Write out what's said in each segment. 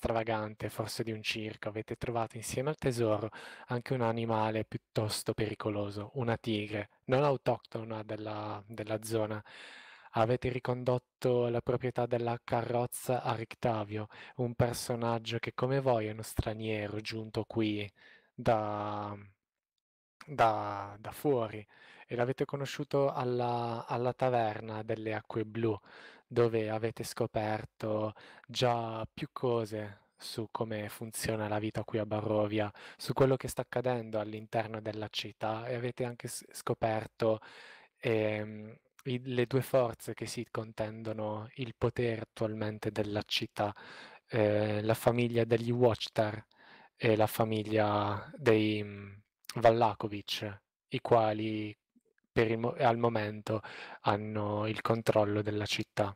stravagante, forse di un circo, avete trovato insieme al tesoro anche un animale piuttosto pericoloso, una tigre, non autoctona della zona. Avete ricondotto la proprietà della carrozza a Rictavio, un personaggio che come voi è uno straniero giunto qui da, da fuori e l'avete conosciuto alla taverna delle Acque Blu, dove avete scoperto già più cose su come funziona la vita qui a Barrovia, su quello che sta accadendo all'interno della città e avete anche scoperto le due forze che si contendono il potere attualmente della città, la famiglia degli Watchtar e la famiglia dei Vallakovic, i quali al momento hanno il controllo della città.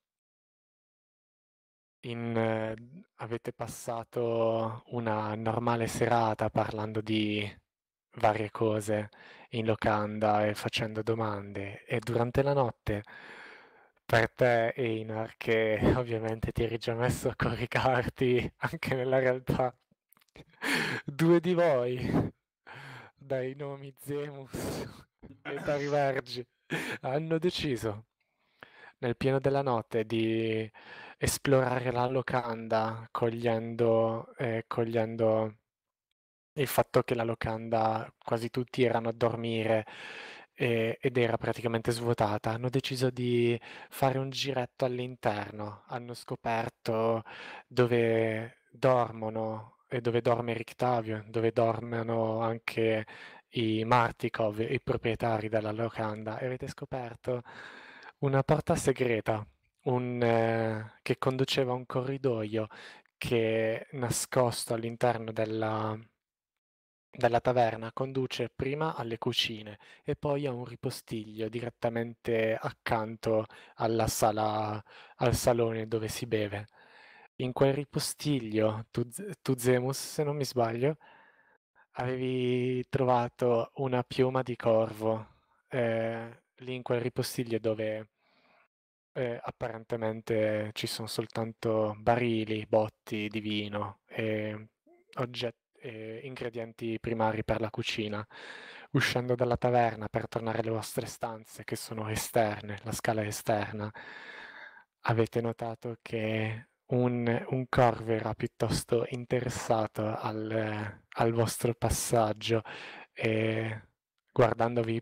Avete passato una normale serata parlando di varie cose in locanda e facendo domande e durante la notte per te, Einar, che ovviamente ti eri già messo a coricarti anche nella realtà, due di voi, dai nomi Zemus e Tarivergi, hanno deciso nel pieno della notte di esplorare la locanda cogliendo il fatto che la locanda quasi tutti erano a dormire ed era praticamente svuotata. Hanno deciso di fare un giretto all'interno. Hanno scoperto dove dormono e dove dorme Rictavio, dove dormono anche i Martikov, i proprietari della locanda. E avete scoperto una porta segreta, che conduceva a un corridoio che nascosto all'interno della taverna conduce prima alle cucine e poi a un ripostiglio direttamente accanto al salone dove si beve. In quel ripostiglio, tu Zemus, se non mi sbaglio, avevi trovato una piuma di corvo, lì in quel ripostiglio dove apparentemente ci sono soltanto barili, botti di vino e ingredienti primari per la cucina. Uscendo dalla taverna per tornare alle vostre stanze, che sono esterne, la scala esterna, avete notato che un corvo era piuttosto interessato al vostro passaggio e guardandovi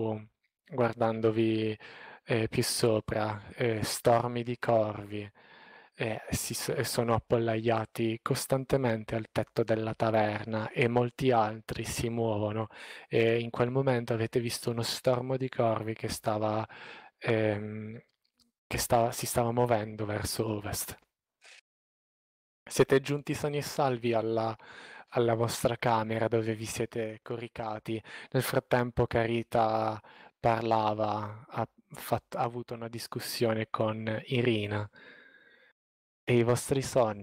più sopra, stormi di corvi, e sono appollaiati costantemente al tetto della taverna e molti altri si muovono e in quel momento avete visto uno stormo di corvi ehm, si stava muovendo verso ovest. Siete giunti sani e salvi alla vostra camera dove vi siete coricati. Nel frattempo Carita parlava, ha avuto una discussione con Irina e i vostri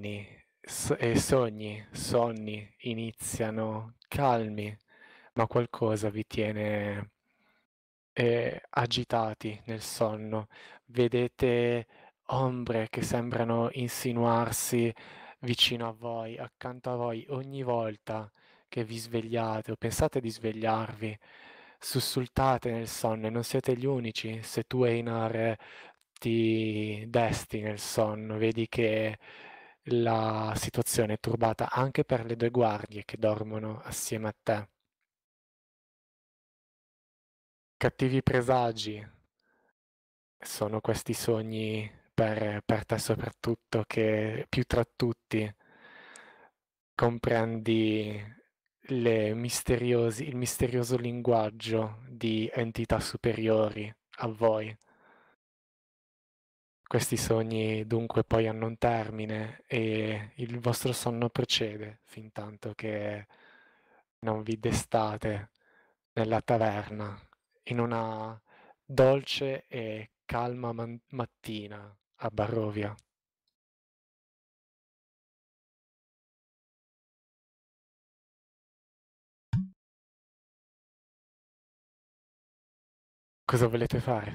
sonni iniziano calmi, ma qualcosa vi tiene agitati nel sonno. Vedete ombre che sembrano insinuarsi vicino a voi, accanto a voi, ogni volta che vi svegliate o pensate di svegliarvi. Sussultate nel sonno e non siete gli unici. Se tu, Einar, ti desti nel sonno, vedi che la situazione è turbata anche per le due guardie che dormono assieme a te. Cattivi presagi sono questi sogni per te soprattutto che più tra tutti comprendi il misterioso linguaggio di entità superiori a voi. Questi sogni dunque poi hanno un termine e il vostro sonno procede fintanto che non vi destate nella taverna in una dolce e calma mattina a Barrovia. Cosa volete fare?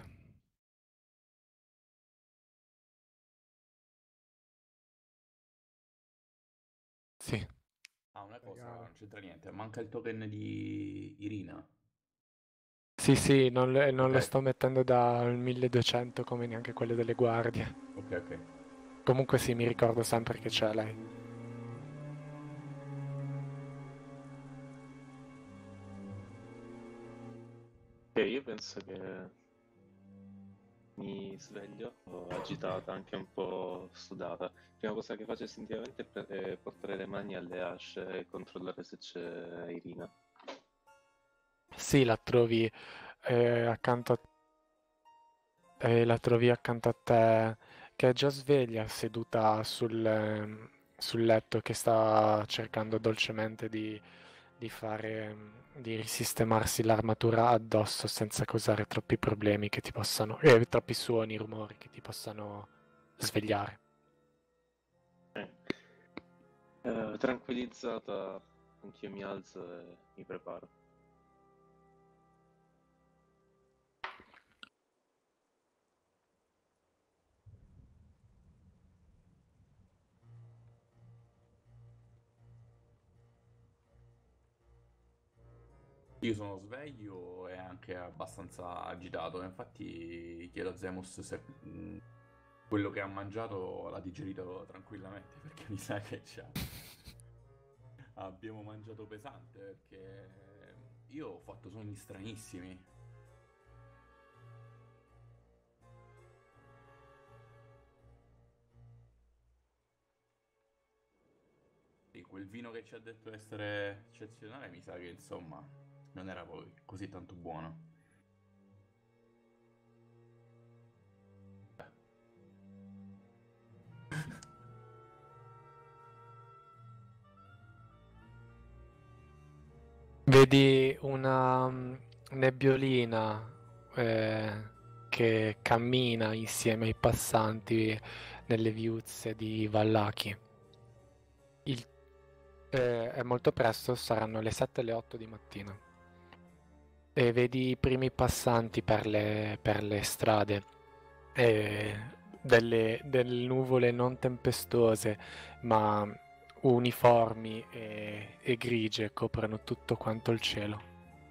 Sì. Ah, una cosa, Legale. non c'entra niente. Manca il token di Irina. Sì, sì, non Ok, lo sto mettendo dal 1200 come neanche quello delle guardie. ok, ok. Comunque sì, mi ricordo sempre che c'è lei. E io penso che mi sveglio, agitata, anche un po' sudata. Prima cosa che faccio istintivamente è portare le mani alle asce e controllare se c'è Irina. Sì, accanto a, la trovi accanto a te, che è già sveglia, seduta sul letto, che sta cercando dolcemente di fare, di risistemarsi l'armatura addosso senza causare troppi problemi che ti possano, troppi suoni, rumori che ti possano svegliare. Eh. Tranquillizzata, anch'io mi alzo e mi preparo. Io sono sveglio e anche abbastanza agitato. Infatti chiedo a Zemus se quello che ha mangiato l'ha digerito tranquillamente, perché mi sa che abbiamo mangiato pesante, perché io ho fatto sogni stranissimi. E quel vino che ci ha detto essere eccezionale, mi sa che insomma non era poi così tanto buono. Vedi una nebbiolina che cammina insieme ai passanti nelle viuzze di Vallaki. Il- è molto presto, saranno le 7 e le 8 di mattina. E vedi i primi passanti per le strade, e delle nuvole non tempestose, ma uniformi e grigie coprono tutto quanto il cielo.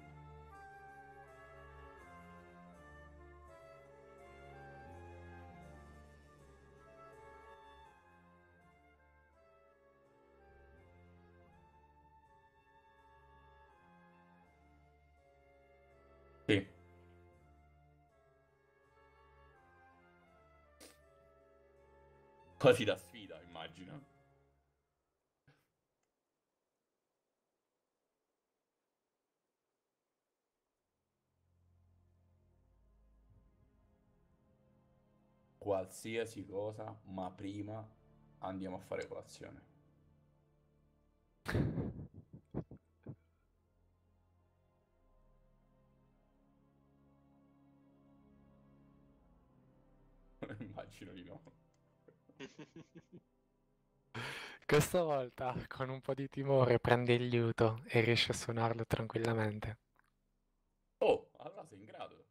Sì, quasi da sfida, immagino. Qualsiasi cosa, ma prima andiamo a fare colazione. Immagino di no. Questa volta, con un po' di timore, prendi il liuto e riesci a suonarlo tranquillamente. Oh, allora sei in grado.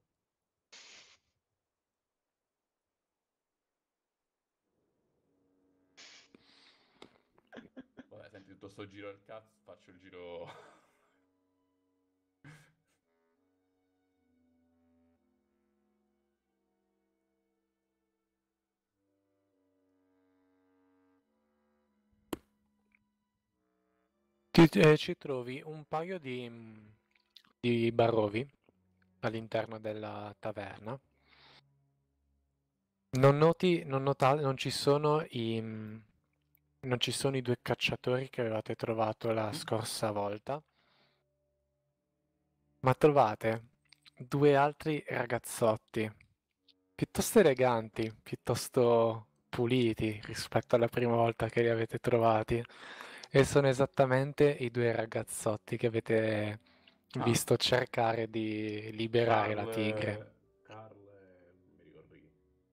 Vabbè, senti, tutto sto giro del cazzo, faccio il giro... Ci trovi un paio di barrovi all'interno della taverna. Non ci sono i due cacciatori che avevate trovato la Mhm. scorsa volta, ma trovate due altri ragazzotti, piuttosto eleganti, piuttosto puliti rispetto alla prima volta che li avete trovati. E sono esattamente i due ragazzotti che avete Ah, visto cercare di liberare la tigre. Carl non mi ricordo chi.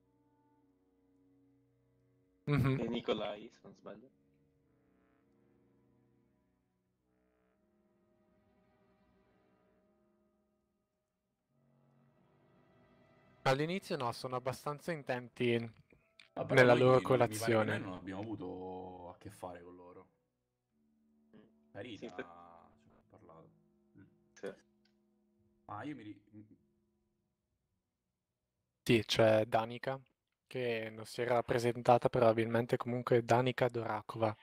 Mhm. E Nicolai, se non sbaglio. All'inizio no, sono abbastanza intenti Ah, però nella loro mi pare che noi colazione. non abbiamo avuto a che fare con loro. Carita, Sì, ci ho parlato. Mm. sì. Ah, io Sì, c'è Danica, che non si era presentata probabilmente, comunque Danica Dorakova.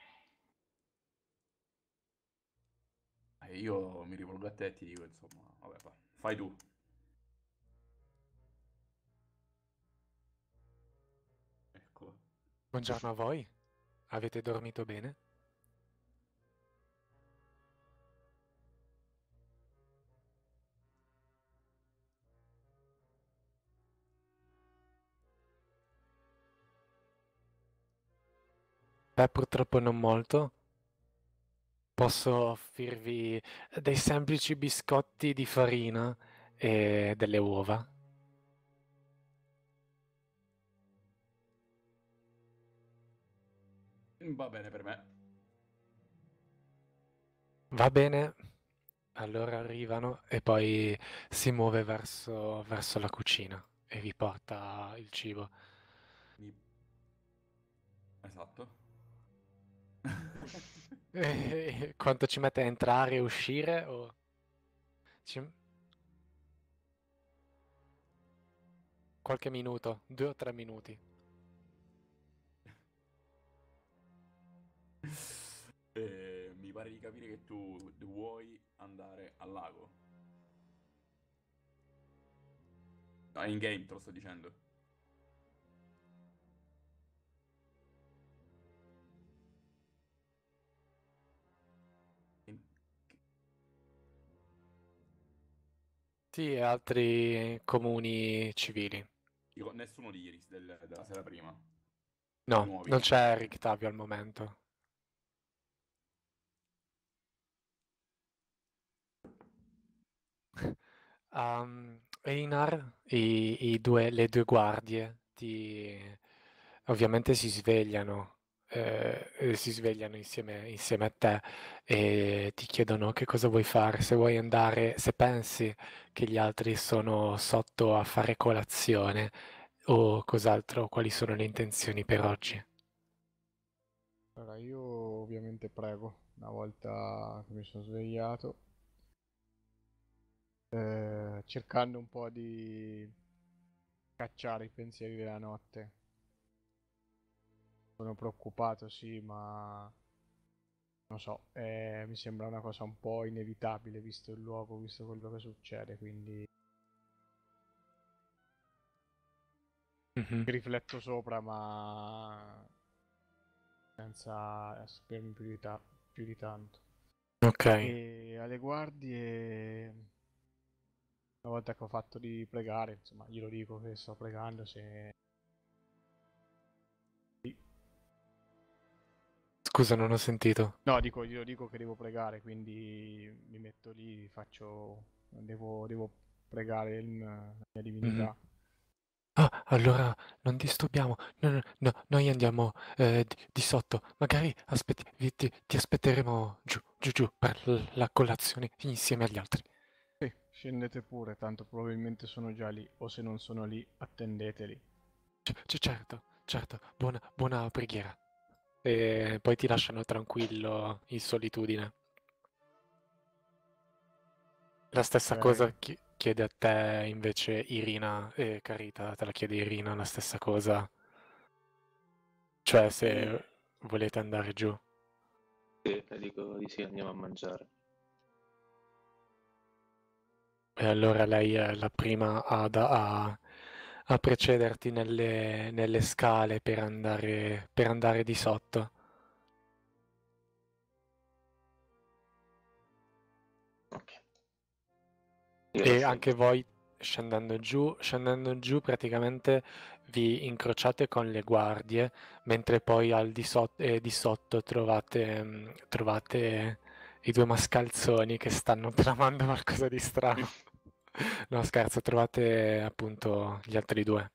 io mi rivolgo a te e ti dico, insomma, vabbè, fai tu. Ecco. Buongiorno a voi, avete dormito bene? Beh, purtroppo non molto. Posso offrirvi dei semplici biscotti di farina e delle uova. Va bene per me. Va bene? Allora arrivano e poi si muove verso la cucina e vi porta il cibo. Mi- Esatto. Quanto ci mette a entrare e uscire? Ci- Qualche minuto, 2 o 3 minuti. Mi pare di capire che tu vuoi andare al lago. Ah, in game te lo sto dicendo. In- Sì, e altri comuni civili. Dico, nessuno di ieri, della sera prima. No, Nuovi. non c'è Rictavio al momento. Einar, le due guardie, ovviamente si svegliano insieme a te e ti chiedono che cosa vuoi fare, se vuoi andare, se pensi che gli altri sono sotto a fare colazione o cos'altro, quali sono le intenzioni per oggi. Allora, io ovviamente prego, una volta che mi sono svegliato, cercando un po' di cacciare i pensieri della notte. Sono preoccupato, sì, ma non so, mi sembra una cosa un po' inevitabile visto il luogo, visto quello che succede, quindi Mhm. ci rifletto sopra, ma senza sapermi più di tanto. Ok. E alle guardie, una volta che ho fatto di pregare, insomma, glielo dico che sto pregando, se Scusa, non ho sentito. no, dico, io dico che devo pregare, quindi mi metto lì, faccio... devo pregare la mia Mhm. divinità. Ah, allora non disturbiamo. No, no, no, noi andiamo di sotto. Magari ti aspetteremo giù per la colazione insieme agli altri. Sì, scendete pure, tanto probabilmente sono già lì, o se non sono lì, attendeteli. Certo, certo. Buona preghiera. E poi ti lasciano tranquillo in solitudine. La stessa cosa Ok. chiede a te invece Irina e Carita, te la chiede Irina la stessa cosa. Cioè Sì, se volete andare giù. Sì, le dico di sì, andiamo a mangiare. E allora lei è la prima a precederti nelle scale per andare di sotto. Ok, io la E anche seguo. voi scendendo giù praticamente vi incrociate con le guardie, mentre poi di sotto trovate i due mascalzoni che stanno tramando qualcosa di strano. No, scherzo, trovate appunto gli altri due.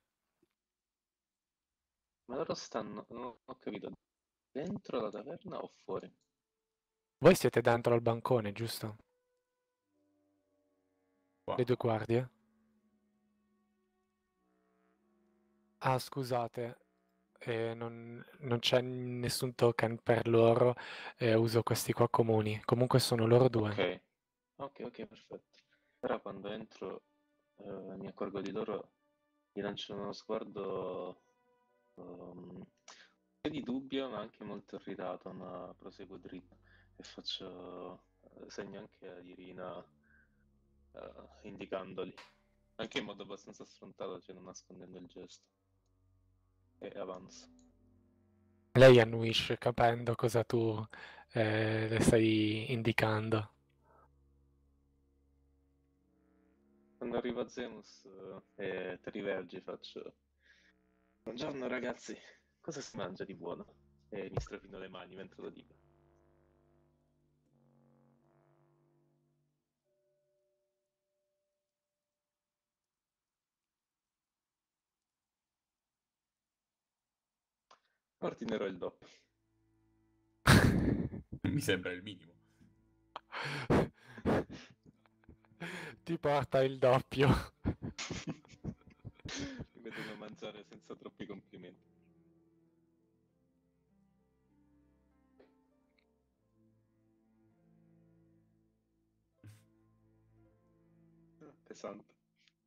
Ma loro stanno, non ho capito, dentro la taverna o fuori? Voi siete dentro al bancone, giusto? qua. Le due guardie? Ah, scusate. non c'è nessun token per loro, uso questi qua comuni. Comunque sono loro due. Ok, ok, perfetto. Però quando entro mi accorgo di loro, gli lancio uno sguardo un po' di dubbio, ma anche molto irritato, ma proseguo dritto e faccio segno anche ad Irina indicandoli, anche in modo abbastanza sfrontato, cioè non nascondendo il gesto. E avanzo. Lei annuisce capendo cosa tu le stai indicando. Quando arriva Zemus e ti rivergi, faccio: Buongiorno ragazzi, cosa si mangia di buono? E mi strofino le mani mentre lo dico. Ordinerò il doppio. Mi sembra il minimo. Ti porta il doppio. Mi vedono mangiare senza troppi complimenti. Pesante.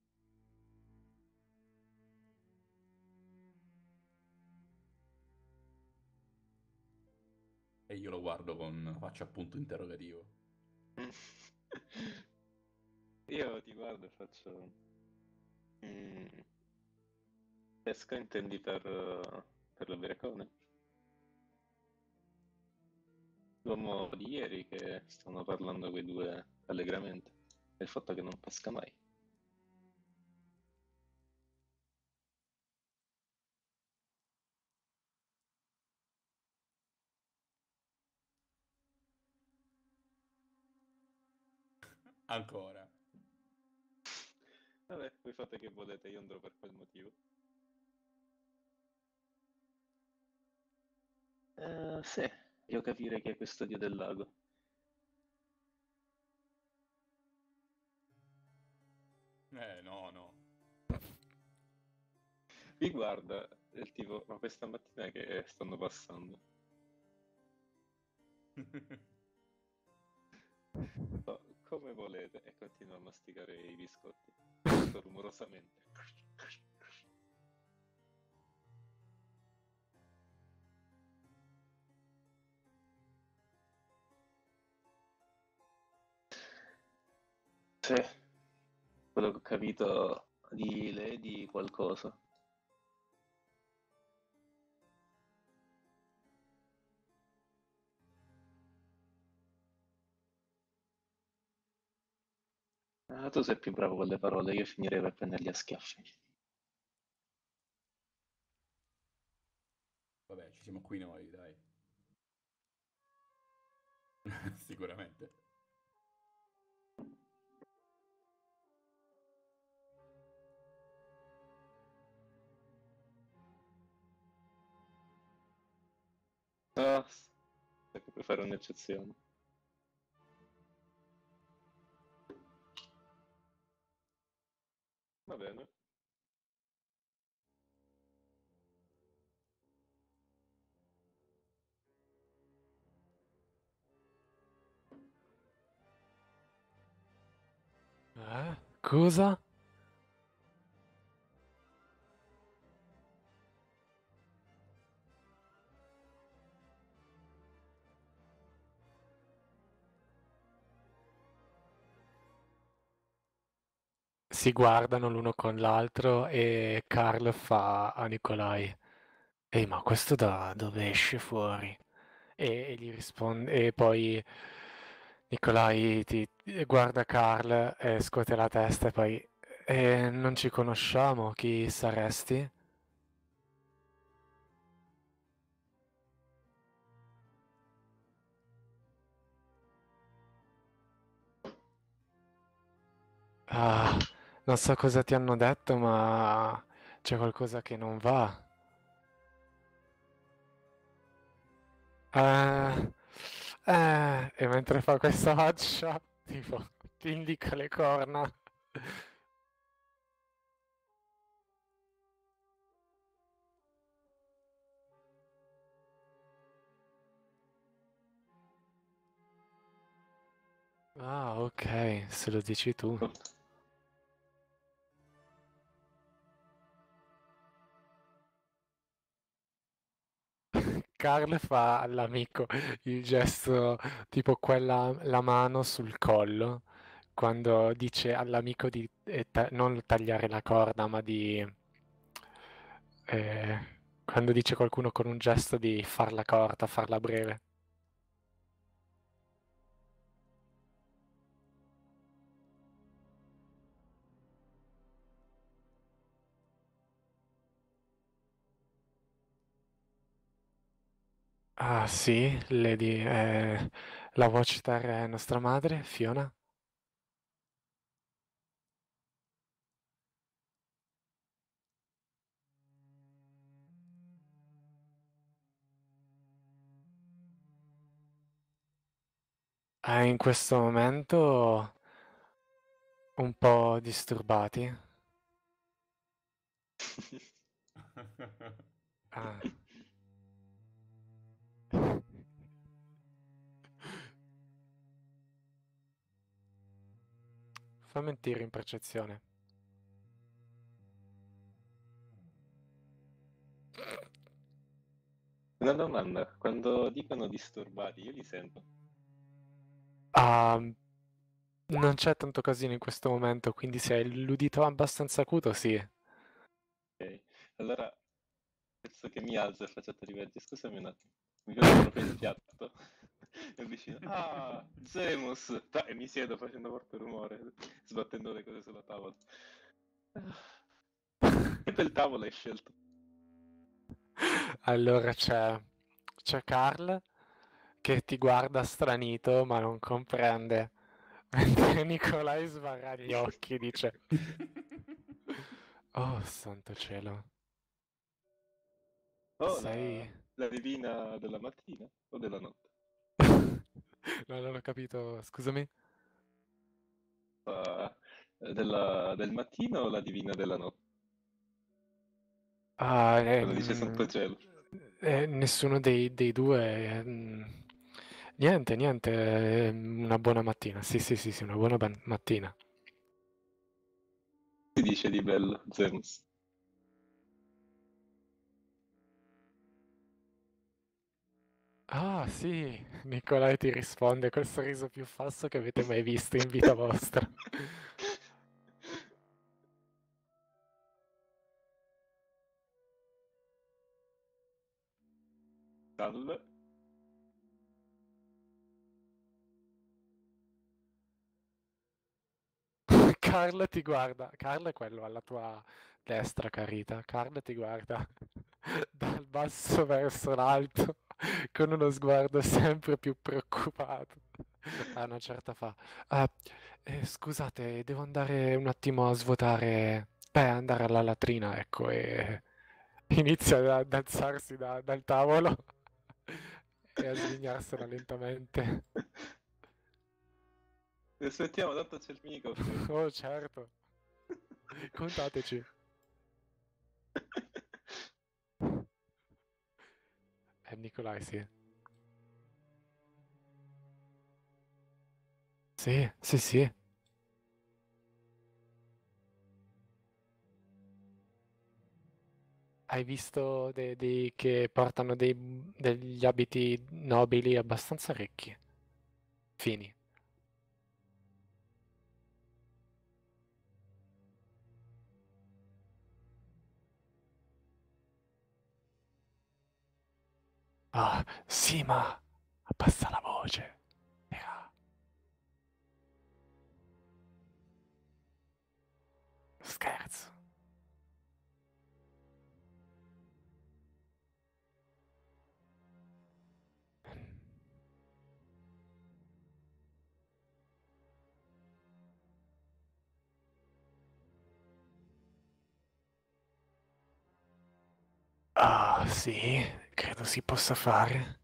E io lo guardo con faccia a punto interrogativo. Io ti guardo e faccio: "Mm, pesca intendi per l'ubriacone? L'uomo di ieri che stanno parlando quei due allegramente. E il fatto che non pesca mai. Ancora. Vabbè, voi fate che volete, io andrò per quel motivo. Sì, io capire chi è questo dio del lago. No. Vi guarda del tipo, ma questa mattina che stanno passando? No, come volete, e continua a masticare i biscotti, molto rumorosamente. Sì, quello che ho capito di lei di qualcosa. Ah, tu sei più bravo con le parole, io finirei per prenderli a schiaffi. Vabbè, ci siamo qui noi, dai. Sicuramente. Ah, sai che puoi fare un'eccezione. Va bene. Cosa? Si guardano l'uno con l'altro e Carl fa a Nikolai: Ehi, ma questo da dove esce fuori? E gli risponde, e poi Nikolai guarda Carl e scuote la testa e poi: non ci conosciamo, chi saresti? Ah, non so cosa ti hanno detto, ma c'è qualcosa che non va. Eh, e mentre fa questa faccia, tipo, ti indica le corna. Ah, ok, se lo dici tu. Carl fa all'amico il gesto tipo quella la mano sul collo quando dice all'amico di non tagliare la corda, ma di eh, quando dice qualcuno con un gesto di farla corta, farla breve. Ah sì, Lady, la vuoi citare nostra madre, Fiona? In questo momento un po' disturbati. Ah. Fammi un tiro in percezione. Una domanda, quando dicono disturbati, io li sento. Ah, non c'è tanto casino in questo momento, quindi se hai l'udito abbastanza acuto, sì. Ok, allora penso che mi alzo e faccio riverdi. Scusami un attimo, mi vedo proprio il piatto. E vicino, ah, Zemus! E mi siedo facendo forte rumore, sbattendo le cose sulla tavola. Che bel tavolo hai scelto? Allora c'è Carl che ti guarda stranito, ma non comprende. Mentre Nicolai sbarra gli occhi e dice: Oh, santo cielo, Oh, sei... la divina della mattina o della notte? No, non ho capito, scusami. Ah, del mattino o la divina della notte? Ah, Quando dice santo cielo. nessuno dei due. Niente, niente, una buona mattina. Sì, sì, sì, sì, una buona mattina. Si dice di bello, Zemus. Ah, sì, Nicolai ti risponde col sorriso più falso che avete mai visto in vita vostra. Salve. Carl ti guarda, Carl è quello alla tua destra, Carita. Carl ti guarda dal basso verso l'alto con uno sguardo sempre più preoccupato. A una certa fa, "Ah, scusate, devo andare un attimo a svuotare, andare alla latrina, ecco, e inizia ad alzarsi dal tavolo e a svignarsela lentamente. Aspettiamo, tanto c'è il mico fuori. Oh, certo, contateci. Nicolai, sì. Sì, sì, sì. Hai visto che portano degli abiti nobili abbastanza ricchi, fini. Ah, sì, ma abbassa la voce. Era scherzo. Ah, sì, credo si possa fare.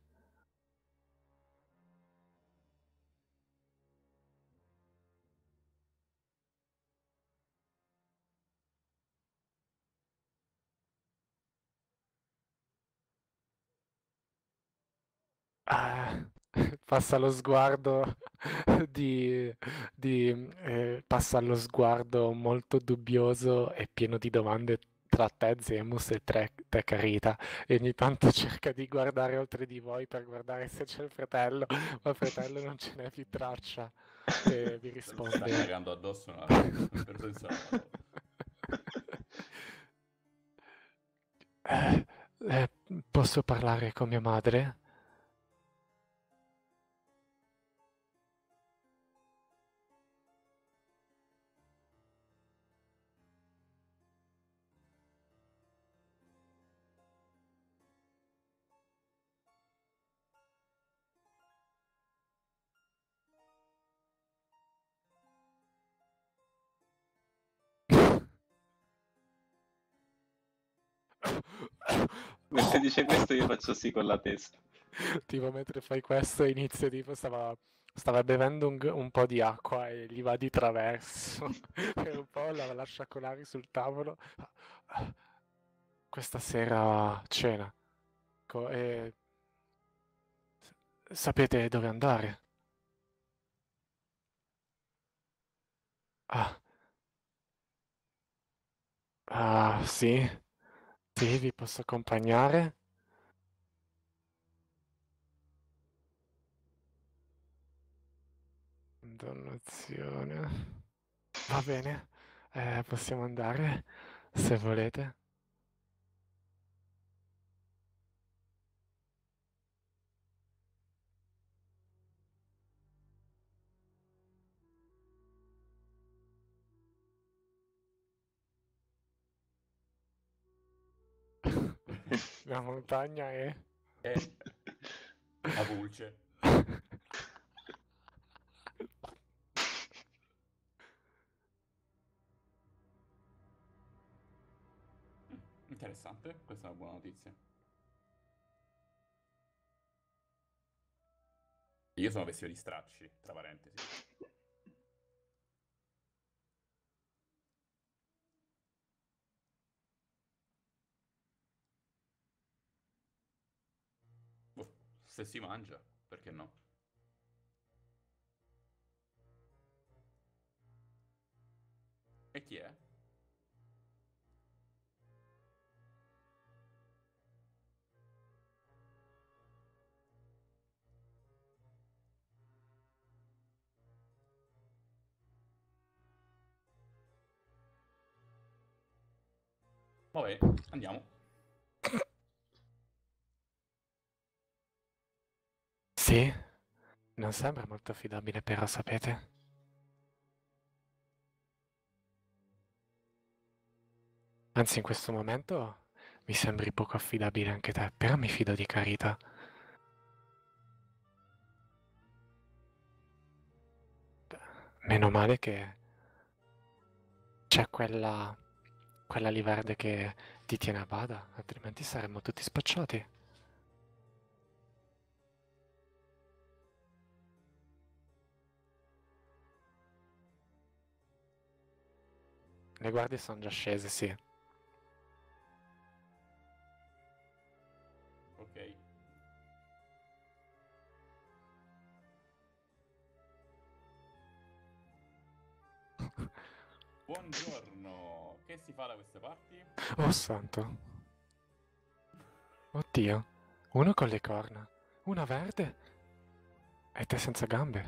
Ah, passa lo sguardo Passa lo sguardo molto dubbioso e pieno di domande tra te, Zemus, e te, Carita, e ogni tanto cerca di guardare oltre di voi per guardare se c'è il fratello, ma il fratello non ce n'è più traccia e vi Sta risponde... cagando addosso nel vero senso della parola. Eh, eh, posso parlare con mia madre? Mentre dice questo io faccio sì con la testa. Tipo, mentre fai questo, inizia tipo, stava bevendo un po' di acqua e gli va di traverso e un po' la lascia colare sul tavolo. Questa sera cena. E sapete dove andare? Ah, sì, sì, vi posso accompagnare. Dannazione. Va bene, possiamo andare se volete. La montagna è... E la pulce. Interessante, questa è una buona notizia. Io sono vestito di stracci, tra parentesi. Boh, se si mangia, perché no? E chi è? Vabbè, andiamo. Sì, non sembra molto affidabile però, sapete? Anzi, in questo momento mi sembri poco affidabile anche te, però mi fido di Carita. Meno male che c'è quella lì verde che ti tiene a bada, altrimenti saremmo tutti spacciati. Le guardie sono già scese, sì. Ok. Buongiorno, che si fa da queste parti? Oh santo. Oddio. Uno con le corna, una verde e te senza gambe.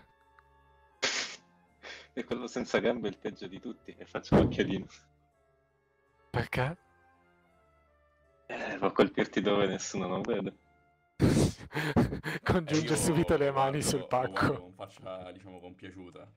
E quello senza gambe è il peggio di tutti, e faccio l'occhiolino. Perché? Può colpirti dove nessuno non vede. E Congiunge subito io le mani sul lo guardo pacco. con faccia, diciamo, compiaciuta.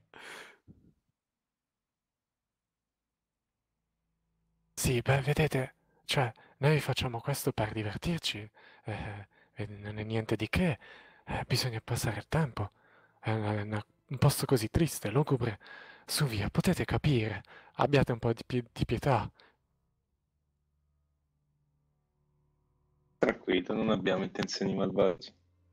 Sì, beh, vedete, cioè, noi facciamo questo per divertirci, e non è niente di che, bisogna passare il tempo. Un posto così triste, lugubre. Su via, potete capire, abbiate un po' di pietà. Tranquillo, non abbiamo intenzioni malvagie.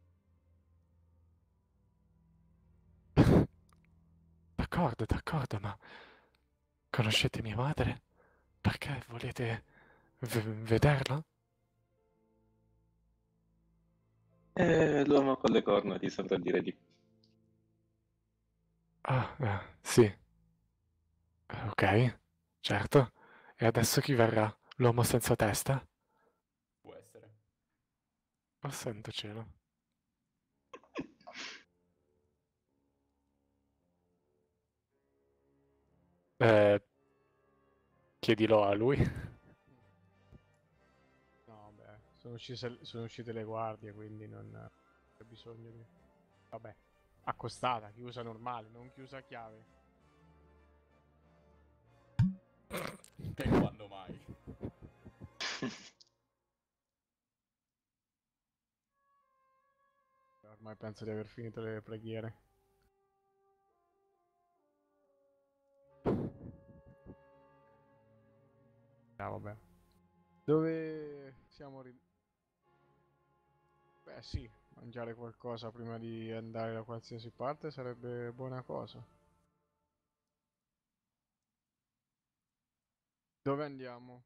D'accordo, ma conoscete mia madre? Perché volete vederla? L'uomo con le corna ti saprà dire di più. Ah, sì. Ok, certo. E adesso chi verrà? L'uomo senza testa? Può essere. Oh, santo cielo. Eh, chiedilo a lui. No, beh, sono uscite le guardie, quindi non c'è bisogno di... Vabbè, accostata, chiusa normale, non chiusa a chiave. E quando mai? Ormai penso di aver finito le preghiere. Ah, vabbè. Dove siamo Beh, sì, mangiare qualcosa prima di andare da qualsiasi parte sarebbe buona cosa. Dove andiamo?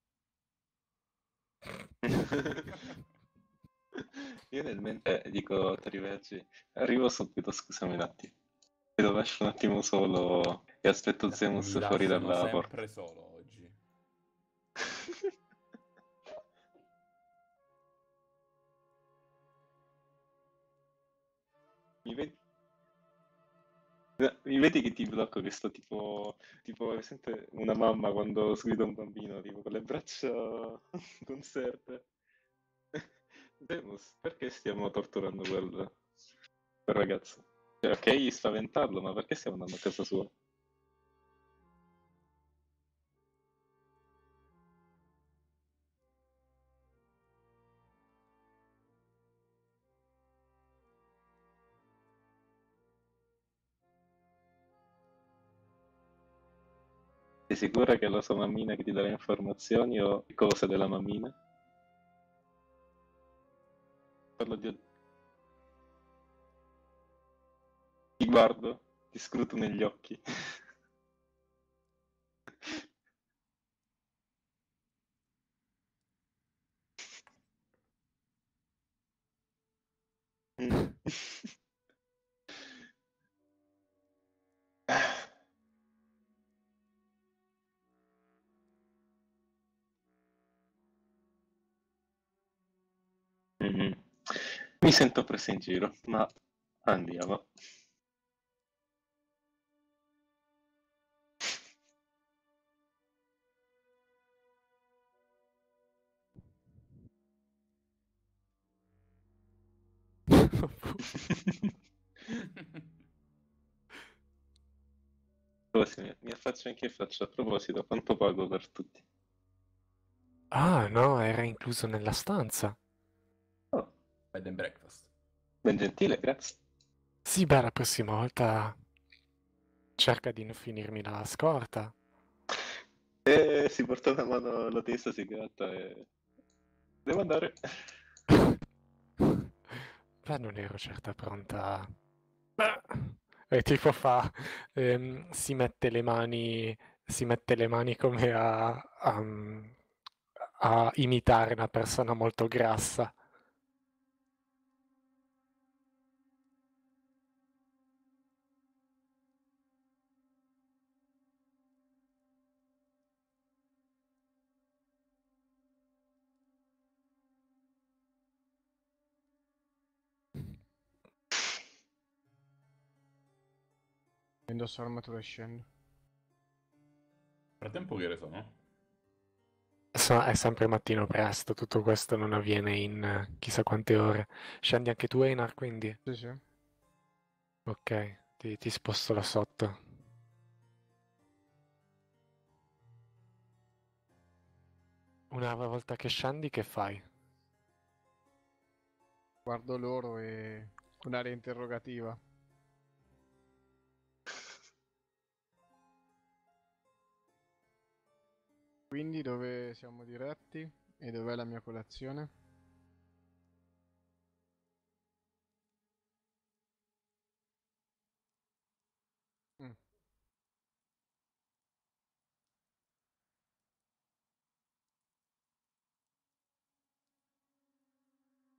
Io nel mentre dico a Torivergi, arrivo subito, scusami un attimo. Ti lo lascio un attimo solo e aspetto Mi Zemus fuori lasciano dalla porta. sempre solo oggi. Mi vedi? Mi vedi che ti blocco che sto tipo, hai presente una mamma quando sgrida un bambino, tipo con le braccia conserte. Demus, perché stiamo torturando quel ragazzo? Cioè, ok, spaventarlo, ma perché stiamo andando a casa sua? Sei sicura che è la sua mammina che ti dà le informazioni o cose della mammina? Parlo di... Ti guardo, ti scruto negli occhi. Mm. Mhm. Mi sento preso in giro, ma andiamo. Mi affaccio anche in faccia. A proposito, quanto pago per tutti? Ah, no, era incluso nella stanza. Oh, Bed and breakfast. ben gentile, grazie. Sì, beh, la prossima volta cerca di non finirmi la scorta. E si porta una mano alla testa, si gratta e... Devo andare. Beh, non ero certa pronta. Beh, e tipo fa, si mette le mani come a imitare una persona molto grassa. Indosso l'armatura e scendo. Nel frattempo che ore sono? È sempre mattino presto, tutto questo non avviene in chissà quante ore. Scendi anche tu, Einar, quindi? Sì, sì. Ok, ti sposto là sotto. Una volta che scendi, che fai? Guardo loro e... con aria interrogativa. Quindi dove siamo diretti? E dov'è la mia colazione? Mm.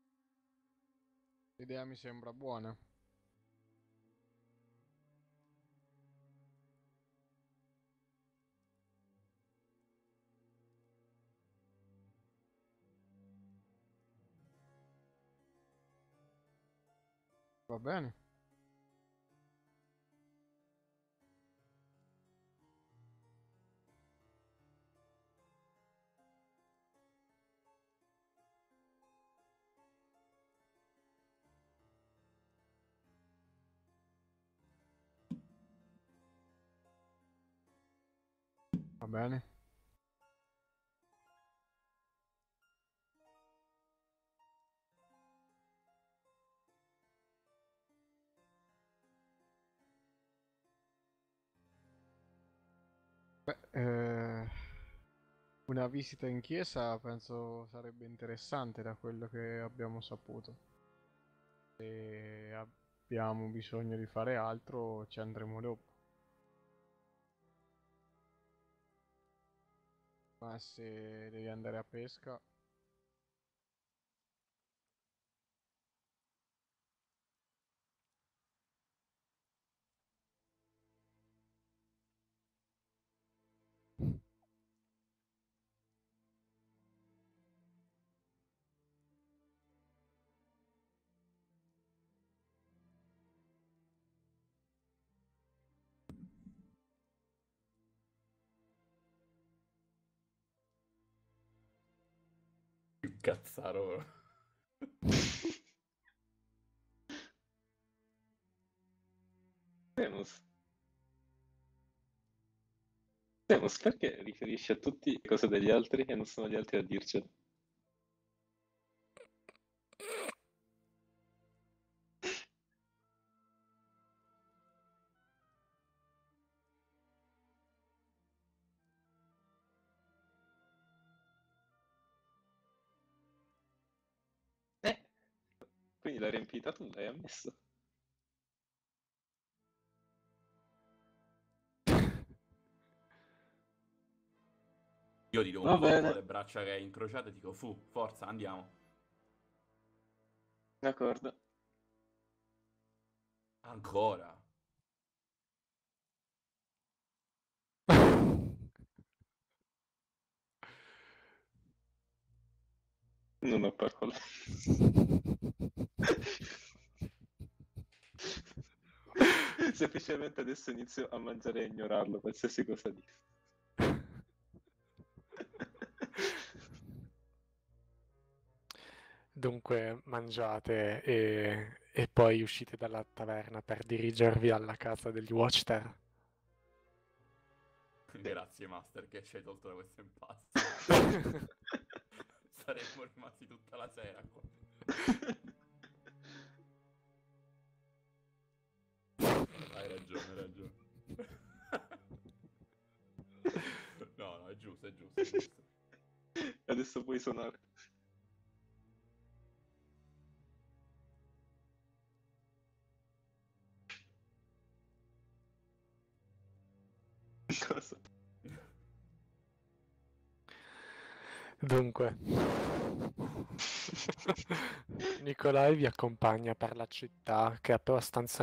L'idea mi sembra buona. Va bene. Va bene. Beh, una visita in chiesa penso sarebbe interessante da quello che abbiamo saputo. Se abbiamo bisogno di fare altro, ci andremo dopo. Ma se devi andare a pesca, Che cazzaro. Seamus. Seamus, perché riferisci a tutti le cose degli altri e non sono gli altri a dircelo? Eh, quindi l'hai riempita tu, l'hai ammesso. Io ti do un Va colpo bene, alle braccia che hai incrociate e dico, forza, andiamo. d'accordo. Ancora. Non ho parole. Semplicemente adesso inizio a mangiare e ignorarlo, qualsiasi cosa dica. Dunque mangiate e poi uscite dalla taverna per dirigervi alla casa degli Watchtower. Grazie, Master, che ci hai tolto da questo impasse. Saremmo rimasti tutta la sera qua. Hai ragione, hai ragione. No, no, è giusto, è giusto, è giusto. Adesso puoi suonare. Cosa? Dunque, Nicolai vi accompagna per la città che è abbastanza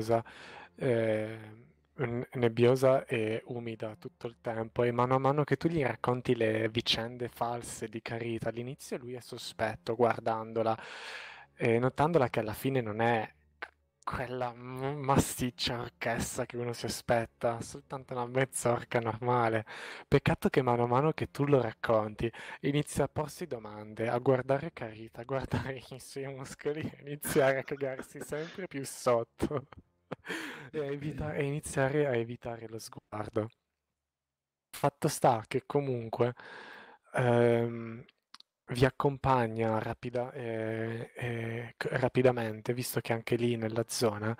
nebbiosa e umida tutto il tempo e mano a mano che tu gli racconti le vicende false di Carita, all'inizio lui è sospetto guardandola e notandola che alla fine non è quella massiccia orchessa che uno si aspetta, soltanto una mezza orca normale. Peccato che mano a mano che tu lo racconti, inizia a porsi domande, a guardare Carita, a guardare i suoi muscoli e iniziare a cagarsi sempre più sotto e iniziare a evitare lo sguardo. Fatto sta che comunque ehm, vi accompagna rapidamente, visto che anche lì nella zona,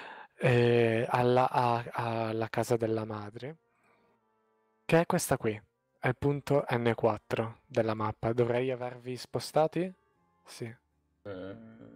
alla casa della madre, che è questa qui, è il punto N4 della mappa. Dovrei avervi spostati? Sì, Eh,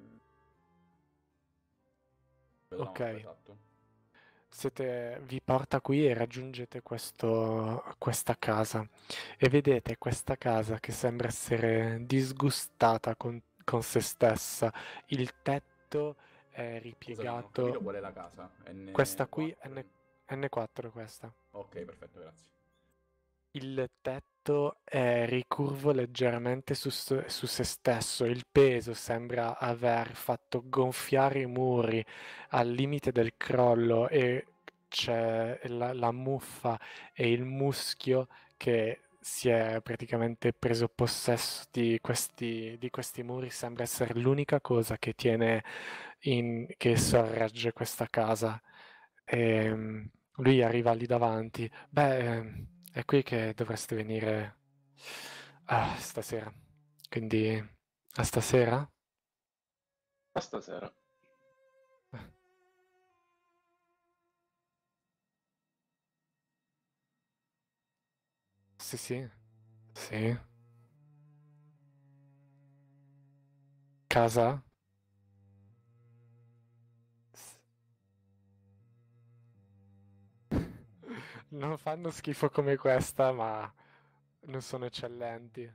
Vedo la mappa, ok. esatto. Vi porta qui e raggiungete questa casa e vedete questa casa che sembra essere disgustata con se stessa. Il tetto è Scusami, non ho capito ripiegato. qual è la casa. Questa qui N4? N4 questa. Ok, perfetto, grazie. il tetto è ricurvo leggermente su se stesso, il peso sembra aver fatto gonfiare i muri al limite del crollo e c'è la muffa e il muschio che si è praticamente preso possesso di questi muri, sembra essere l'unica cosa che tiene che sorregge questa casa. Lui arriva lì davanti. Beh, è qui che dovreste venire stasera. Quindi, a stasera? A stasera. Sì, sì, sì. Casa? S- Non fanno schifo come questa, ma non sono eccellenti.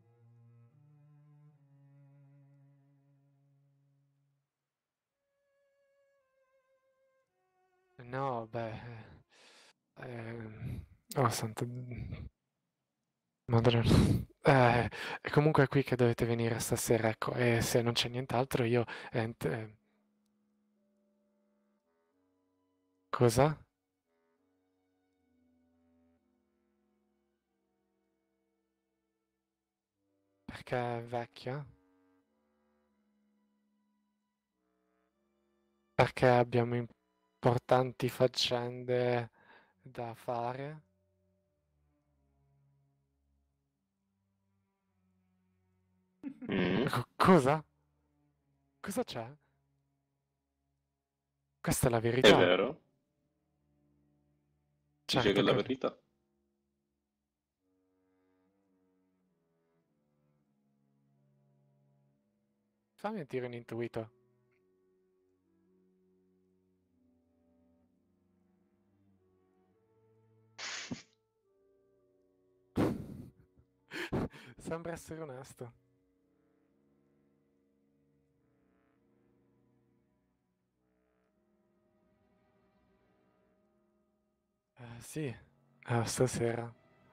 No, beh. Oh, santo. Madre. È comunque qui che dovete venire stasera, ecco. E se non c'è nient'altro, io. Cosa? Perché è vecchia? Perché abbiamo importanti faccende da fare? Mm, Cosa? Cosa c'è? Questa è la è verità. vero? Dice che Certo è la che. verità. Fammi un tiro in intuito. Sembra essere onesto. Sì, stasera.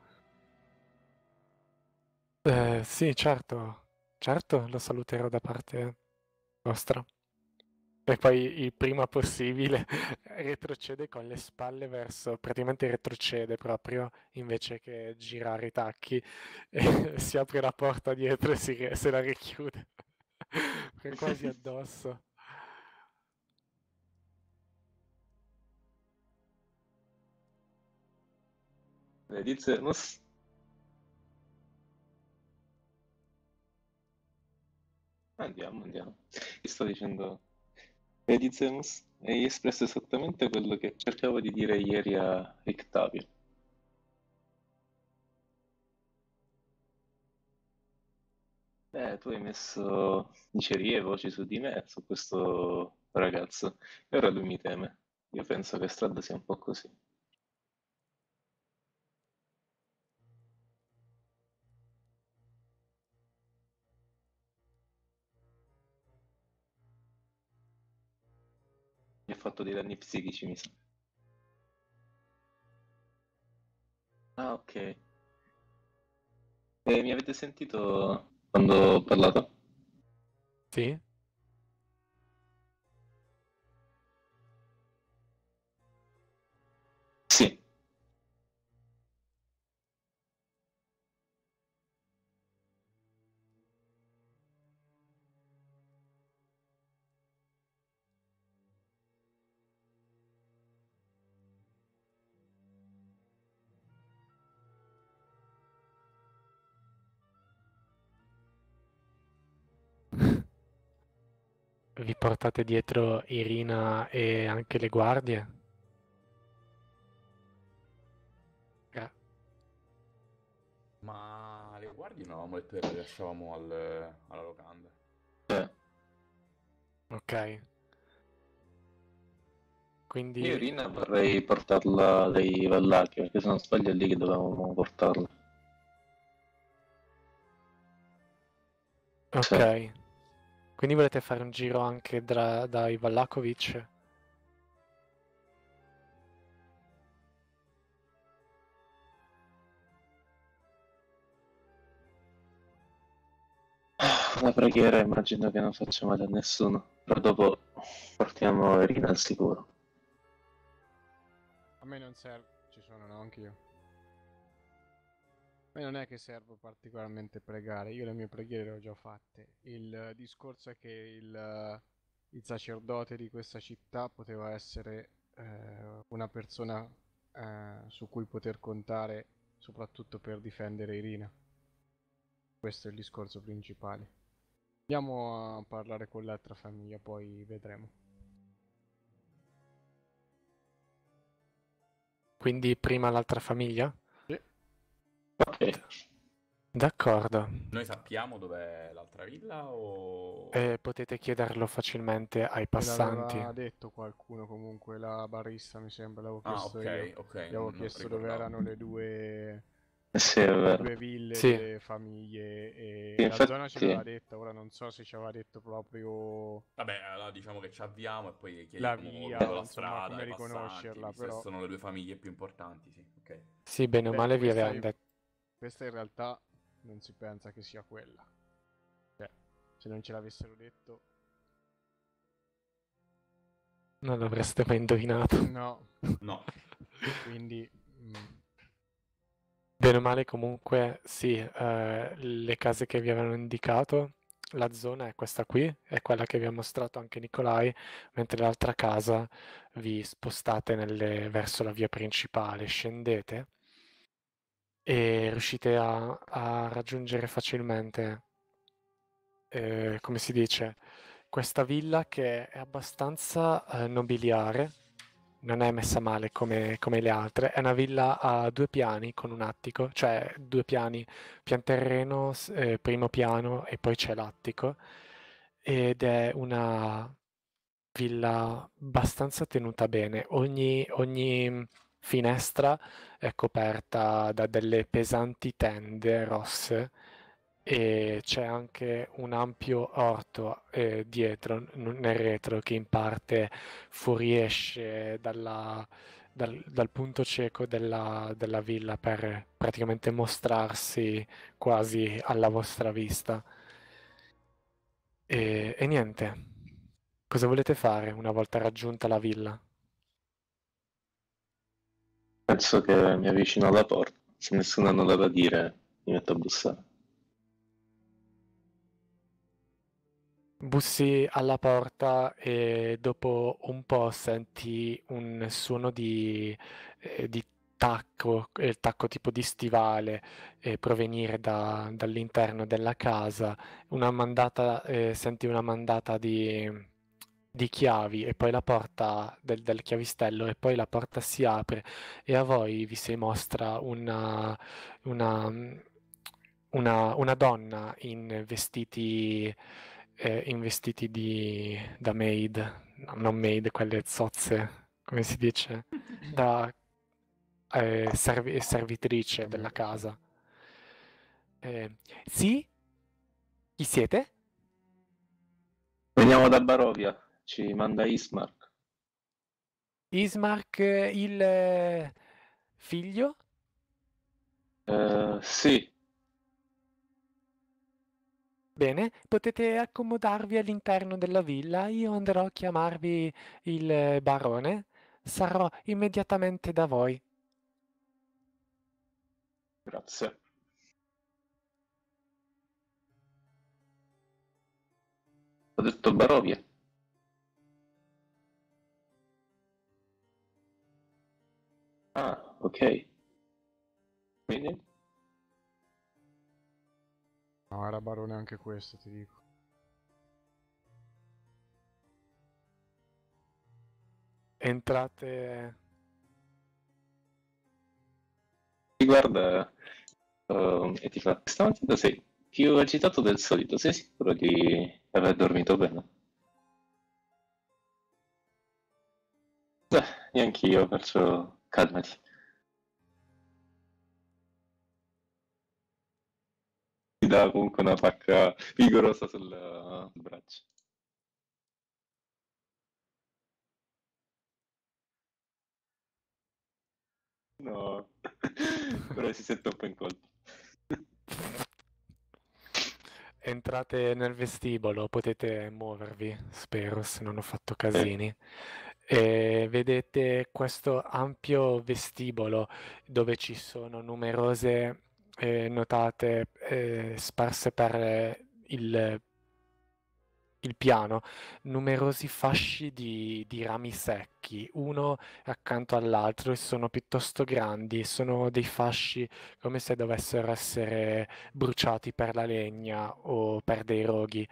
Sì, certo. Certo, lo saluterò da parte vostra. E poi il prima possibile retrocede con le spalle verso, praticamente retrocede proprio invece che girare i tacchi e si apre la porta dietro e se la richiude. È quasi addosso. Vedi, Zenos? Andiamo, andiamo. Ti sto dicendo, vedi, Zenos? Hai espresso esattamente quello che cercavo di dire ieri a Rictavio. Tu hai messo dicerie e voci su di me, su questo ragazzo, e ora lui mi teme. Io penso che Strad sia un po' così. Mi ha fatto dei danni psichici, mi sa. Ah, ok. Mi avete sentito quando ho parlato? Sì? Sì. Vi portate dietro Irina e anche le guardie? Eh, Ma le guardie non avevamo detto che le lasciavamo alla locanda. Cioè, ok. io Quindi, Rina vorrei portarla dai Vallaki, perché se non sbaglio è lì che dovevamo portarla. Sì. ok. Quindi volete fare un giro anche dai Vallakovic? La preghiera immagino che non faccia male a nessuno, però dopo portiamo Irina al sicuro. A me non serve, ci sono, no, anch'io. A me non è che servo particolarmente pregare, io le mie preghiere le ho già fatte. Il discorso è che il sacerdote di questa città poteva essere una persona su cui poter contare, soprattutto per difendere Irina. Questo è il discorso principale. Andiamo a parlare con l'altra famiglia, poi vedremo. Quindi prima l'altra famiglia? Sì. Ok. D'accordo. Noi sappiamo dov'è l'altra villa o... Potete chiederlo facilmente ai Me passanti. l'aveva detto qualcuno comunque, la barista mi sembra, l'avevo Ah, chiesto io. ok, ok, Gli avevo non chiesto dove ricordavo. erano le due, Sì, è vero. due ville Sì. delle famiglie e Sì, la zona ce infatti, l'aveva detta, ora non so se ci aveva detto proprio Vabbè, allora diciamo che ci avviamo e poi la chiediamo via lungo o la insomma strada come ai passanti, riconoscerla, visto che però sono le due famiglie più importanti, sì, ok. Sì, bene o male vi avevano detto. questa in realtà non si pensa che sia quella. Cioè, se non ce l'avessero detto, Non l'avreste mai indovinato. no. No, Quindi Bene o male comunque sì, le case che vi avevano indicato, la zona è questa qui, è quella che vi ha mostrato anche Nicolai, mentre l'altra casa vi spostate verso la via principale, scendete e riuscite a raggiungere facilmente, come si dice, questa villa che è abbastanza nobiliare, non è messa male come le altre, è una villa a 2 piani con un attico, cioè 2 piani, pian terreno, primo piano e poi c'è l'attico, ed è una villa abbastanza tenuta bene. Ogni finestra è coperta da delle pesanti tende rosse e c'è anche un ampio orto dietro, nel retro, che in parte fuoriesce dal punto cieco della villa per praticamente mostrarsi quasi alla vostra vista. E niente, cosa volete fare una volta raggiunta la villa? penso che mi avvicino alla porta. Se nessuno ha nulla da dire, mi metto a bussare. Bussi alla porta e dopo un po' senti un suono di tacco, il tacco tipo di stivale provenire dall'interno della casa, senti una mandata di chiavi e poi la porta del chiavistello e poi la porta si apre e a voi vi si mostra una, una donna in vestiti da maid, no, non maid, quelle zozze, come si dice? Da servitrice della casa. Sì? Chi siete? Veniamo da Barovia, ci manda Ismark. Ismark, il figlio? Sì, Bene, potete accomodarvi all'interno della villa. Io andrò a chiamarvi il barone. Sarò immediatamente da voi. grazie. Ho detto Barovia. Ah, ok. Quindi? no, era barone anche questo, ti dico. Entrate. Ti guarda e ti fa: stamattina sei più agitato del solito, sei sicuro di aver dormito bene? Neanch'io, perciò calmati. Ti dà comunque una pacca vigorosa sul braccio. No, ora si sente un po' in colpa. entrate nel vestibolo, potete muovervi, spero, se non ho fatto casini. E vedete questo ampio vestibolo dove ci sono numerose notate sparse per il piano, numerosi fasci di rami secchi, uno accanto all'altro, e sono piuttosto grandi, sono dei fasci come se dovessero essere bruciati per la legna o per dei roghi.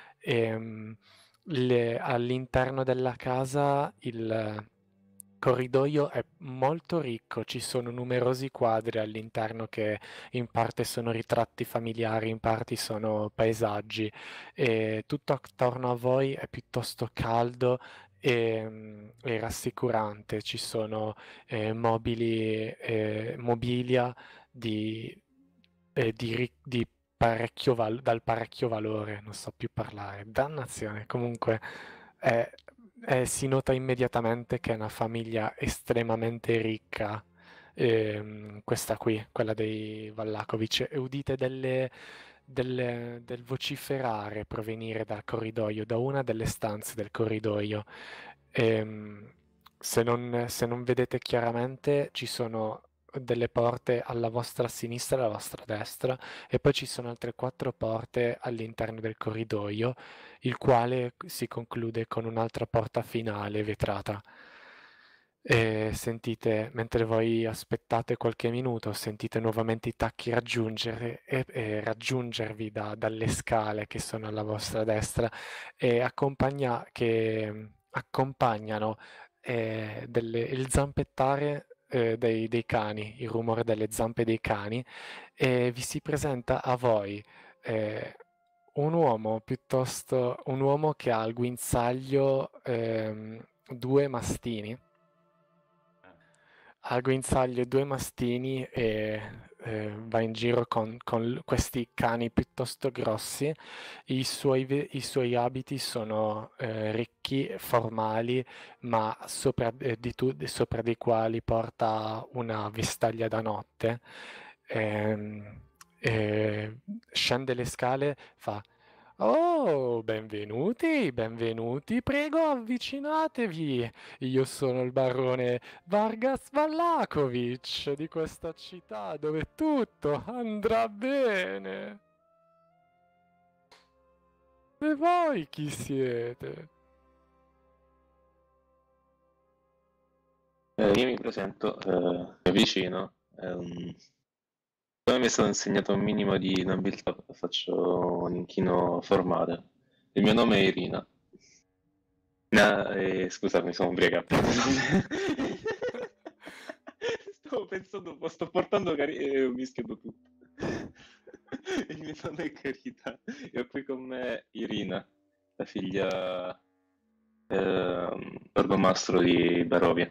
All'interno della casa il corridoio è molto ricco, ci sono numerosi quadri all'interno che in parte sono ritratti familiari, in parte sono paesaggi, e tutto attorno a voi è piuttosto caldo e rassicurante. Ci sono mobili, mobilia di, di dal parecchio valore, non so più parlare, dannazione, comunque eh, si nota immediatamente che è una famiglia estremamente ricca, questa qui, quella dei Vallakovic, e udite del vociferare provenire dal corridoio, da una delle stanze del corridoio. Ehm, se non vedete chiaramente, ci sono delle porte alla vostra sinistra e alla vostra destra, e poi ci sono altre 4 porte all'interno del corridoio, il quale si conclude con un'altra porta finale vetrata. E sentite, mentre voi aspettate qualche minuto, sentite nuovamente i tacchi raggiungere e raggiungervi dalle scale che sono alla vostra destra, e che accompagnano il zampettare dei cani, il rumore delle zampe dei cani, e vi si presenta a voi eh, un uomo che ha al guinzaglio 2 mastini. Ha al guinzaglio 2 mastini e va in giro con questi cani piuttosto grossi. I suoi abiti sono ricchi, formali, ma sopra dei quali porta una vestaglia da notte. Ehm, Scende le scale, fa: "Oh, benvenuti, benvenuti, prego avvicinatevi. Io sono il barone Vargas Vallakovic di questa città dove tutto andrà bene. E voi chi siete?" Io mi presento, mi avvicino. Come mi è stato insegnato un minimo di nobiltà, faccio un inchino formale. Il mio nome è Irina. Scusa, mi sono ubriacato. Stavo pensando, sto portando ho mischiato tutto. Il mio nome è Carita e ho qui con me Irina, la figlia borgomastro di Barovia.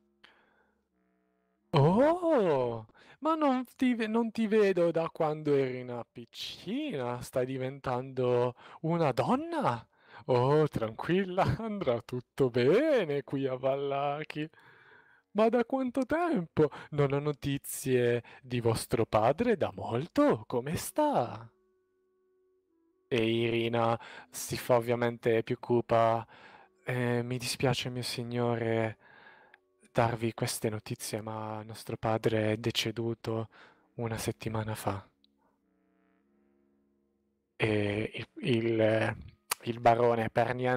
Oh, ma non ti vedo da quando eri una piccina, stai diventando una donna? Oh, tranquilla, andrà tutto bene qui a Vallaki. Ma da quanto tempo? Non ho notizie di vostro padre da molto? Come sta? E Irina si fa ovviamente più cupa. Mi dispiace, mio signore, darvi queste notizie, ma nostro padre è deceduto una settimana fa. E il barone,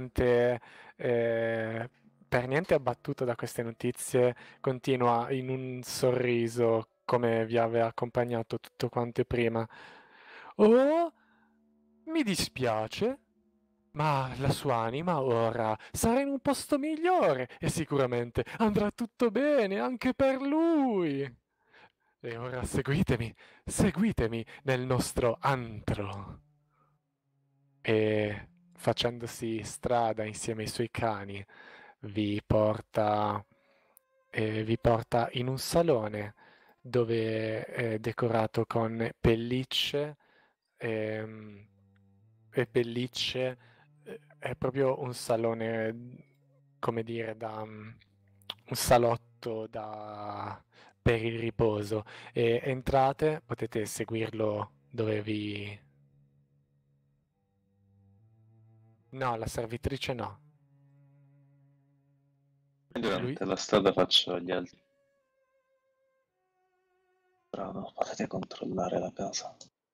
per niente abbattuto da queste notizie, continua in un sorriso come vi aveva accompagnato tutto quanto prima. Oh, mi dispiace, ma la sua anima ora sarà in un posto migliore e sicuramente andrà tutto bene anche per lui. E ora seguitemi, seguitemi nel nostro antro. E facendosi strada insieme ai suoi cani, vi porta, vi porta in un salone dove è decorato con pellicce ehm, e pellicce. È proprio un salone, come dire, un salotto per il riposo. E entrate, potete seguirlo dove vi No, la servitrice no. Durante la strada faccio agli altri. Bravo, potete controllare la casa.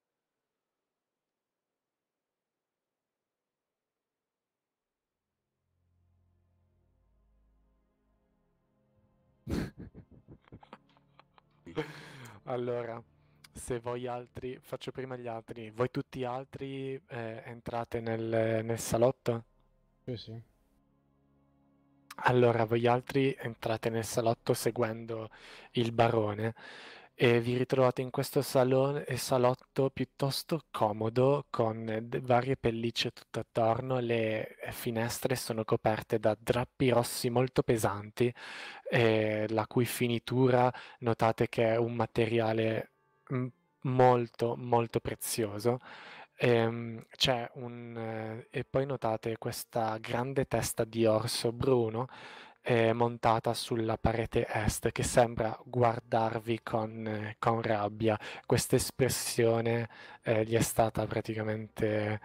Allora, se voi altri, faccio prima gli altri, voi tutti altri entrate nel salotto? Sì, sì. Allora, voi altri entrate nel salotto seguendo il barone e vi ritrovate in questo salotto piuttosto comodo con varie pellicce tutto attorno, le finestre sono coperte da drappi rossi molto pesanti, la cui finitura notate che è un materiale mm, molto molto prezioso. E poi notate questa grande testa di orso bruno montata sulla parete est che sembra guardarvi con rabbia. Questa espressione gli è stata praticamente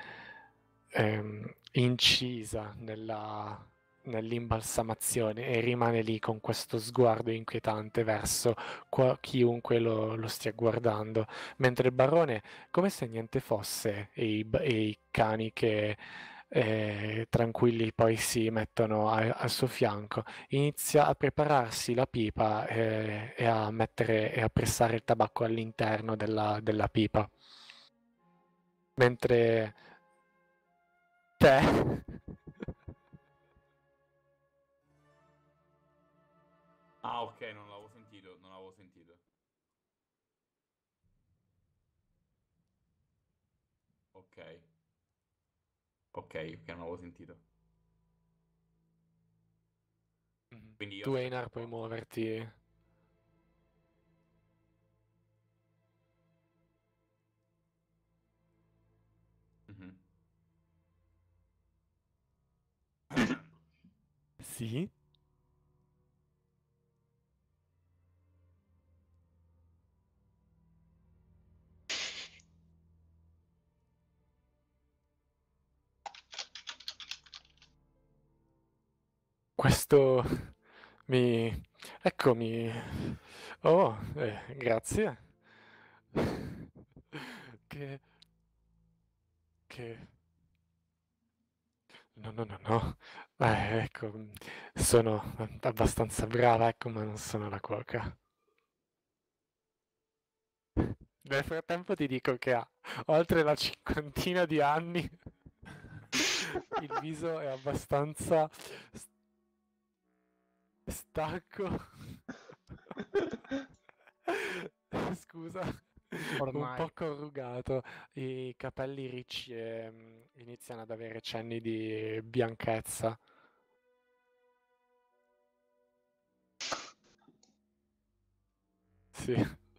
incisa nell'imbalsamazione e rimane lì con questo sguardo inquietante verso chiunque lo stia guardando, mentre il barone, come se niente fosse, e i cani che tranquilli poi si mettono al suo fianco, inizia a prepararsi la pipa e a mettere e a pressare il tabacco all'interno della pipa. Mentre te Ah, ok, non l'avevo sentito, non l'avevo sentito. Ok, ok, non l'avevo sentito. Quindi io tu aspetto Einar puoi qua. muoverti. Mhm. Sì? Questo mi... Eccomi. Oh, grazie. Che... Che... No, no, no, no. Ecco, sono abbastanza brava, ecco, ma non sono la cuoca. Nel frattempo ti dico che ha oltre la cinquantina di anni. Il viso è abbastanza stanco. Scusa, un po' Ormai. corrugato, i capelli ricci iniziano ad avere cenni di bianchezza. Sì.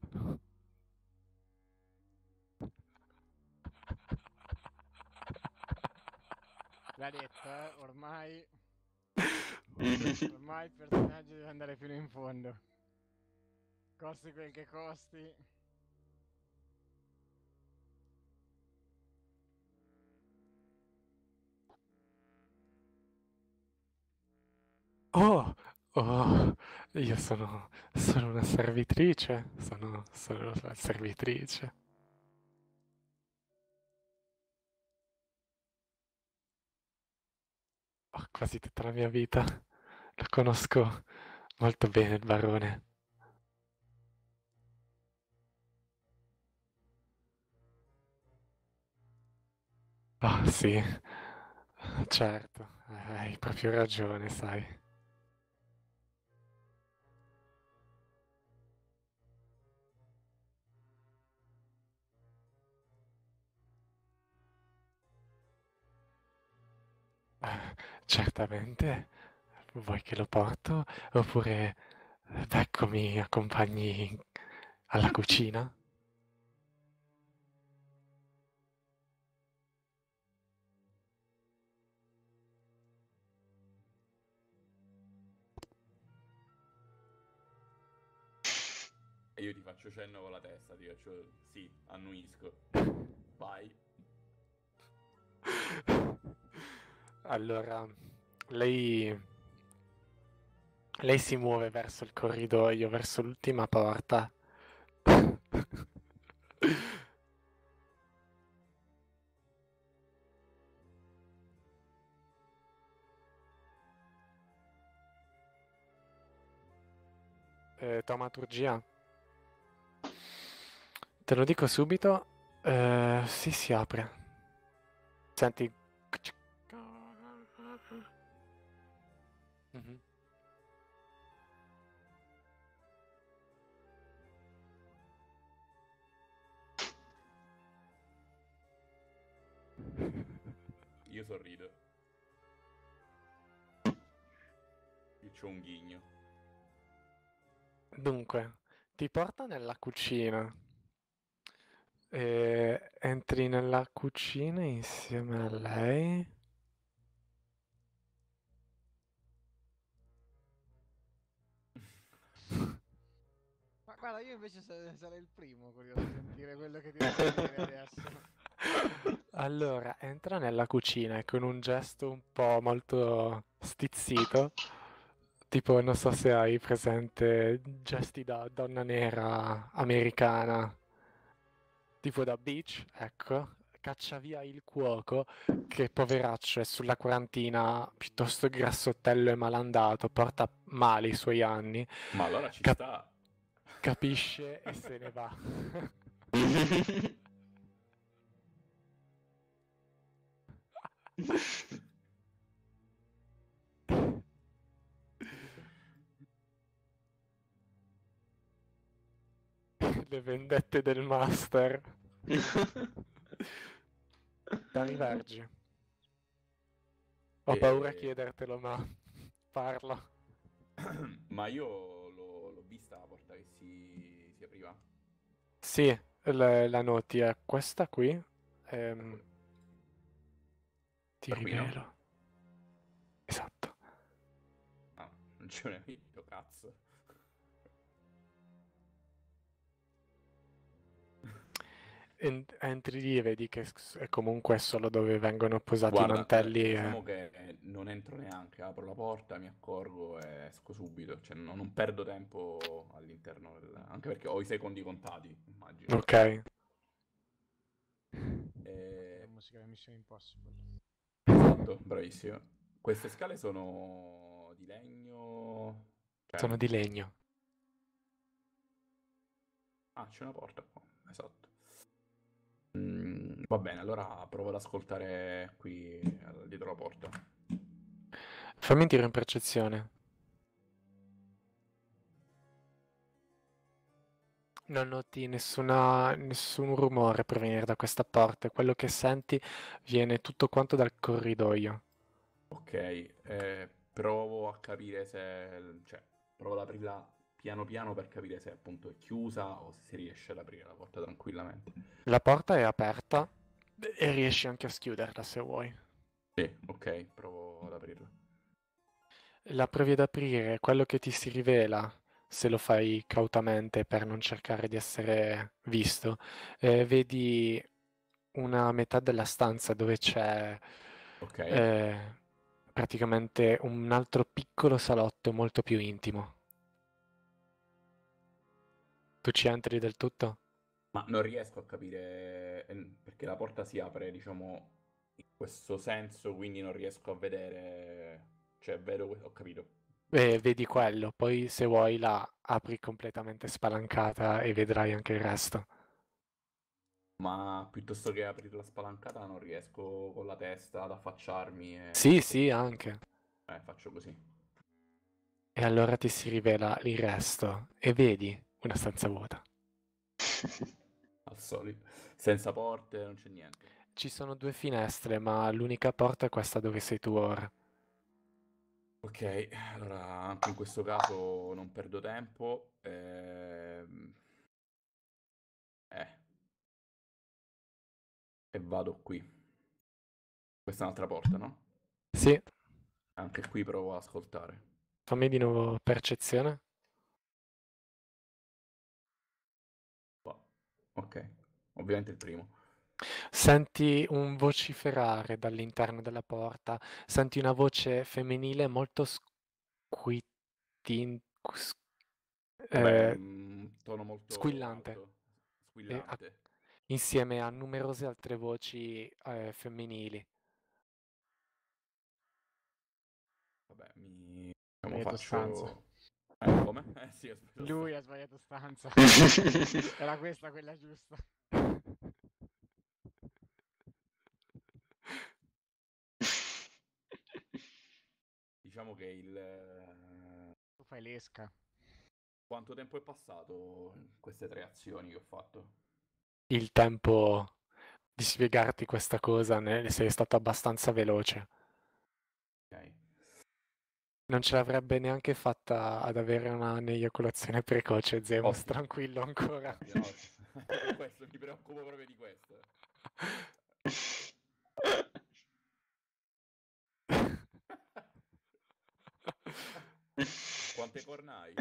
L'ha detto, ormai. Ormai il personaggio deve andare fino in fondo. Costi quel che costi. Oh, oh, io sono una servitrice, sono la servitrice. Ho quasi tutta la mia vita. Lo conosco molto bene il barone. Ah, sì, certo, hai proprio ragione, sai. Certamente, vuoi che lo porto? Oppure, ecco, mi accompagni alla cucina? E io ti faccio cenno con la testa, ti faccio sì, annuisco. Vai. Allora, lei, lei si muove verso il corridoio, verso l'ultima porta. Taumaturgia. Te lo dico subito. Sì, si apre. Senti. Mhm. Io sorrido. Io c'ho un ghigno. Dunque, ti porta nella cucina. Entri nella cucina insieme a lei. Ma guarda, io invece sarei il primo curioso di sentire quello che ti devo dire adesso. Allora, entra nella cucina e con un gesto un po' molto stizzito, tipo non so se hai presente gesti da donna nera americana, tipo da Beach, ecco, caccia via il cuoco che poveraccio è sulla quarantina, piuttosto grassottello e malandato, porta male i suoi anni, Ma allora ci cap- sta. capisce e se ne va. Le vendette del master. Dani Vergi. Ho paura a E- chiedertelo, ma parlo. Ma io l'ho vista la porta che si apriva. Sì, la noti, è questa qui. Ehm, Eccola. ti Da qui, no? rivelo. Esatto. Ah, non c'è un evento, cazzo. Entri lì e vedi che è comunque solo dove vengono posati i Guarda, mantelli. diciamo che non entro neanche, apro la porta, mi accorgo e esco subito, cioè non perdo tempo all'interno anche perché ho i secondi contati, immagino. Ok. La E- musica di Mission Impossible. Esatto, bravissimo. Queste scale sono di legno, cioè... Sono di legno. Ah, c'è una porta qua, esatto. Va bene, allora provo ad ascoltare qui dietro la porta. Fammi un tiro in percezione. Non noti nessun rumore provenire da questa porta. Quello che senti viene tutto quanto dal corridoio. Ok, provo a capire se... cioè, provo ad aprirla piano piano per capire se appunto è chiusa o se si riesce ad aprire la porta tranquillamente. La porta è aperta e riesci anche a schiuderla se vuoi. Sì, ok, provo ad aprirla. La provi ad aprire, quello che ti si rivela, se lo fai cautamente per non cercare di essere visto, vedi una metà della stanza dove c'è Ok, eh, praticamente un altro piccolo salotto molto più intimo. Tu ci entri del tutto? ma non riesco a capire perché la porta si apre, diciamo, in questo senso, quindi non riesco a vedere... Cioè, vedo... Ho capito. Vedi quello, poi se vuoi la apri completamente spalancata e vedrai anche il resto. Ma piuttosto che aprirla spalancata non riesco con la testa ad affacciarmi Sì, e sì, anche. faccio così, E allora ti si rivela il resto e vedi una stanza vuota. al solito. Senza porte, non c'è niente. Ci sono due finestre, ma l'unica porta è questa dove sei tu ora. Ok, allora anche in questo caso non perdo tempo. Eh, e vado qui. Questa è un'altra porta, no? Sì, Anche qui provo ad ascoltare. fammi di nuovo percezione. Boh, ok, ovviamente il primo. Senti un vociferare dall'interno della porta, senti una voce femminile molto squittin- s- Vabbè, eh, un tono molto squillante, alto, e squillante. insieme a numerose altre voci femminili. Vabbè, diciamo, Sbagliato stanza. faccio... come? Sì, aspetta, Lui ha sbagliato stanza. Era questa quella giusta. Diciamo che Tu fai l'esca. quanto tempo è passato in queste 3 azioni che ho fatto? Il tempo di spiegarti questa cosa, sei stato abbastanza veloce. Ok. Non ce l'avrebbe neanche fatta ad avere una eiaculazione precoce, Zeus, Ottimo. tranquillo ancora. Infatti, no, per questo mi preoccupo proprio di questo. Quante corna hai?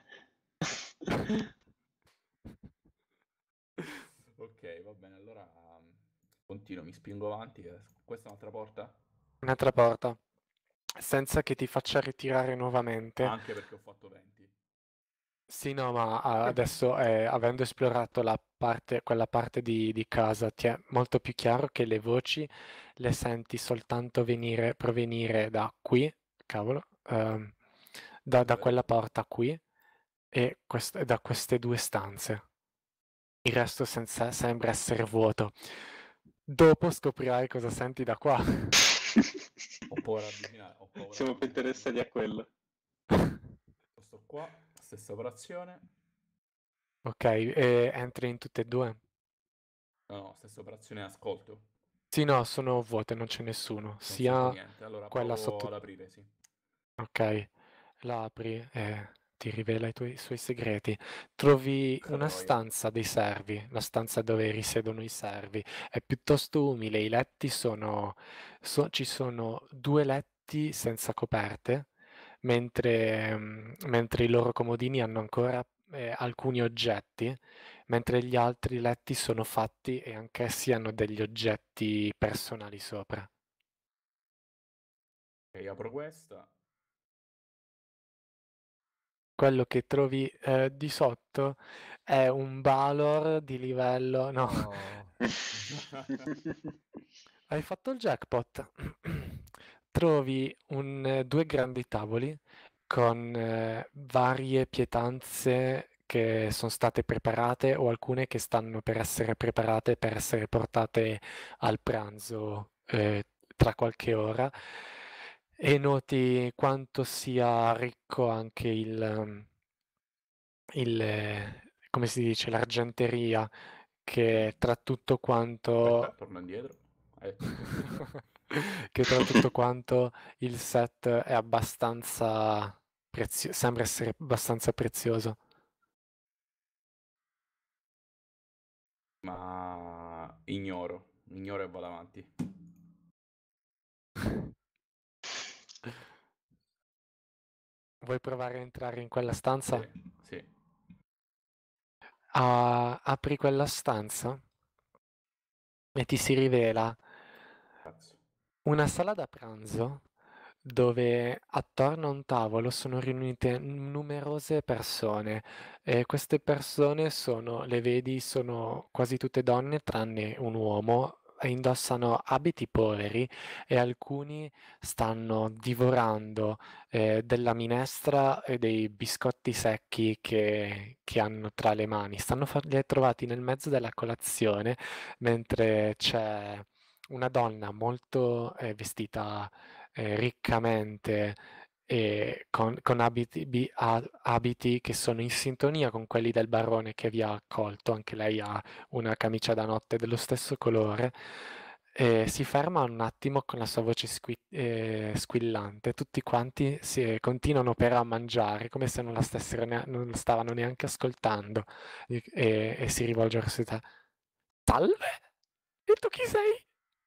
Ok, va bene, allora continuo, mi spingo avanti. Questa è un'altra porta? Un'altra porta, senza che ti faccia ritirare nuovamente. Anche perché ho fatto 20. Sì, no, ma adesso, avendo esplorato quella parte di casa, ti è molto più chiaro che le voci le senti soltanto provenire da qui, cavolo, da Dove? quella porta qui e da queste due stanze. Il resto sembra essere vuoto. Dopo scoprirai cosa senti da qua. Ho paura a avvicinare, ho paura ad Siamo più avvicinarmi. interessati a quello. Sto qua, stessa operazione. Ok, e entri in tutte e due? No, no, stessa operazione ascolto. Sì, no, sono vuote, non c'è nessuno. Non sento Sia niente. Allora quella provo sotto. ad aprire, sì. Ok, la apri e ti rivela i suoi segreti. Trovi Porca una troia. stanza dei servi, la stanza dove risiedono i servi. È piuttosto umile, i letti ci sono due letti senza coperte, mentre i loro comodini hanno ancora alcuni oggetti, mentre gli altri letti sono fatti e anch'essi hanno degli oggetti personali sopra. Ok, apro questa. Quello che trovi di sotto è un Balor di livello... No, Oh. hai fatto il jackpot. Trovi due grandi tavoli con varie pietanze che sono state preparate o alcune che stanno per essere preparate per essere portate al pranzo tra qualche ora. E noti quanto sia ricco anche come si dice, l'argenteria, che tra tutto Aspetta, quanto torno indietro. Hai detto tutto, scusa? che tra tutto quanto il set è abbastanza sembra essere abbastanza prezioso. Ma ignoro e vado avanti. Vuoi provare a entrare in quella Sì, stanza? sì, Apri quella stanza e ti si rivela cazzo. una sala da pranzo dove attorno a un tavolo sono riunite numerose persone e queste persone le vedi, sono quasi tutte donne tranne un uomo e indossano abiti poveri e alcuni stanno divorando della minestra e dei biscotti secchi che hanno tra le mani. Li hai trovati nel mezzo della colazione mentre c'è una donna molto vestita riccamente e con abiti che sono in sintonia con quelli del barone che vi ha accolto, anche lei ha una camicia da notte dello stesso colore, e si ferma un attimo con la sua voce squillante, tutti quanti continuano però a mangiare come se non non la stavano neanche ascoltando e si rivolge verso te. Salve! E tu chi sei?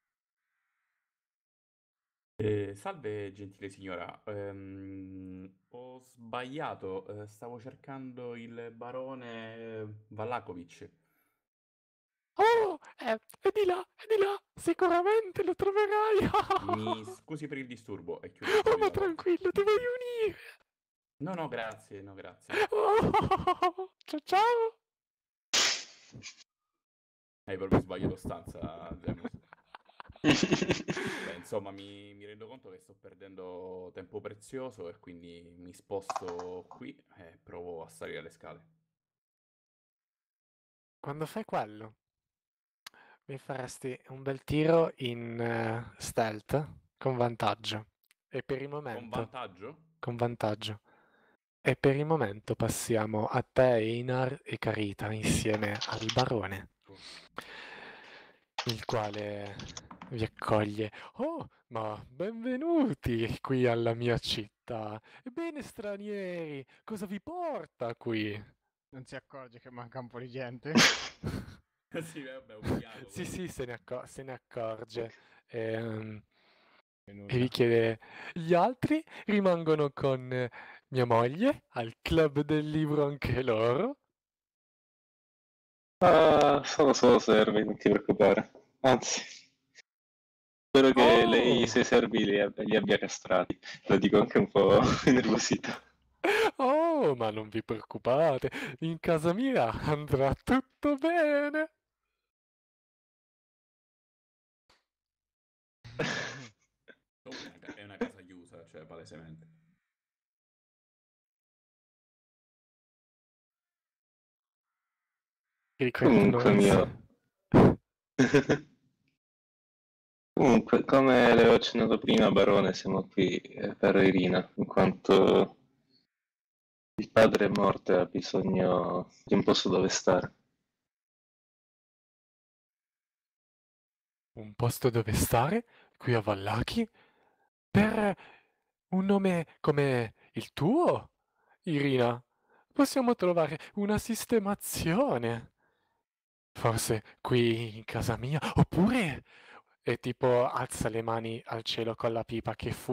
Salve, gentile signora. Ho sbagliato. Stavo cercando il barone Valakovic. Oh, È di là, sicuramente lo troverai. Mi scusi per il disturbo e chiudo il Oh, gioco di ma tavolo. tranquillo, ti voglio unire. No, no, grazie, no, grazie. Oh, ciao ciao. Hai proprio sbagliato stanza, Zemus. Beh, insomma, mi rendo conto che sto perdendo tempo prezioso e quindi mi sposto qui e provo a salire le scale. Quando fai quello, mi faresti un bel tiro in stealth con vantaggio. E per il Con momento, vantaggio? con vantaggio. E per il momento passiamo a te, Einar e Carita insieme al barone, il quale vi accoglie. Oh, ma benvenuti qui alla mia città. Ebbene, stranieri, cosa vi porta qui? Non si accorge che manca un po' di gente? Sì, vabbè, ubriaco, Sì, quindi. sì, se ne accorge. Ehm, E vi Venuta. chiede, gli altri rimangono con mia moglie al club del libro anche loro? Ah, sono solo servi, non ti preoccupare. Anzi, spero che lei i Oh! suoi servi li abbia castrati. Lo dico anche un po' innervosito. Oh, ma non vi preoccupate, in casa mia andrà tutto bene. Comunque è una casa chiusa, cioè, palesemente. Comunque, Noise. Comunque, come le ho accennato prima, Barone, siamo qui per Irina, in quanto il padre è morto e ha bisogno di un posto dove stare. Un posto dove stare, qui a Vallaki, per un nome come il tuo, Irina. Possiamo trovare una sistemazione. Forse qui in casa mia, oppure e tipo alza le mani al cielo con la pipa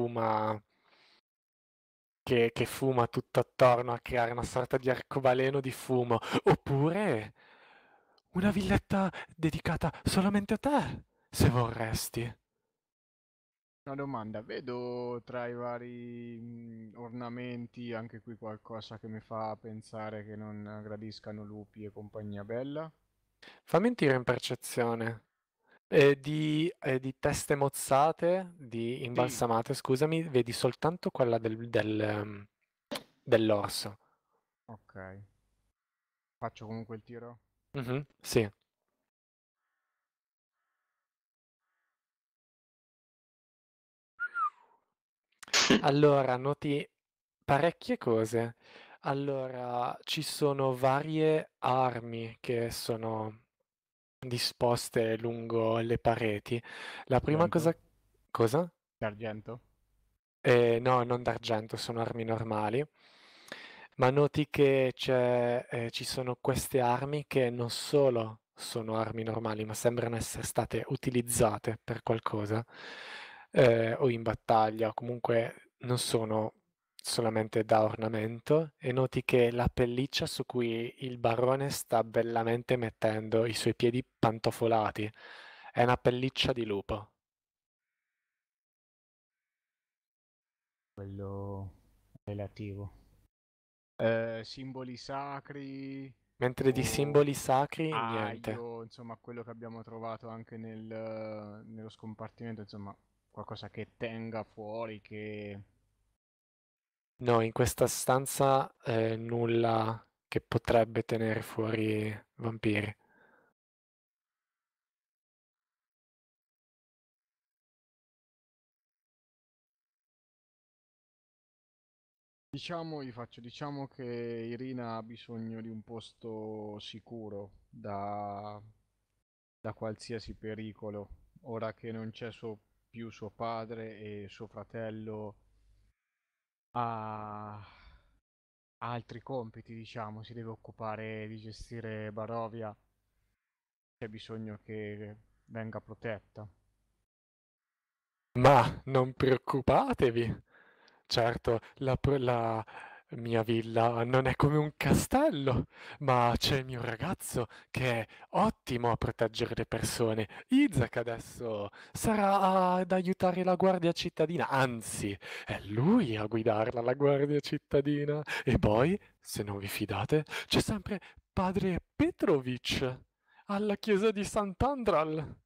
che fuma tutto attorno a creare una sorta di arcobaleno di fumo, oppure una villetta dedicata solamente a te, se vorresti. Una domanda, vedo tra i vari ornamenti anche qui qualcosa che mi fa pensare che non gradiscano lupi e compagnia bella? Fammi un tiro in percezione. Di teste mozzate, di Sì, imbalsamate, scusami, vedi soltanto quella dell'orso. ok. Faccio comunque il tiro? Mhm, sì. Allora, noti parecchie cose. Allora, ci sono varie armi che sono disposte lungo le pareti. La prima Argento? cosa... Cosa? D'argento? No, non d'argento, sono armi normali. Ma noti che ci sono queste armi che non solo sono armi normali, ma sembrano essere state utilizzate per qualcosa, o in battaglia, o comunque non sono solamente da ornamento. E noti che la pelliccia su cui il barone sta bellamente mettendo i suoi piedi pantofolati è una pelliccia di lupo. Quello relativo. Simboli sacri Mentre di o simboli sacri, niente. aglio, insomma, quello che abbiamo trovato anche nello scompartimento, insomma, qualcosa che tenga fuori, che... No, in questa stanza nulla che potrebbe tenere fuori vampiri. Diciamo, diciamo che Irina ha bisogno di un posto sicuro da qualsiasi pericolo. Ora che non c'è più suo padre e suo fratello ha altri compiti, diciamo, si deve occupare di gestire Barovia, c'è bisogno che venga protetta. Ma non preoccupatevi. Certo, mia villa non è come un castello, ma c'è il mio ragazzo che è ottimo a proteggere le persone. Isaac adesso sarà ad aiutare la guardia cittadina, anzi, è lui a guidarla la guardia cittadina. E poi, se non vi fidate, c'è sempre padre Petrovic alla chiesa di Sant'Andral.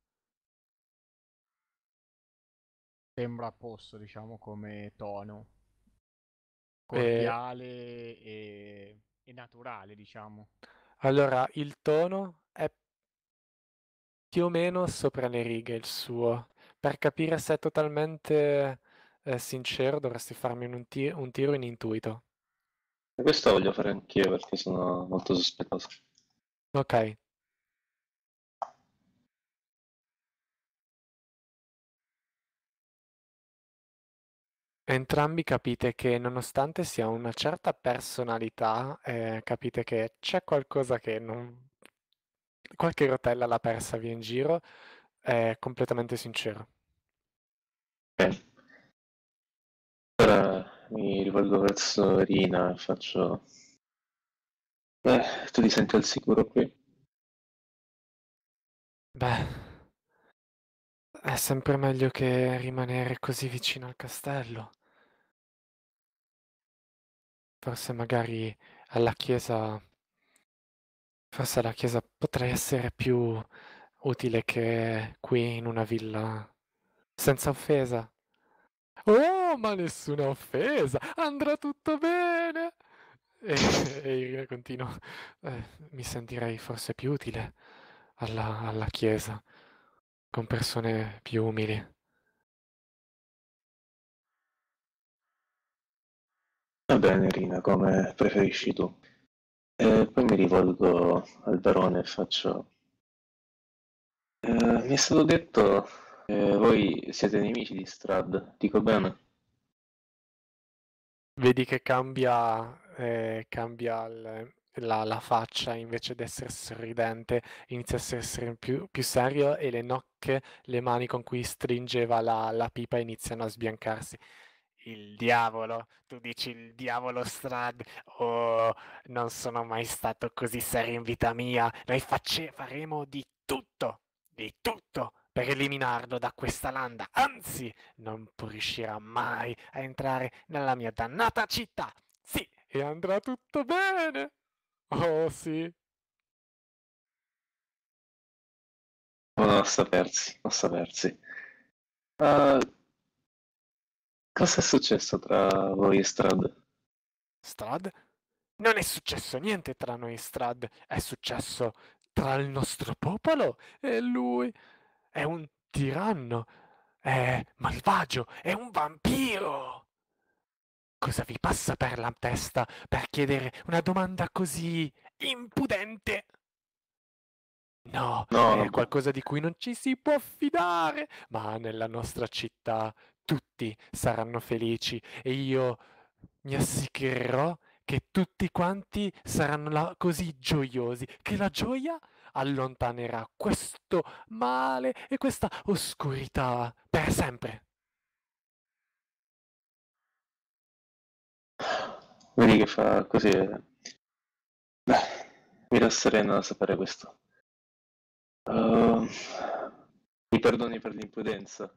Sembra a posto, diciamo, come tono. E Cordiale e naturale, diciamo. allora il tono è più o meno sopra le righe il suo. Per capire se è totalmente sincero dovresti farmi un tiro in intuito. E questo voglio fare anch'io perché sono molto sospettoso. Ok, entrambi capite che nonostante sia una certa personalità, capite che c'è qualcosa che non... Qualche rotella l'ha persa via in giro, è completamente sincero. Ok. Ora mi rivolgo verso Rina e faccio... tu ti senti al sicuro qui? Beh, è sempre meglio che rimanere così vicino al castello. Forse magari alla chiesa, forse alla chiesa potrei essere più utile che qui in una villa senza offesa. Oh, ma nessuna offesa, andrà tutto bene. E, e Irina continua, mi sentirei forse più utile alla chiesa, con persone più umili. Va bene, Rina, come preferisci tu. E poi mi rivolgo al barone e faccio... mi è stato detto che voi siete nemici di Strad, dico bene? Vedi che cambia la faccia, invece di essere sorridente, inizia a essere più serio e le nocche, le mani con cui stringeva la pipa iniziano a sbiancarsi. Il diavolo, tu dici il diavolo Strad, oh, non sono mai stato così serio in vita mia. Noi faremo di tutto per eliminarlo da questa landa. Anzi, non riuscirà mai a entrare nella mia dannata città. Sì, e andrà tutto bene. Oh sì. O non a sapersi, a sapersi. Ah, cosa è successo tra voi e Strad? Strad? Non è successo niente tra noi, Strad. È successo tra il nostro popolo e lui. È un tiranno. È malvagio. È un vampiro. Cosa vi passa per la testa per chiedere una domanda così impudente? No, No, è vabbè. qualcosa di cui non ci si può fidare, ma nella nostra città tutti saranno felici e io mi assicurerò che tutti quanti saranno così gioiosi che la gioia allontanerà questo male e questa oscurità per sempre. Vedi che fa così. Beh, mi dà sereno da sapere questo. Uh, mi perdoni per l'impudenza.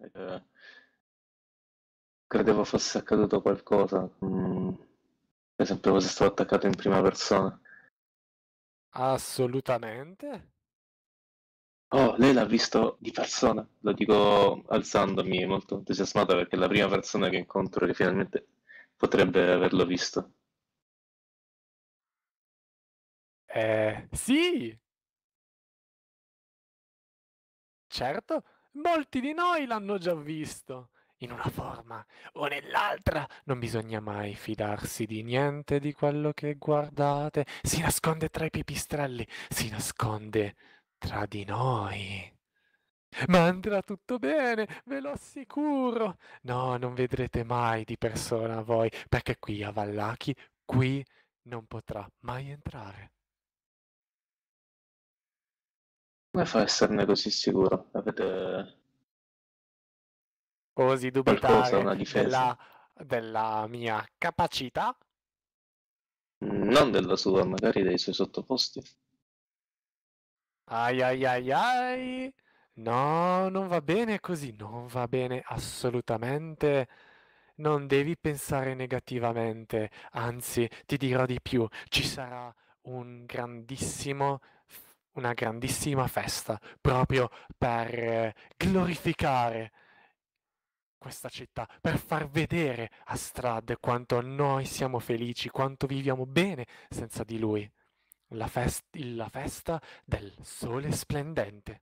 Credevo fosse accaduto qualcosa. Per esempio, fosse stato attaccato in prima persona. Assolutamente. Oh, lei l'ha visto di persona. Lo dico alzandomi molto entusiasmata perché è la prima persona che incontro che finalmente potrebbe averlo visto. Sì, certo, molti di noi l'hanno già visto. In una forma o nell'altra, non bisogna mai fidarsi di niente di quello che guardate. Si nasconde tra i pipistrelli, si nasconde tra di noi. Ma andrà tutto bene, ve lo assicuro. No, non vedrete mai di persona voi, perché qui a Vallaki, qui non potrà mai entrare. Come fa a esserne così sicuro? Avete Osi qualcosa, dubitare una difesa? della mia capacità? Non della sua, magari dei suoi sottoposti. Ai ai ai ai! No, non va bene così, non va bene assolutamente. Non devi pensare negativamente, anzi, ti dirò di più, ci sarà una grandissima festa proprio per glorificare questa città, per far vedere a Strad quanto noi siamo felici, quanto viviamo bene senza di lui. La festa del sole splendente.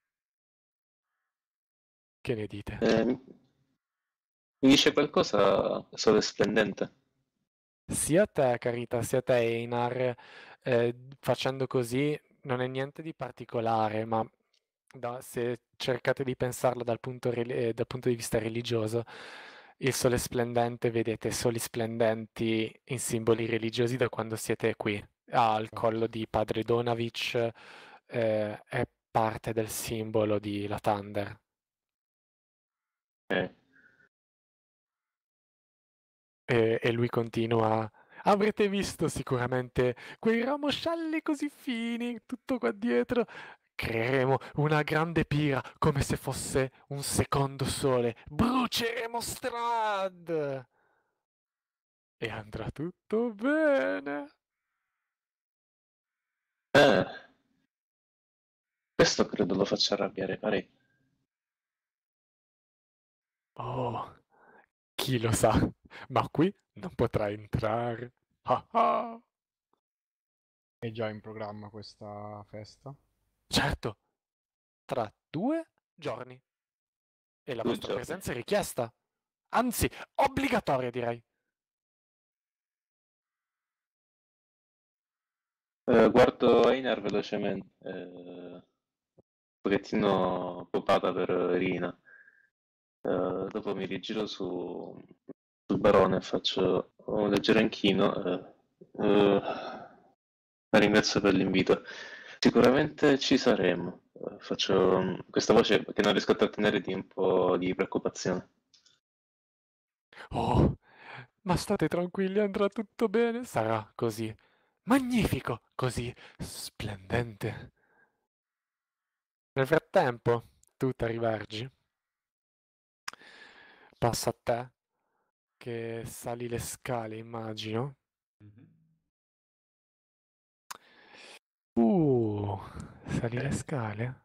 Che ne dite? Mi dice qualcosa, Sole Splendente? Sia te, Carita, sia te, Einar, facendo così non è niente di particolare, ma se cercate di pensarlo dal punto di vista religioso, il sole splendente, vedete soli splendenti in simboli religiosi da quando siete qui. Al collo di Padre Donavic, è parte del simbolo di Lathander. Eh, E lui continua: avrete visto sicuramente quei ramoscelli così fini, tutto qua dietro. Creeremo una grande pira come se fosse un secondo sole. Bruceremo Strad! E andrà tutto bene. eh, questo credo lo faccia arrabbiare parecchio. Oh, chi lo sa, ma qui non potrà entrare. Ah ah. È già in programma questa festa? Certo, tra 2 giorni. E la Due vostra giorni. presenza è richiesta. Anzi, obbligatoria, direi. Guardo Einar velocemente, un pochettino popata per Rina. Dopo mi rigiro sul barone e faccio un leggero inchino. La ringrazio per l'invito. Sicuramente ci saremo. Faccio questa voce che non riesco a trattenere di un po' di preoccupazione. Oh, ma state tranquilli, andrà tutto bene. Sarà così magnifico, così splendente. Nel frattempo, tu ti rivergi. Passa a te, che sali le scale, immagino. Mhm. Uh, sali le Eh, scale?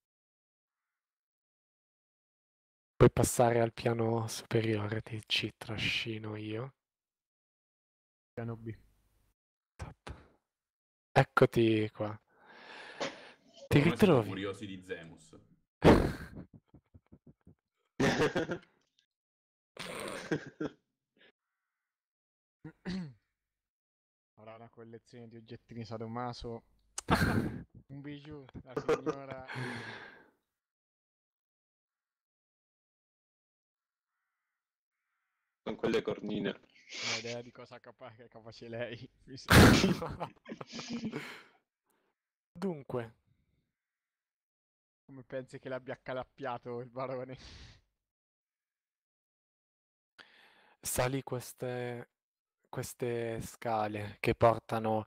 Puoi passare al piano superiore, ti ci trascino io. Piano B. Esatto. Eccoti qua. Ti Noi siamo ritrovi. curiosi di Zemus. Ora una collezione di oggettini sadomaso. Un bijou, la signora. Con quelle cornine. Una idea di cosa è capace lei. Dunque, Come pensi che l'abbia accalappiato il barone? sali queste scale che portano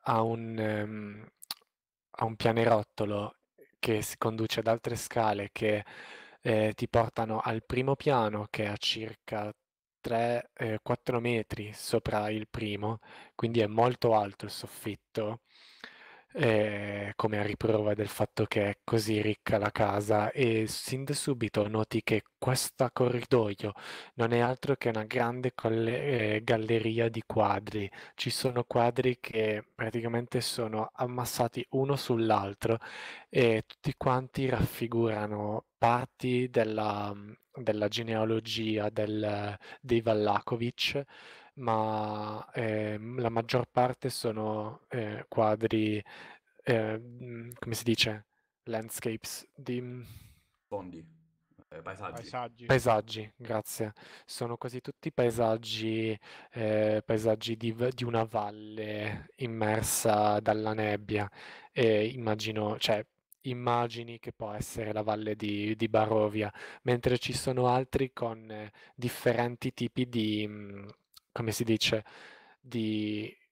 a un pianerottolo che si conduce ad altre scale che ti portano al primo piano che è a circa 3-4 metri sopra il primo, quindi è molto alto il soffitto, come a riprova del fatto che è così ricca la casa e sin da subito noti che questo corridoio non è altro che una grande galleria di quadri. Ci sono quadri che praticamente sono ammassati uno sull'altro e tutti quanti raffigurano parti della genealogia dei Vallakovic, ma la maggior parte sono quadri, come si dice? Landscapes, Fondi, paesaggi. Paesaggi. paesaggi, grazie. Sono quasi tutti paesaggi, paesaggi di una valle immersa dalla nebbia. E immagino, cioè, immagini che può essere la valle di Barovia, mentre ci sono altri con differenti tipi come si dice, di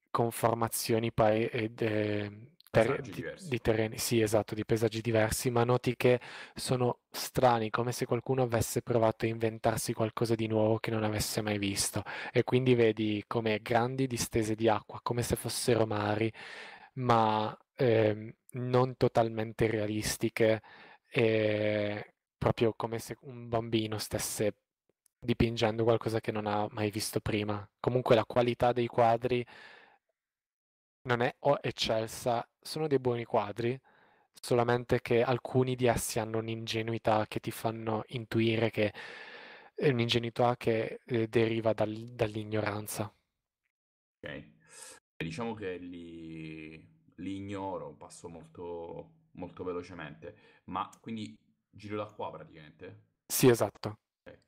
con formazioni Paesaggi diversi. di terreni, sì, esatto, di paesaggi diversi, ma noti che sono strani, come se qualcuno avesse provato a inventarsi qualcosa di nuovo che non avesse mai visto. E quindi vedi come grandi distese di acqua, come se fossero mari, ma non totalmente realistiche, proprio come se un bambino stesse dipingendo qualcosa che non ha mai visto prima. Comunque la qualità dei quadri non è eccelsa, sono dei buoni quadri, solamente che alcuni di essi hanno un'ingenuità che ti fanno intuire che è un'ingenuità che deriva dall'ignoranza. Ok. E diciamo che li ignoro, passo molto velocemente, ma quindi giro da qua praticamente. Sì, esatto. Ok.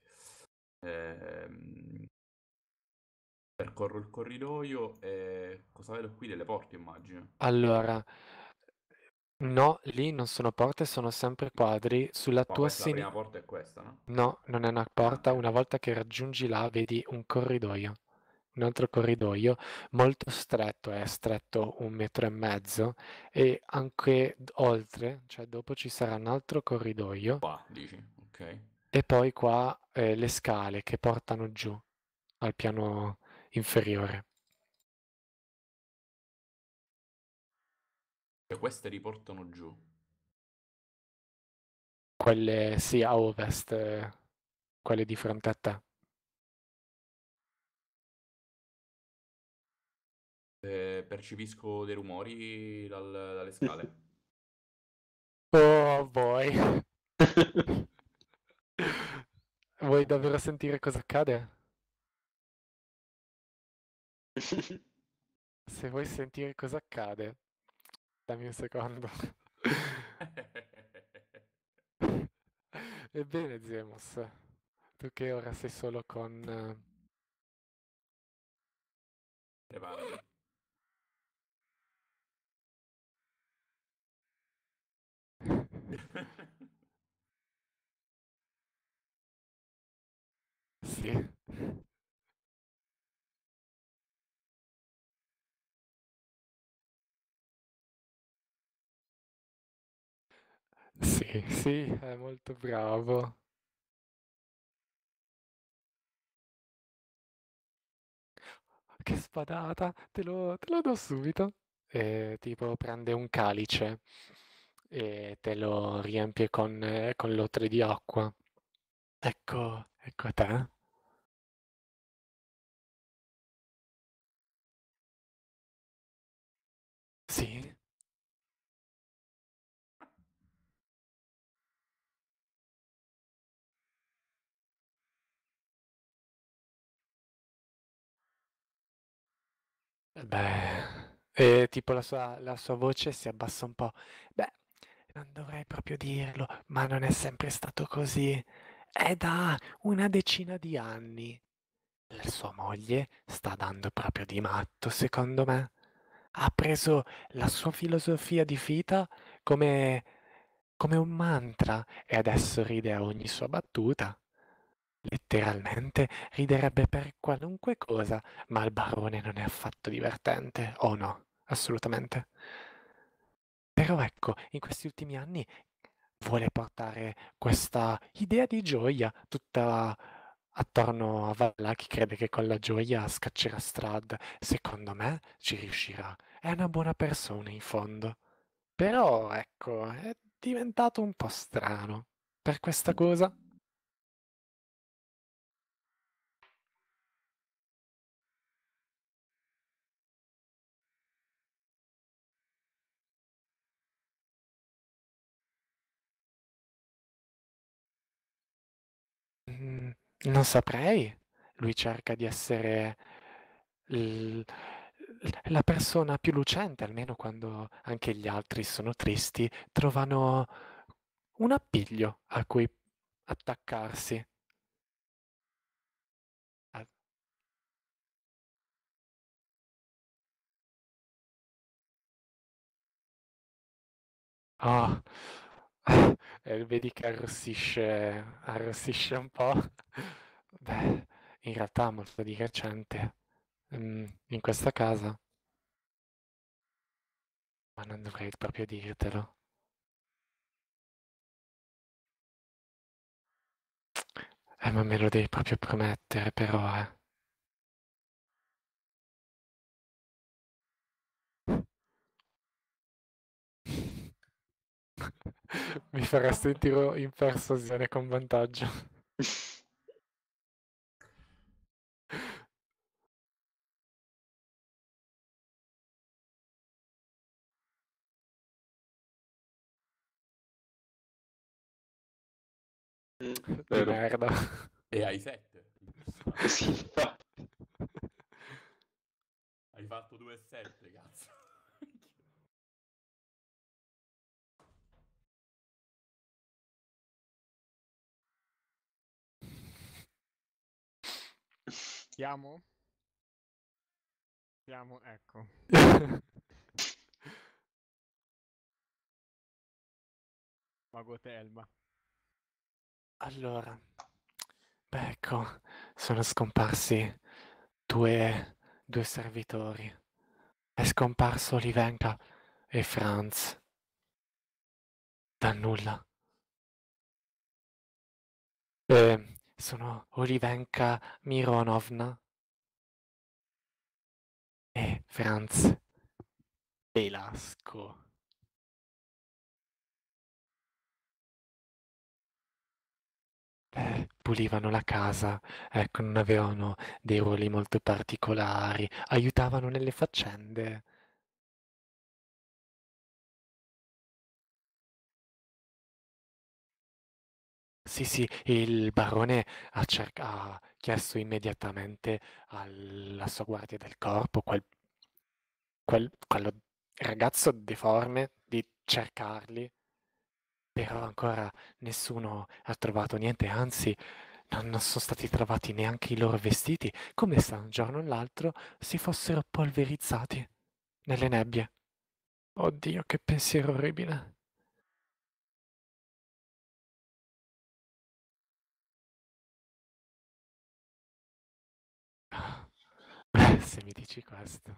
Ehm, percorro il corridoio e cosa vedo qui? Delle porte, immagino. Allora, no, lì non sono porte, sono sempre quadri. Sulla Ma tua questa, la prima sinistra. porta è questa, no? No, non è una Ah, porta. ok. Una volta che raggiungi là, vedi un corridoio. Un altro corridoio molto stretto, è stretto 1,5 metri, e anche oltre, cioè dopo ci sarà un altro corridoio, Qua, dici, ok. e poi qua le scale che portano giù al piano inferiore. E queste riportano giù. Quelle sì, a ovest, quelle di fronte a te. Percepisco dei rumori dalle scale. Oh boy! Vuoi davvero sentire cosa accade? Se vuoi sentire cosa accade, dammi un secondo. Ebbene, Zemus, tu che ora sei solo con... Preparati. Sì, sì, sì, è molto bravo. Che spadata, te lo do subito. E tipo prende un calice e te lo riempie con l'otre di acqua. Ecco a te. Sì. Beh, e tipo la sua voce si abbassa un po'. Beh, non dovrei proprio dirlo, ma non è sempre stato così. È da una decina di anni. La sua moglie sta dando proprio di matto, secondo me. Ha preso la sua filosofia di vita come un mantra e adesso ride a ogni sua battuta. Letteralmente riderebbe per qualunque cosa, ma il barone non è affatto divertente. Oh no, assolutamente. Però ecco, in questi ultimi anni vuole portare questa idea di gioia tutta attorno a Vallaki, crede che con la gioia scaccerà Strahd. Secondo me ci riuscirà. È una buona persona in fondo. Però ecco, è diventato un po' strano. Per questa cosa? Mhmm, non saprei. Lui cerca di essere l la persona più lucente, almeno quando anche gli altri sono tristi, trovano un appiglio a cui attaccarsi. A ah, e vedi che arrossisce un po'. Beh, in realtà molto di recente, in questa casa. Ma non dovrei proprio dirtelo. Ma me lo devi proprio promettere, però, eh. Mi faresti un tiro in persuasione con vantaggio. Di Vero. merda. E hai 7. Impressionante. Sì, infatti. Hai fatto 2,7, cazzo. Chiamo? Chiamo, ecco. Mago Telma. Allora, beh, ecco, sono scomparsi due servitori. È scomparso Olivenka e Franz. Dal nulla. Sono Olivenka Mironovna e Franz Velasco. Pulivano la casa, ecco, non avevano dei ruoli molto particolari, aiutavano nelle faccende. Sì, sì, il barone ha chiesto immediatamente alla sua guardia del corpo, quello ragazzo deforme, di cercarli, però ancora nessuno ha trovato niente, anzi, non sono stati trovati neanche i loro vestiti, come se da un giorno all'altro si fossero polverizzati nelle nebbie. Oddio, che pensiero orribile. Se mi dici questo.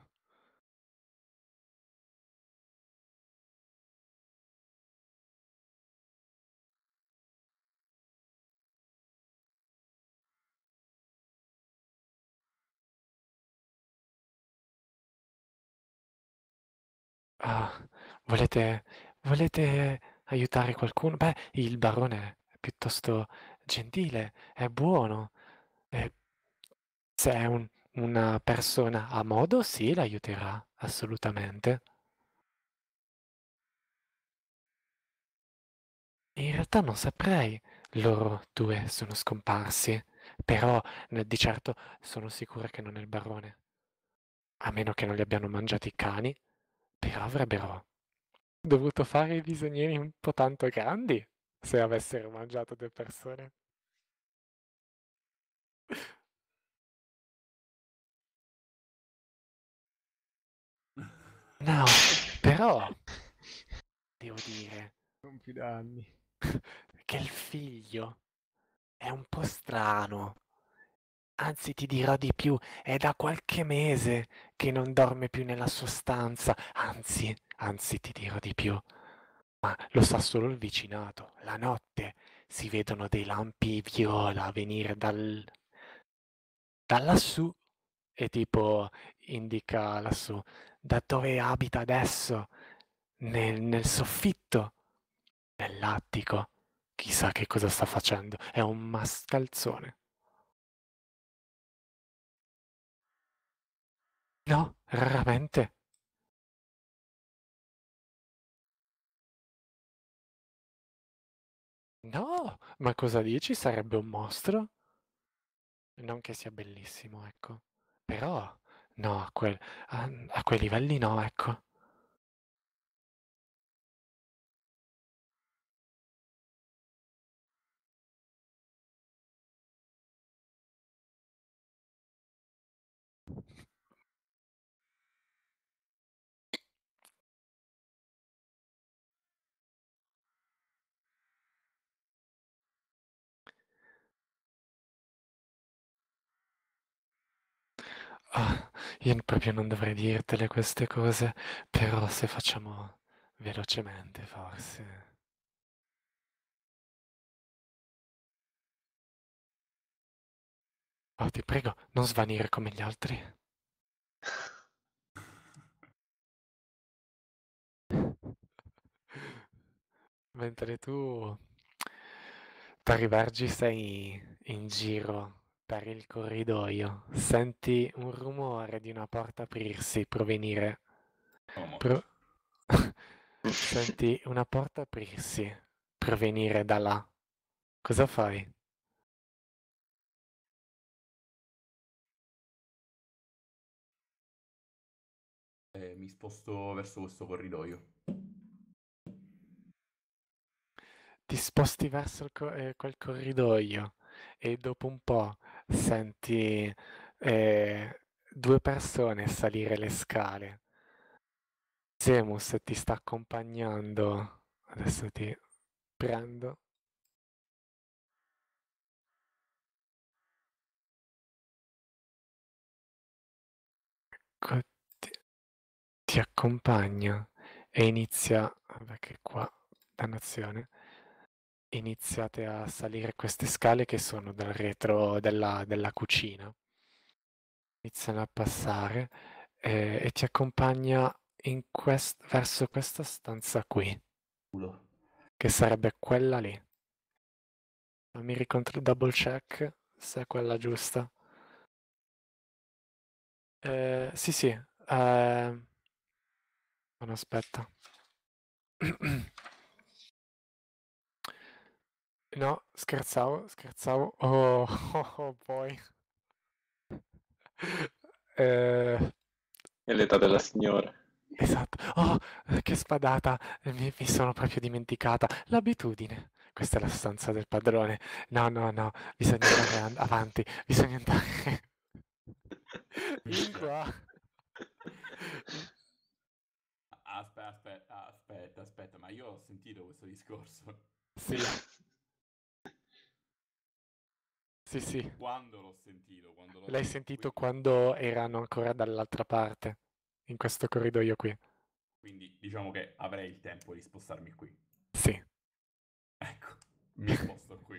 Ah, volete, volete aiutare qualcuno? Beh, il barone è piuttosto gentile, è buono. E se è una persona a modo, sì, l'aiuterà, assolutamente. In realtà non saprei, loro due sono scomparsi, però di certo sono sicura che non è il barone, a meno che non li abbiano mangiati i cani, però avrebbero dovuto fare i bisognini un po' tanto grandi se avessero mangiato due persone. No, però devo dire Non più danni. che il figlio è un po' strano. Anzi, ti dirò di più, è da qualche mese che non dorme più nella sua stanza. Anzi, ti dirò di più. Ma lo sa solo il vicinato. La notte si vedono dei lampi viola venire da lassù e tipo indica lassù, da dove abita adesso, nel soffitto, nell'attico. Chissà che cosa sta facendo. È un mascalzone. No, raramente. No, ma cosa dici? Sarebbe un mostro? Non che sia bellissimo, ecco. Però, no, a quei livelli no, ecco. Ah, io proprio non dovrei dirtele queste cose, però se facciamo velocemente, forse. Oh, ti prego, non svanire come gli altri. Mentre tu, Rivergi, sei in giro per il corridoio, senti un rumore di una porta aprirsi, provenire. Siamo morti. pro- Senti una porta aprirsi, provenire da là. Cosa fai? Mi sposto verso questo corridoio. Ti sposti verso quel corridoio e dopo un po' senti due persone salire le scale. Zemus ti sta accompagnando. Adesso ti prendo. Ecco, ti, ti accompagna e inizia. Perché qua, dannazione. Iniziate a salire queste scale che sono dal retro della cucina. Iniziano a passare e ti accompagna verso questa stanza qui, Culo. che sarebbe quella lì. Fammi double check se è quella giusta. Sì, sì. No, aspetta. No, scherzavo, scherzavo. Oh, oh boy. Eh, È l'età della signora. esatto. Oh, che spadata. Mi sono proprio dimenticata. L'abitudine. Questa è la stanza del padrone. No, no, no. Bisogna andare avanti. Bisogna andare in qua. Aspetta, ma io ho sentito questo discorso. Sì, sì, sì. Quando l'ho sentito? Quando l'ho L'hai detto? sentito quando erano ancora dall'altra parte, in questo corridoio qui. Quindi diciamo che avrei il tempo di spostarmi qui. Sì. Ecco, mi sposto qui.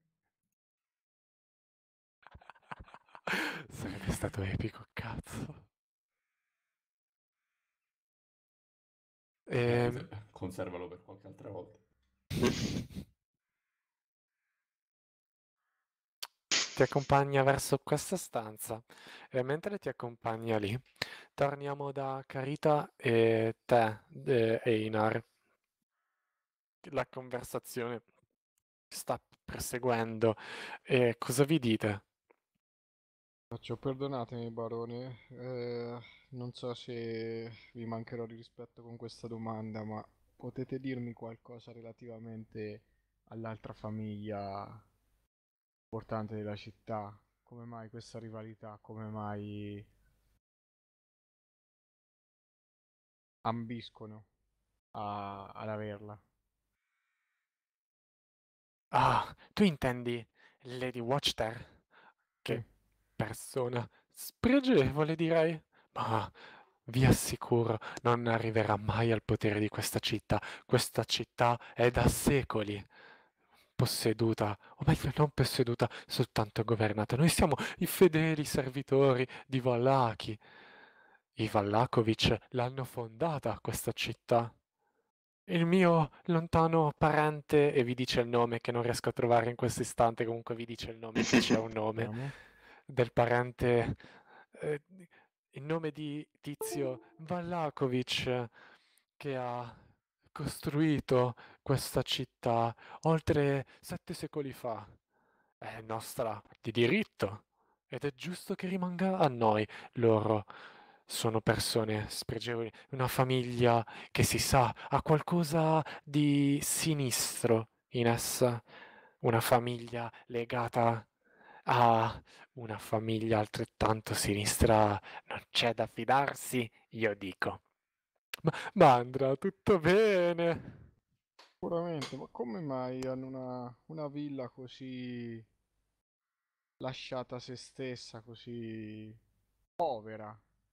Sarebbe stato epico, cazzo. Anche Ehm... se conservalo per qualche altra volta. Ti accompagna verso questa stanza e mentre ti accompagna lì, torniamo da Carita e te, Einar. La conversazione sta proseguendo e cosa vi dite? Faccio perdonatemi, barone, non so se vi mancherò di rispetto con questa domanda, ma potete dirmi qualcosa relativamente all'altra famiglia importante della città? Come mai questa rivalità? Come mai ambiscono ad averla? Ah, tu intendi Lady Watchter? Sì. Che persona spregevole, direi. Ma vi assicuro, non arriverà mai al potere di questa città. Questa città è da secoli posseduta, o meglio, non posseduta, soltanto governata. Noi siamo i fedeli servitori di Vallaki. I Vallakovic l'hanno fondata questa città. Il mio lontano parente, e vi dice il nome che non riesco a trovare in questo istante, comunque vi dice il nome che c'è un nome Vediamo. del parente, eh, il nome di Tizio Vallakovic, che ha costruito questa città oltre 7 secoli fa. È nostra di diritto ed è giusto che rimanga a noi. Loro sono persone spregevoli, una famiglia che si sa ha qualcosa di sinistro in essa, una famiglia legata a una famiglia altrettanto sinistra, non c'è da fidarsi, io dico. Ma andrà tutto bene. Sicuramente, ma come mai hanno una villa così lasciata a se stessa, così povera?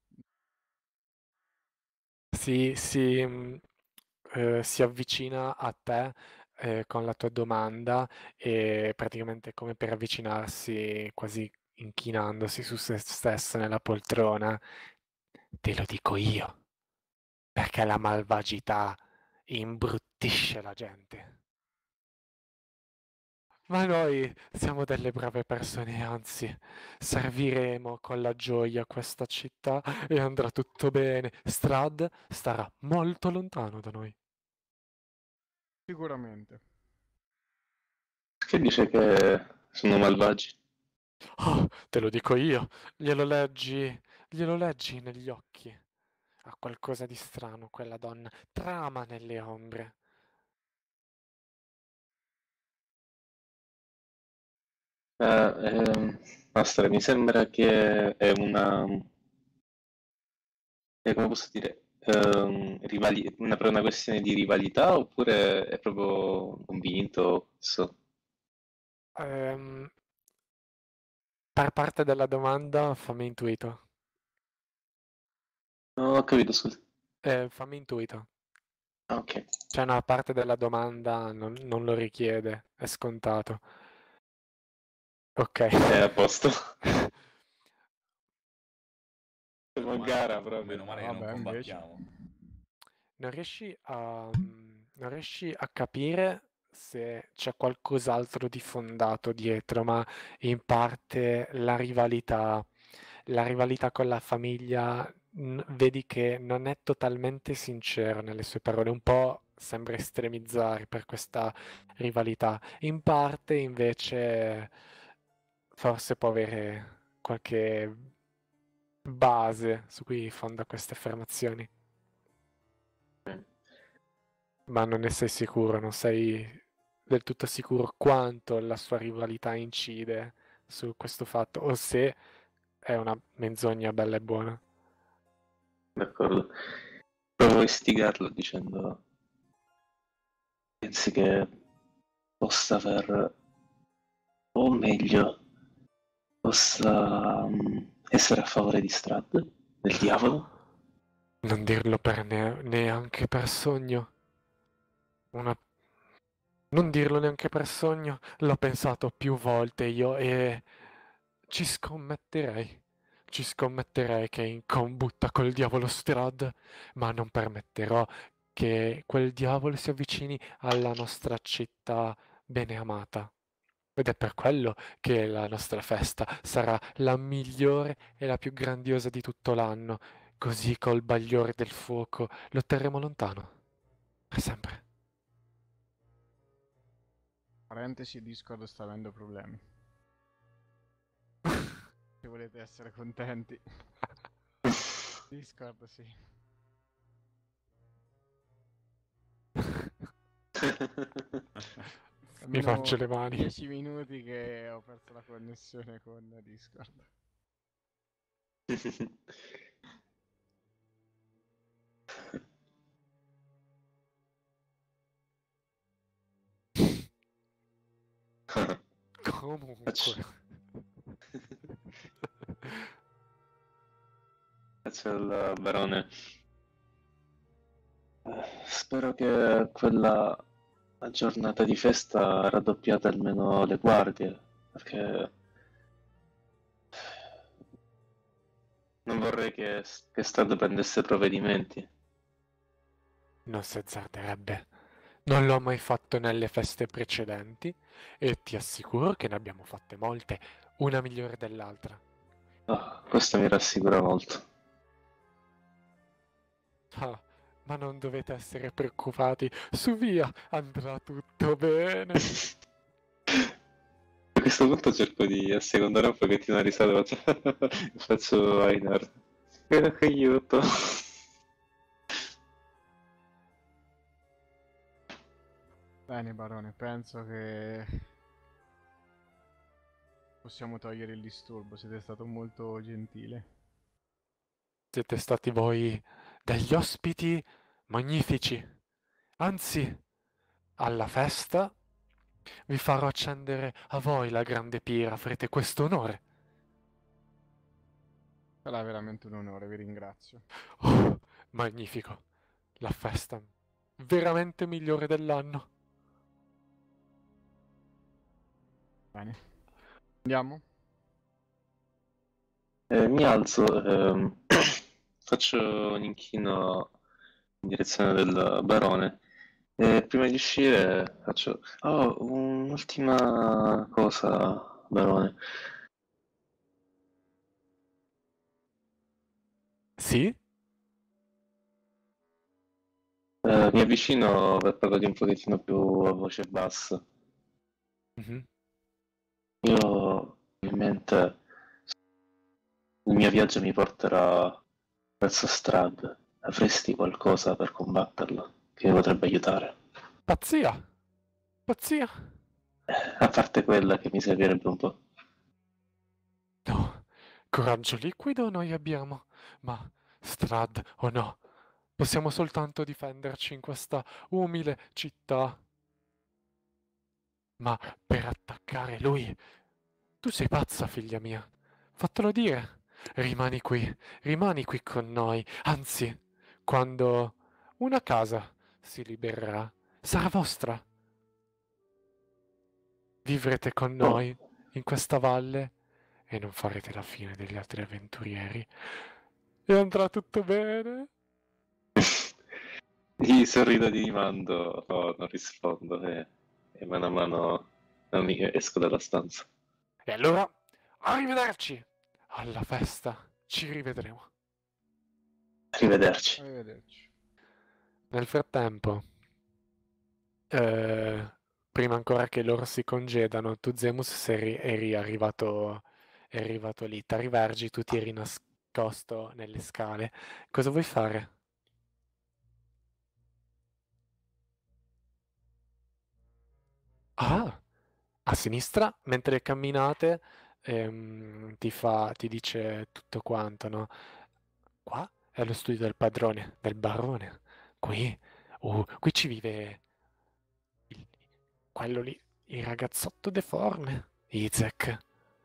si avvicina a te con la tua domanda e praticamente come per avvicinarsi, quasi inchinandosi su se stesso nella poltrona, te lo dico io, perché la malvagità imbruttisce la gente. Ma noi siamo delle brave persone, anzi, serviremo con la gioia questa città e andrà tutto bene. Strad starà molto lontano da noi. Sicuramente. Che dice che sono malvagi? Oh, te lo dico io, glielo leggi negli occhi. Ha qualcosa di strano quella donna, trama nelle ombre. Astra, mi sembra che è come posso dire, per una questione di rivalità oppure è proprio convinto? Ehm, per parte della domanda, fammi intuito. No, ho capito, scusa. Fammi intuito. Ah, ok. C'è una parte della domanda, non lo richiede, è scontato. Ok. È a posto. Meno Siamo a male, gara proprio. meno male che non Vabbè, invece. combattiamo. Non riesci a capire se c'è qualcos'altro di fondato dietro, ma in parte la rivalità con la famiglia, vedi che non è totalmente sincero nelle sue parole, un po' sembra estremizzare per questa rivalità. In parte invece forse può avere qualche base su cui fonda queste affermazioni. Ma non ne sei sicuro, non sei del tutto sicuro quanto la sua rivalità incide su questo fatto, o se è una menzogna bella e buona. D'accordo. Provo a istigarlo dicendo: pensi che possa aver, o meglio, possa essere a favore di Strad, del diavolo? Non dirlo per neanche per sogno. Una... Non dirlo neanche per sogno. L'ho pensato più volte io e ci scommetterei. Ci scommetterei che è in combutta col diavolo Strad, ma non permetterò che quel diavolo si avvicini alla nostra città beneamata. Ed è per quello che la nostra festa sarà la migliore e la più grandiosa di tutto l'anno. Così col bagliore del fuoco lo terremo lontano. Per sempre. Parentesi, Discord sta avendo problemi. Se volete essere contenti. Discord, sì. Mi Almeno mangio le mani. 10 minuti che ho perso la connessione con Discord. Comunque. Faccio il barone. Spero che quella giornata di festa raddoppiate almeno le guardie, perché non vorrei che Stato prendesse provvedimenti. Non si azzarderebbe. Non l'ho mai fatto nelle feste precedenti e ti assicuro che ne abbiamo fatte molte, una migliore dell'altra. Ah, questo mi rassicura molto. Ah, ma non dovete essere preoccupati, su via, andrà tutto bene. A questo punto cerco di assecondare un pochettino la risata, faccio Einar. Che aiuto. Bene, Barone, penso che possiamo togliere il disturbo. Siete stato molto gentile. Siete stati voi degli ospiti magnifici. Anzi, alla festa vi farò accendere a voi la grande pira, farete questo onore. Sarà veramente un onore, vi ringrazio. Oh, magnifico. la festa veramente migliore dell'anno. Bene. Andiamo? Mi alzo, faccio un inchino in direzione del barone. E prima di uscire faccio... Oh, un'ultima cosa, barone. Sì? Mi avvicino per parlare un pochettino più a voce bassa. Mhm. Io, ovviamente, il mio viaggio mi porterà verso Strad. Avresti qualcosa per combatterlo che mi potrebbe aiutare? Pazzia! Pazzia! A parte quella che mi servirebbe un po'. No, coraggio liquido noi abbiamo, ma Strad o no, possiamo soltanto difenderci in questa umile città. Ma per attaccare lui, tu sei pazza, figlia mia. Fatelo dire. Rimani qui con noi. Anzi, quando una casa si libererà, sarà vostra. Vivrete con Oh, noi in questa valle e non farete la fine degli altri avventurieri. E andrà tutto bene? gli sorrido di rimando, non rispondo e mano a mano esco dalla stanza. E allora, arrivederci! Alla festa ci rivedremo. Arrivederci. Arrivederci. Nel frattempo, eh, prima ancora che loro si congedano, tu Zemus eri arrivato lì, t'arrivergi, tu ti eri nascosto nelle scale. Cosa vuoi fare? Ah, a sinistra, mentre camminate, ti dice tutto quanto, no? Qua è lo studio del padrone, del barone. Qui ci vive il- quello lì, il ragazzotto deforme, Izek.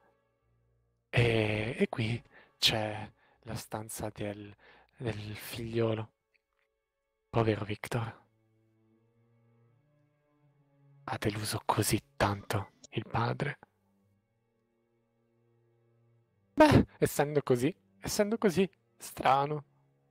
E qui c'è la stanza del figliolo. Povero Victor. Ha deluso così tanto il padre. Beh, essendo così, strano.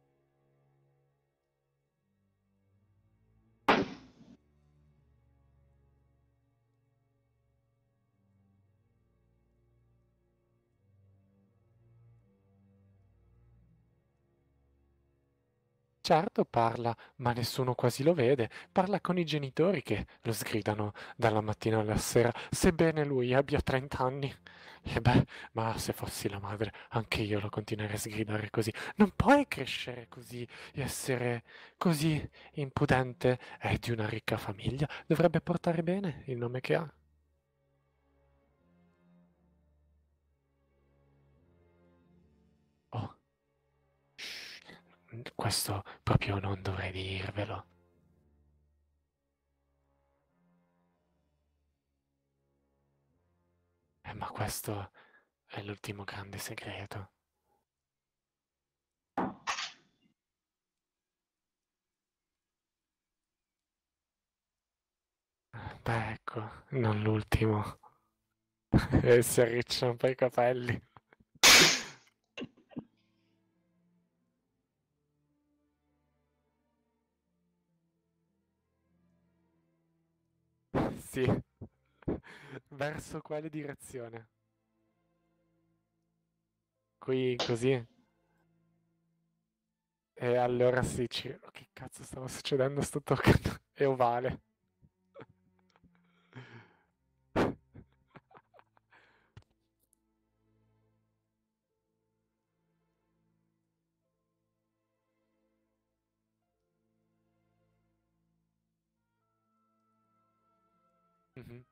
Certo parla, ma nessuno quasi lo vede. Parla con i genitori che lo sgridano dalla mattina alla sera, sebbene lui abbia 30 anni. E beh, ma se fossi la madre, anche io lo continuerei a sgridare così. Non puoi crescere così e essere così impudente. È di una ricca famiglia, dovrebbe portare bene il nome che ha. Oh, questo proprio non dovrei dirvelo. Ma questo è l'ultimo grande segreto. Beh, ecco, non l'ultimo. E si arriccia un po' i capelli. Sì. Verso quale direzione? Qui così? E allora sì, oh, che cazzo stava succedendo? Sto toccando. È ovale. Mhm.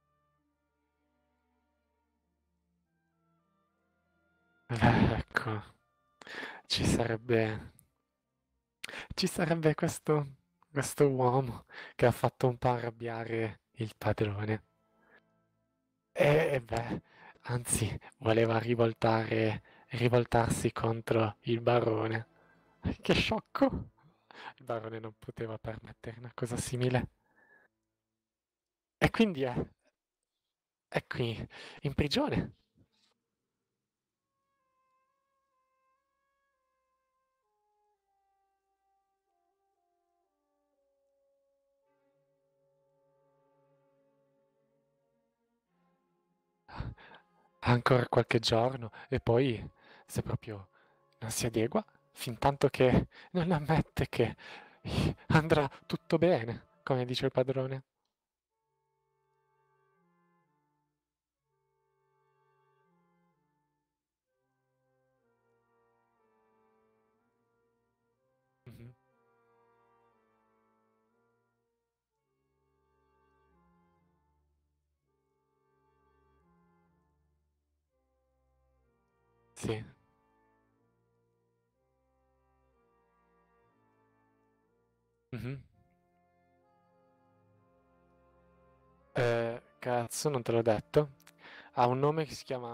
Ecco, ci sarebbe, ci sarebbe questo uomo che ha fatto un po' arrabbiare il padrone. Beh, anzi, voleva rivoltarsi contro il barone. Che sciocco! Il barone non poteva permettere una cosa simile. E quindi è qui, in prigione. Ancora qualche giorno e poi, se proprio non si adegua, fintanto che non ammette che andrà tutto bene, come dice il padrone. Mhm. Sì. Mhm. Cazzo, non te l'ho detto. Ha un nome che si chiama...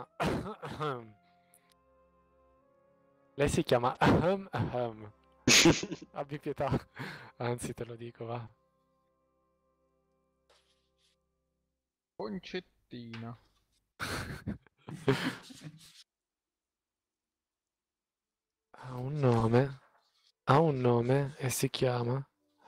Lei si chiama... Abbi pietà. Anzi, te lo dico, va. Concettina. Ha un nome. Ha un nome e si chiama...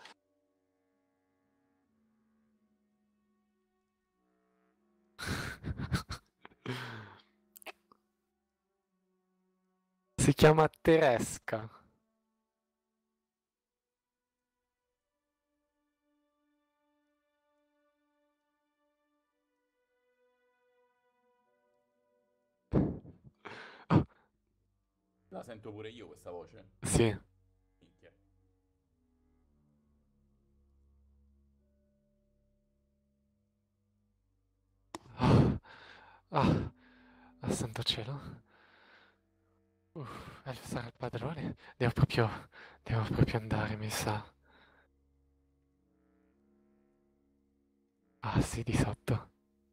Si chiama Teresca. Oh, La sento pure io questa voce. sì. Minchia. Ah, ah, ah, santo cielo. Sarà il padrone? Devo proprio andare, mi sa. Ah, sì, di sotto.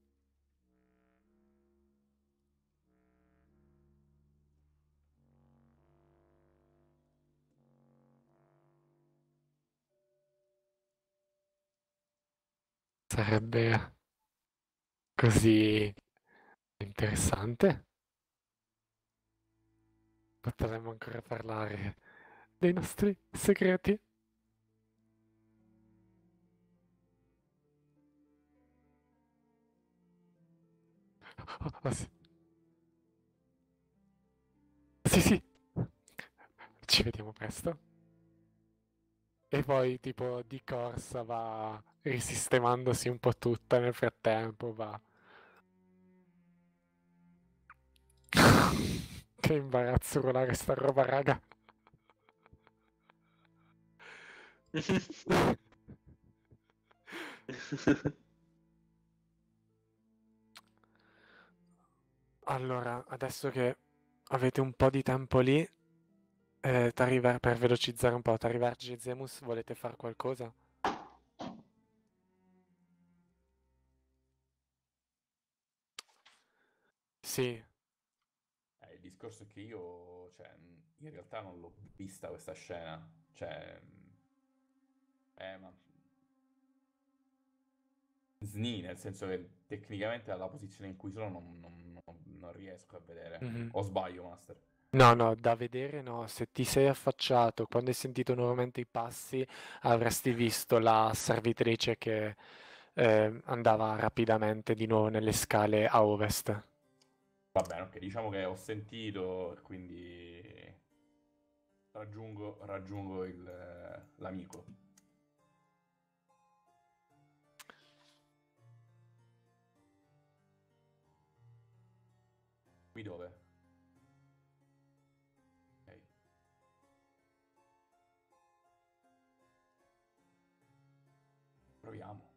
Sarebbe così interessante. Potremmo ancora parlare dei nostri segreti. Oh, sì. Sì, sì. Ci vediamo presto. E poi, tipo, di corsa va risistemandosi un po' tutta nel frattempo, va. Che imbarazzo volare sta roba, raga. Allora, adesso che avete un po' di tempo lì, per velocizzare un po', Tariverge e Zemus, volete fare qualcosa? Sì. Il discorso è che io, cioè, in realtà non l'ho vista questa scena. Cioè, ma sni, nel senso che tecnicamente dalla posizione in cui sono non riesco a vedere. Mhm. O sbaglio, Master? No, no, da vedere no. Se ti sei affacciato, quando hai sentito nuovamente i passi, avresti visto la servitrice che andava rapidamente di nuovo nelle scale a ovest. Va bene, ok, diciamo che ho sentito, quindi raggiungo l'amico. Qui dove? Ok, proviamo.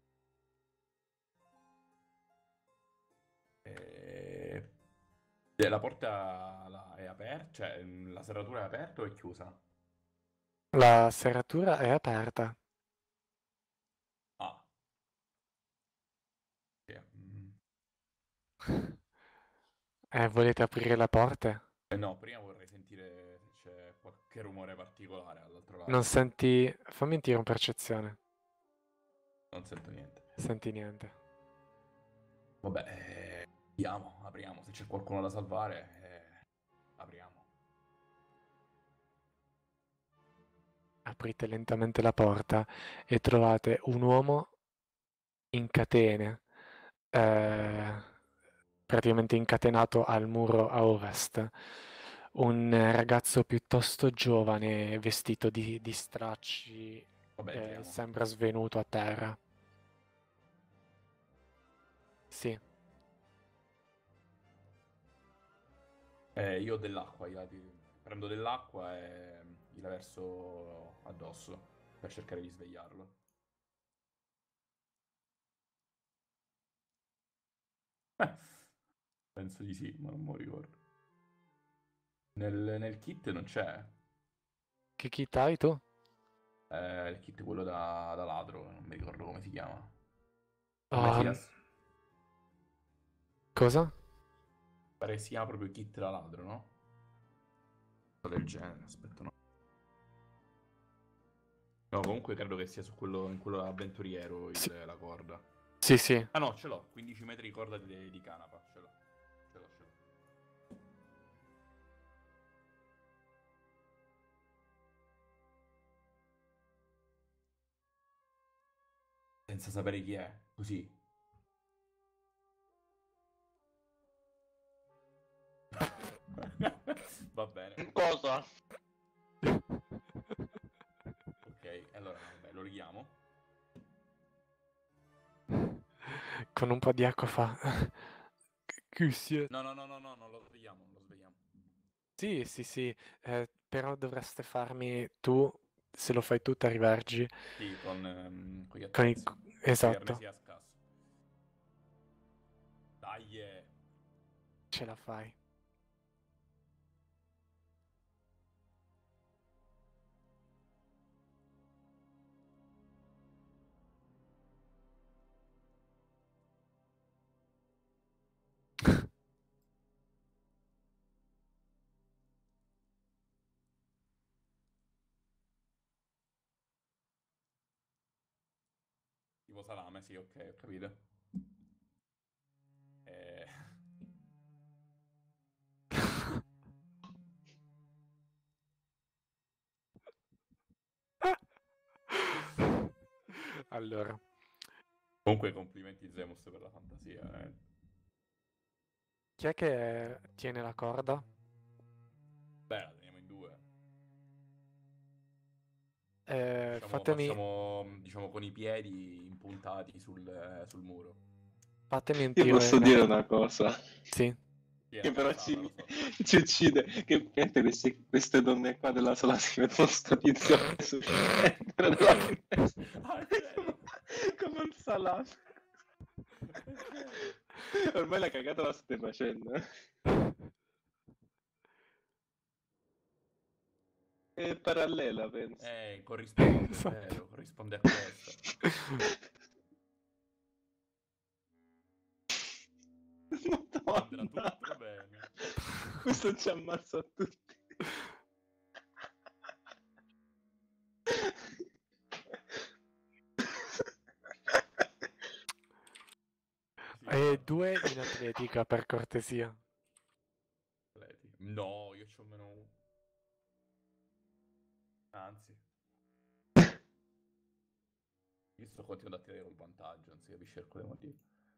Eh, la porta è aperta? Cioè, la serratura è aperta o è chiusa? La serratura è aperta. Ah, sì. Volete aprire la porta? No, prima vorrei sentire se c'è che rumore particolare all'altro lato. Non senti... Fammi un tiro in percezione. Non sento niente. Senti niente. Vabbè, apriamo. Se c'è qualcuno da salvare, apriamo. Aprite lentamente la porta e trovate un uomo in catene, praticamente incatenato al muro a ovest. Un ragazzo piuttosto giovane, vestito di stracci, Vabbè, entriamo. sembra svenuto a terra. Sì, Io ho dell'acqua, prendo dell'acqua e gliela verso addosso per cercare di svegliarlo. Penso di sì, ma non me lo ricordo. Nel kit non c'è. che kit hai tu? Il kit quello da ladro, non mi ricordo come si chiama. Um, cosa? Pare si chiama proprio kit da ladro, no? Del genere, aspetta, no. No, comunque credo che sia in quello avventuriero Sì. la corda. Sì, sì. Ah no, ce l'ho, 15 metri di corda di canapa, ce l'ho. Senza sapere chi è, così. Va bene. Cosa? Ok, allora, vabbè, lo richiamo. Con un po' di acqua fa... Chi siete? No, non lo svegliamo, Sì, sì, sì, però dovreste farmi tu, se lo fai tu, ti rivergi Sì, con gli con attrezzi. Esatto, Arnesi a scasso. Dai, ce la fai. tipo salame, sì, ok, ho capito. Eh... Allora, Comunque complimenti Zemus per la fantasia. chi è che tiene la corda? Beh, la teniamo in due. Fatemi, Facciamo, diciamo, con i piedi impuntati sul muro. fatemi un Io tiro posso in... dire una cosa Sì, Sì, è che però forzata, lo so. ci uccide. Che praticamente queste donne qua della sola si mettono sto tizio su dentro della finestra. Ah, è vero. Come un salame. Ormai la cagata la state facendo. È parallela, penso. Corrisponde, è Esatto. vero, corrisponde a questa. Andrà Madonna. tutto bene. Questo ci ammazza a tutti. Sì, E esatto. 2 in atletica, per cortesia. No, io c'ho meno uno. Anzi. Io sto continuando a tirare col vantaggio, non si capisce per quale motivo.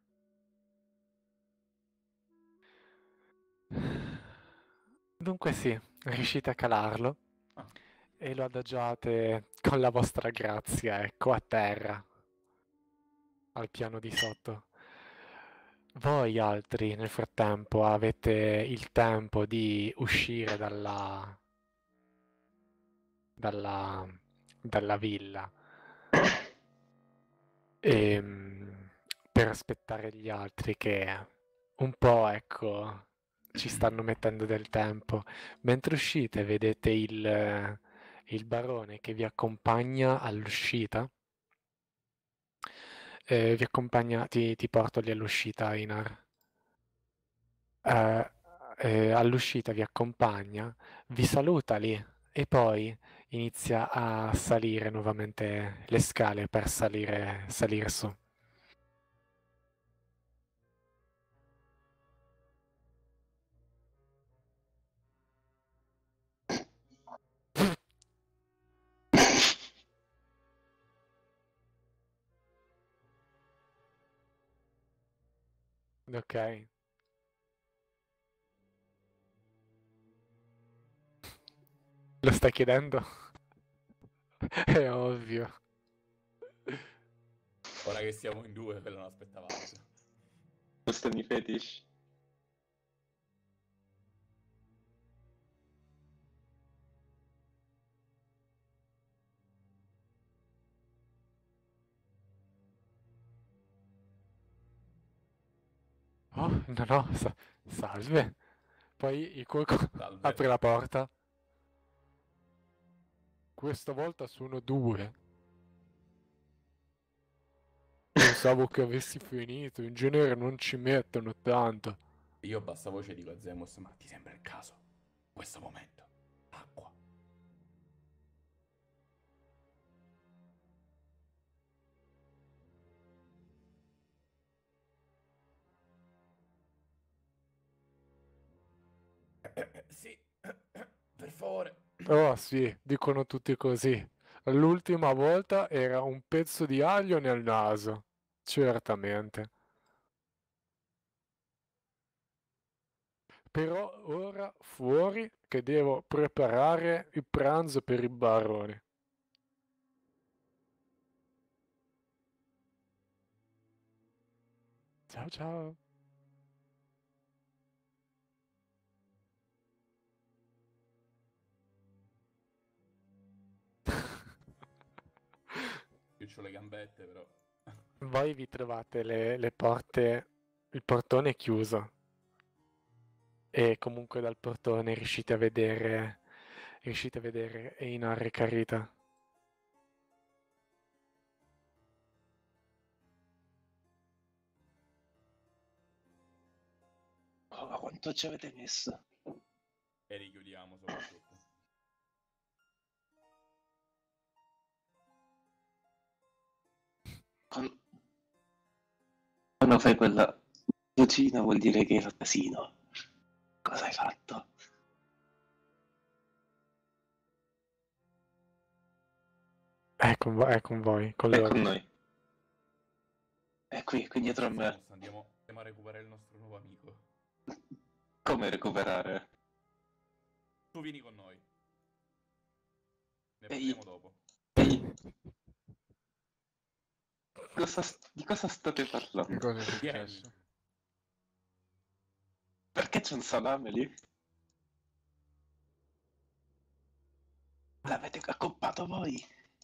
Dunque sì, riuscite a calarlo Ah, e lo adagiate con la vostra grazia, ecco, a terra, al piano di sotto. Voi altri, nel frattempo, avete il tempo di uscire dalla, dalla villa per aspettare gli altri che un po', ecco, ci stanno mettendo del tempo. Mentre uscite, vedete il barone che vi accompagna all'uscita. Vi accompagna, ti porto lì all'uscita, Inar. Eh, all'uscita vi accompagna, vi saluta lì e poi inizia a salire nuovamente le scale per salire su. Ok. Lo stai chiedendo? È ovvio. Ora che siamo in due, ve lo aspettavate. Questi fetish. Oh, no, no, salve. Poi il cuoco Salve. apre la porta. Questa volta sono due. Pensavo che avessi finito, in genere non ci mettono tanto. Io a bassa voce dico a Zemus, ma ti sembra il caso? In questo momento. Acqua. Sì, per favore. Oh sì, dicono tutti così. L'ultima volta era un pezzo di aglio nel naso. Certamente. Però ora fuori che devo preparare il pranzo per i baroni. Ciao ciao. Io ho le gambette, però. Voi vi trovate le porte, il portone è chiuso e comunque dal portone riuscite a vedere Einar e Carita. Oh, ma quanto ci avete messo? E richiudiamo soprattutto. Quando, quando fai quella vocina vuol dire che era casino. Cosa hai fatto? È con voi, con È loro. con noi. È qui dietro a Forza, me. Zemus, andiamo a recuperare il nostro nuovo amico. Come recuperare? Tu vieni con noi. Ne Ehi, parliamo dopo. ehi, di cosa state Che parlando? cosa è Vieni. successo? Perché c'è un salame lì? L'avete accoppato voi?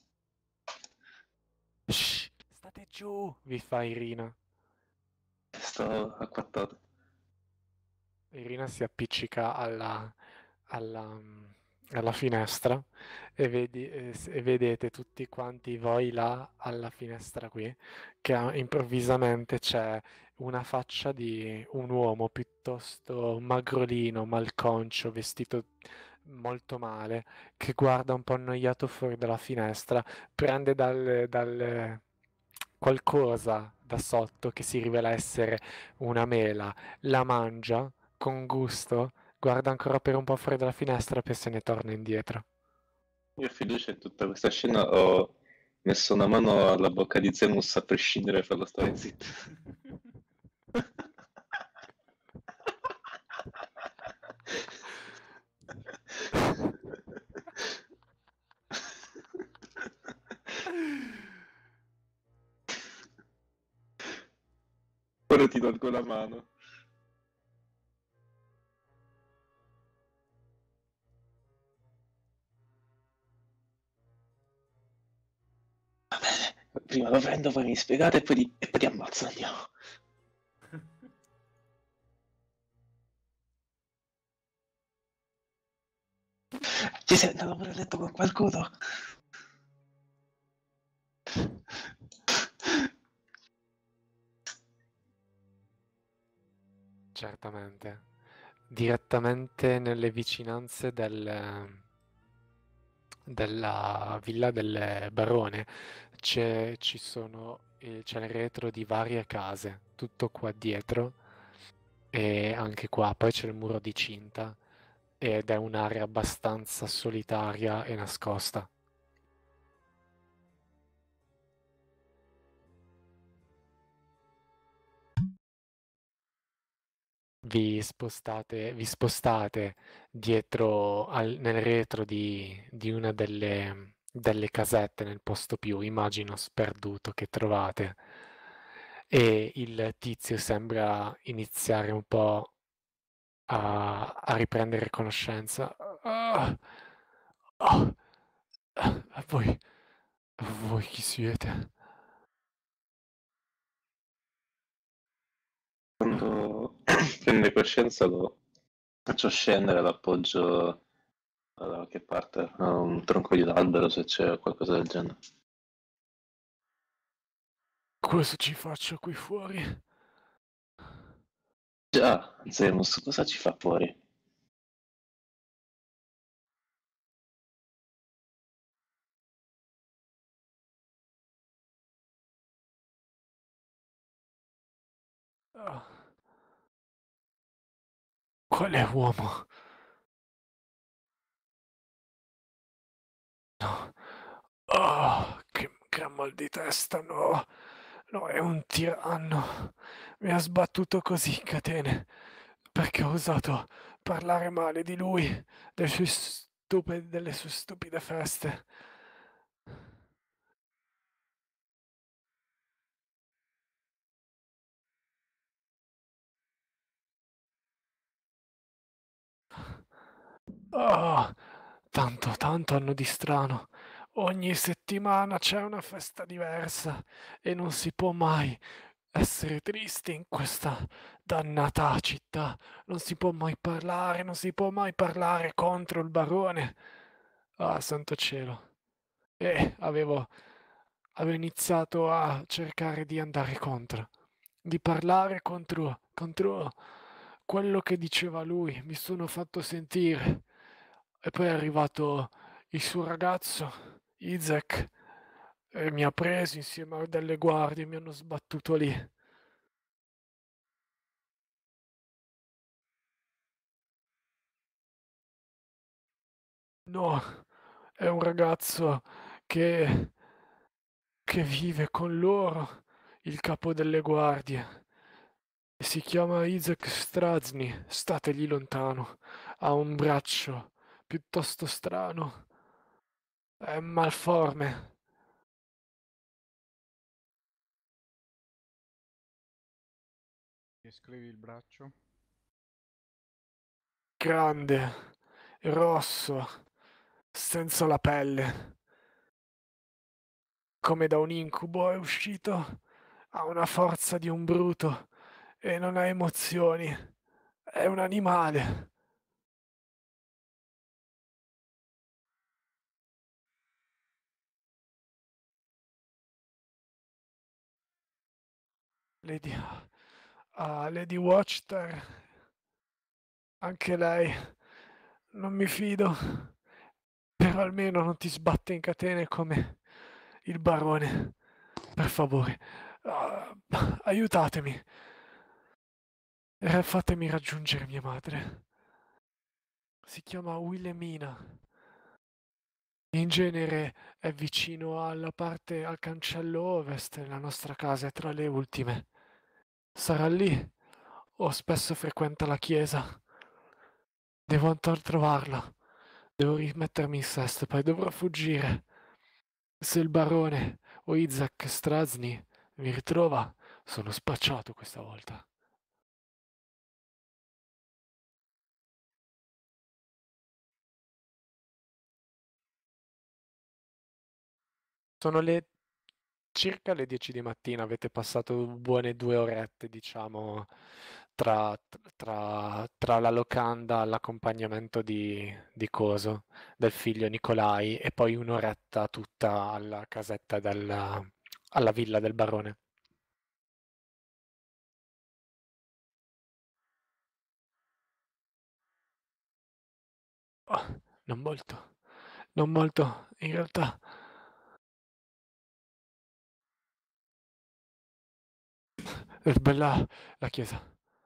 Shh, state giù, vi fa Irina. Sto acquattato. Irina si appiccica alla alla finestra e, e vedete tutti quanti voi là alla finestra qui, che improvvisamente c'è una faccia di un uomo piuttosto magrolino, malconcio, vestito molto male, che guarda un po' annoiato fuori dalla finestra, prende dal qualcosa da sotto che si rivela essere una mela, la mangia con gusto, guarda ancora per un po' fuori dalla finestra e poi se ne torna indietro. Io ho fiducia in tutta questa scena, ho messo una mano alla bocca di Zemus a prescindere farlo stare zitto. Ora ti tolgo la mano. Va bene, prima lo prendo, poi mi spiegate e poi ti ammazzo, andiamo. Ci sei andato pure a letto con qualcuno? Certamente. Direttamente nelle vicinanze della villa del barone c'è il retro di varie case, tutto qua dietro e anche qua. Poi c'è il muro di cinta ed è un'area abbastanza solitaria e nascosta. Vi spostate dietro nel retro di una delle casette nel posto più, immagino, sperduto che trovate. E il tizio sembra iniziare un po' a riprendere conoscenza. Ah, ah, ah, voi chi siete? Quando prende coscienza lo faccio scendere, l'appoggio da qualche parte, a un tronco di albero se c'è qualcosa del genere. Cosa ci faccio qui fuori? Già, Zemus, cosa ci fa fuori? Ah, quale uomo? No. Che mal di testa, no. No, è un tiranno. Mi ha sbattuto così in catene perché ho osato parlare male di lui, delle sue stupide feste. Ah, tanto hanno di strano. Ogni settimana c'è una festa diversa e non si può mai essere tristi in questa dannata città. Non si può mai parlare, non si può mai parlare contro il barone. Ah, santo cielo. Avevo iniziato a cercare di andare contro, di parlare contro quello che diceva lui. Mi sono fatto sentire. E poi è arrivato il suo ragazzo, Izek, e mi ha preso insieme a delle guardie, mi hanno sbattuto lì. No, è un ragazzo che, che vive con loro, il capo delle guardie. Si chiama Isaac Strazni, stategli lontano. Ha un braccio piuttosto strano. È malforme. Descrivi il braccio? Grande, rosso, senza la pelle. Come da un incubo è uscito. Ha una forza di un bruto e non ha emozioni. È un animale. Lady, Lady Watchter, anche lei. Non mi fido. Però almeno non ti sbatte in catene come il barone. Per favore, ah, aiutatemi. Fatemi raggiungere mia madre. Si chiama Wilhelmina. In genere è vicino al cancello ovest. La nostra casa è tra le ultime. Sarà lì o spesso frequenta la chiesa. Devo andare a trovarla. Devo rimettermi in sesto, poi dovrò fuggire. Se il barone o Isaac Strazni mi ritrova, sono spacciato questa volta. Sono circa le 10 di mattina, avete passato buone 2 orette, diciamo, tra la locanda, l'accompagnamento di Coso, del figlio Nicolai, e poi un'oretta tutta alla casetta alla villa del barone. Oh, non molto. Non molto, in realtà. È bella la chiesa.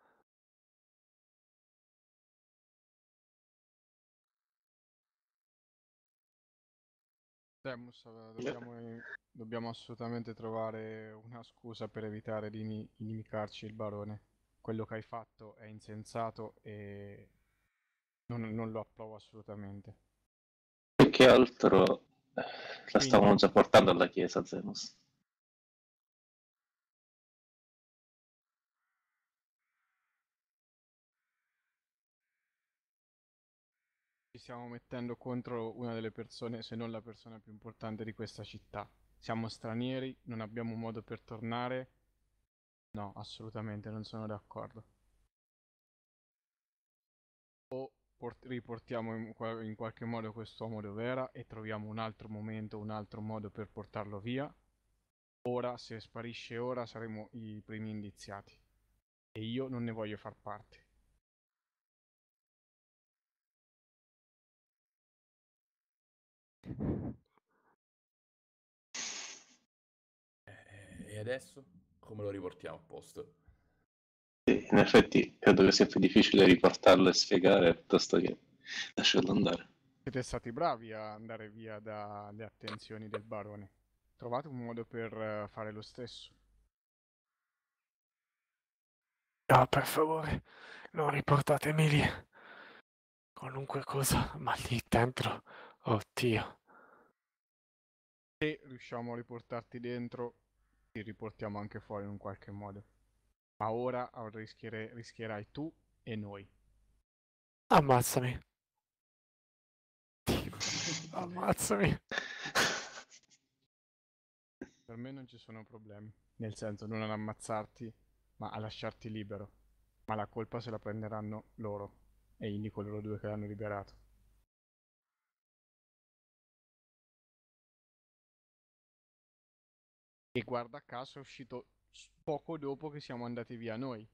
Temus, dobbiamo assolutamente trovare una scusa per evitare di inimicarci il barone. Quello che hai fatto è insensato e non lo approvo assolutamente. Più che altro la Quindi stavano già portando alla chiesa, Zemus. ci stiamo mettendo contro una delle persone, se non la persona più importante di questa città. Siamo stranieri, non abbiamo modo per tornare. No, assolutamente non sono d'accordo. O riportiamo in qualche modo quest'uomo dov'era e troviamo un altro momento, un altro modo per portarlo via. Ora, se sparisce ora, saremo i primi indiziati. E io non ne voglio far parte. E adesso? Come lo riportiamo a posto? E in effetti credo che sia più difficile riportarlo e spiegare piuttosto che lasciarlo andare. Siete stati bravi a andare via dalle attenzioni del barone. Trovate un modo per fare lo stesso. Ah, per favore, non riportatemi lì. Qualunque cosa, ma lì dentro, oddio. Se riusciamo a riportarti dentro, ti riportiamo anche fuori in un qualche modo. Ma ora rischierai tu e noi. Ammazzami. Dio, ammazzami. Per me non ci sono problemi. Nel senso, non ad ammazzarti, ma a lasciarti libero. Ma la colpa se la prenderanno loro. E quindi coloro due che l'hanno liberato. E guarda caso è uscito poco dopo che siamo andati via noi.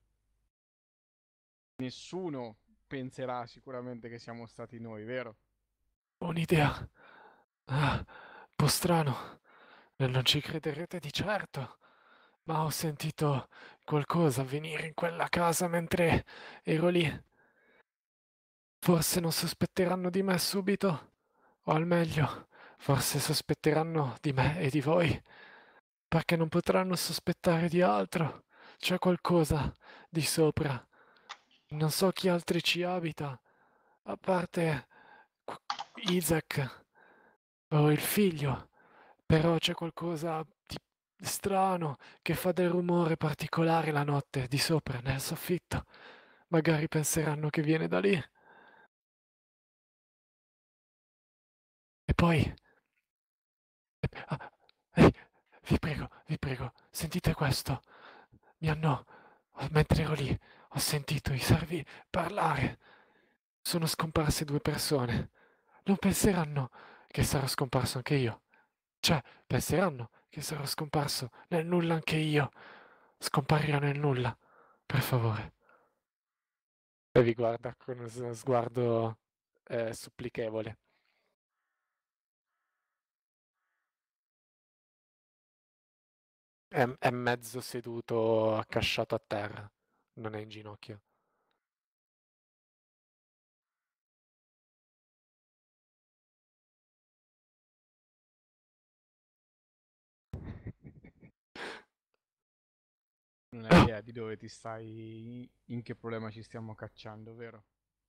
Nessuno penserà sicuramente che siamo stati noi, vero? Un'idea. Ah, un po' strano. Non ci crederete di certo, ma ho sentito qualcosa avvenire in quella casa mentre ero lì. Forse non sospetteranno di me subito, o al meglio, forse sospetteranno di me e di voi, perché non potranno sospettare di altro. C'è qualcosa di sopra. Non so chi altri ci abita, a parte Isaac o il figlio, però c'è qualcosa di strano che fa del rumore particolare la notte di sopra nel soffitto. Magari penseranno che viene da lì. E poi... ah, ehi, vi prego, sentite questo. Mi hanno... Mentre ero lì, ho sentito i servi parlare. Sono scomparse due persone. Non penseranno che sarò scomparso anche io. Cioè, penseranno che sarò scomparso nel nulla anche io. Scomparirò nel nulla. Per favore. E vi guarda con uno sguardo supplichevole. È mezzo seduto, accasciato a terra. Non è in ginocchio. Non hai idea di dove ti stai, in che problema ci stiamo cacciando, vero?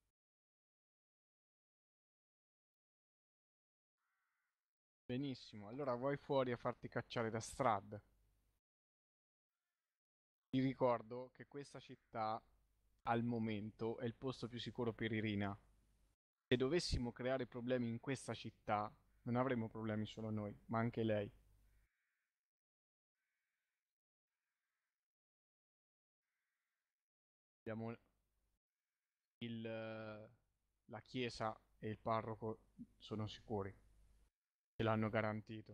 Benissimo, allora vai fuori a farti cacciare da Strad. Ti ricordo che questa città, al momento, è il posto più sicuro per Irina. Se dovessimo creare problemi in questa città, non avremo problemi solo noi, ma anche lei. Abbiamo la chiesa e il parroco sono sicuri, ce l'hanno garantito.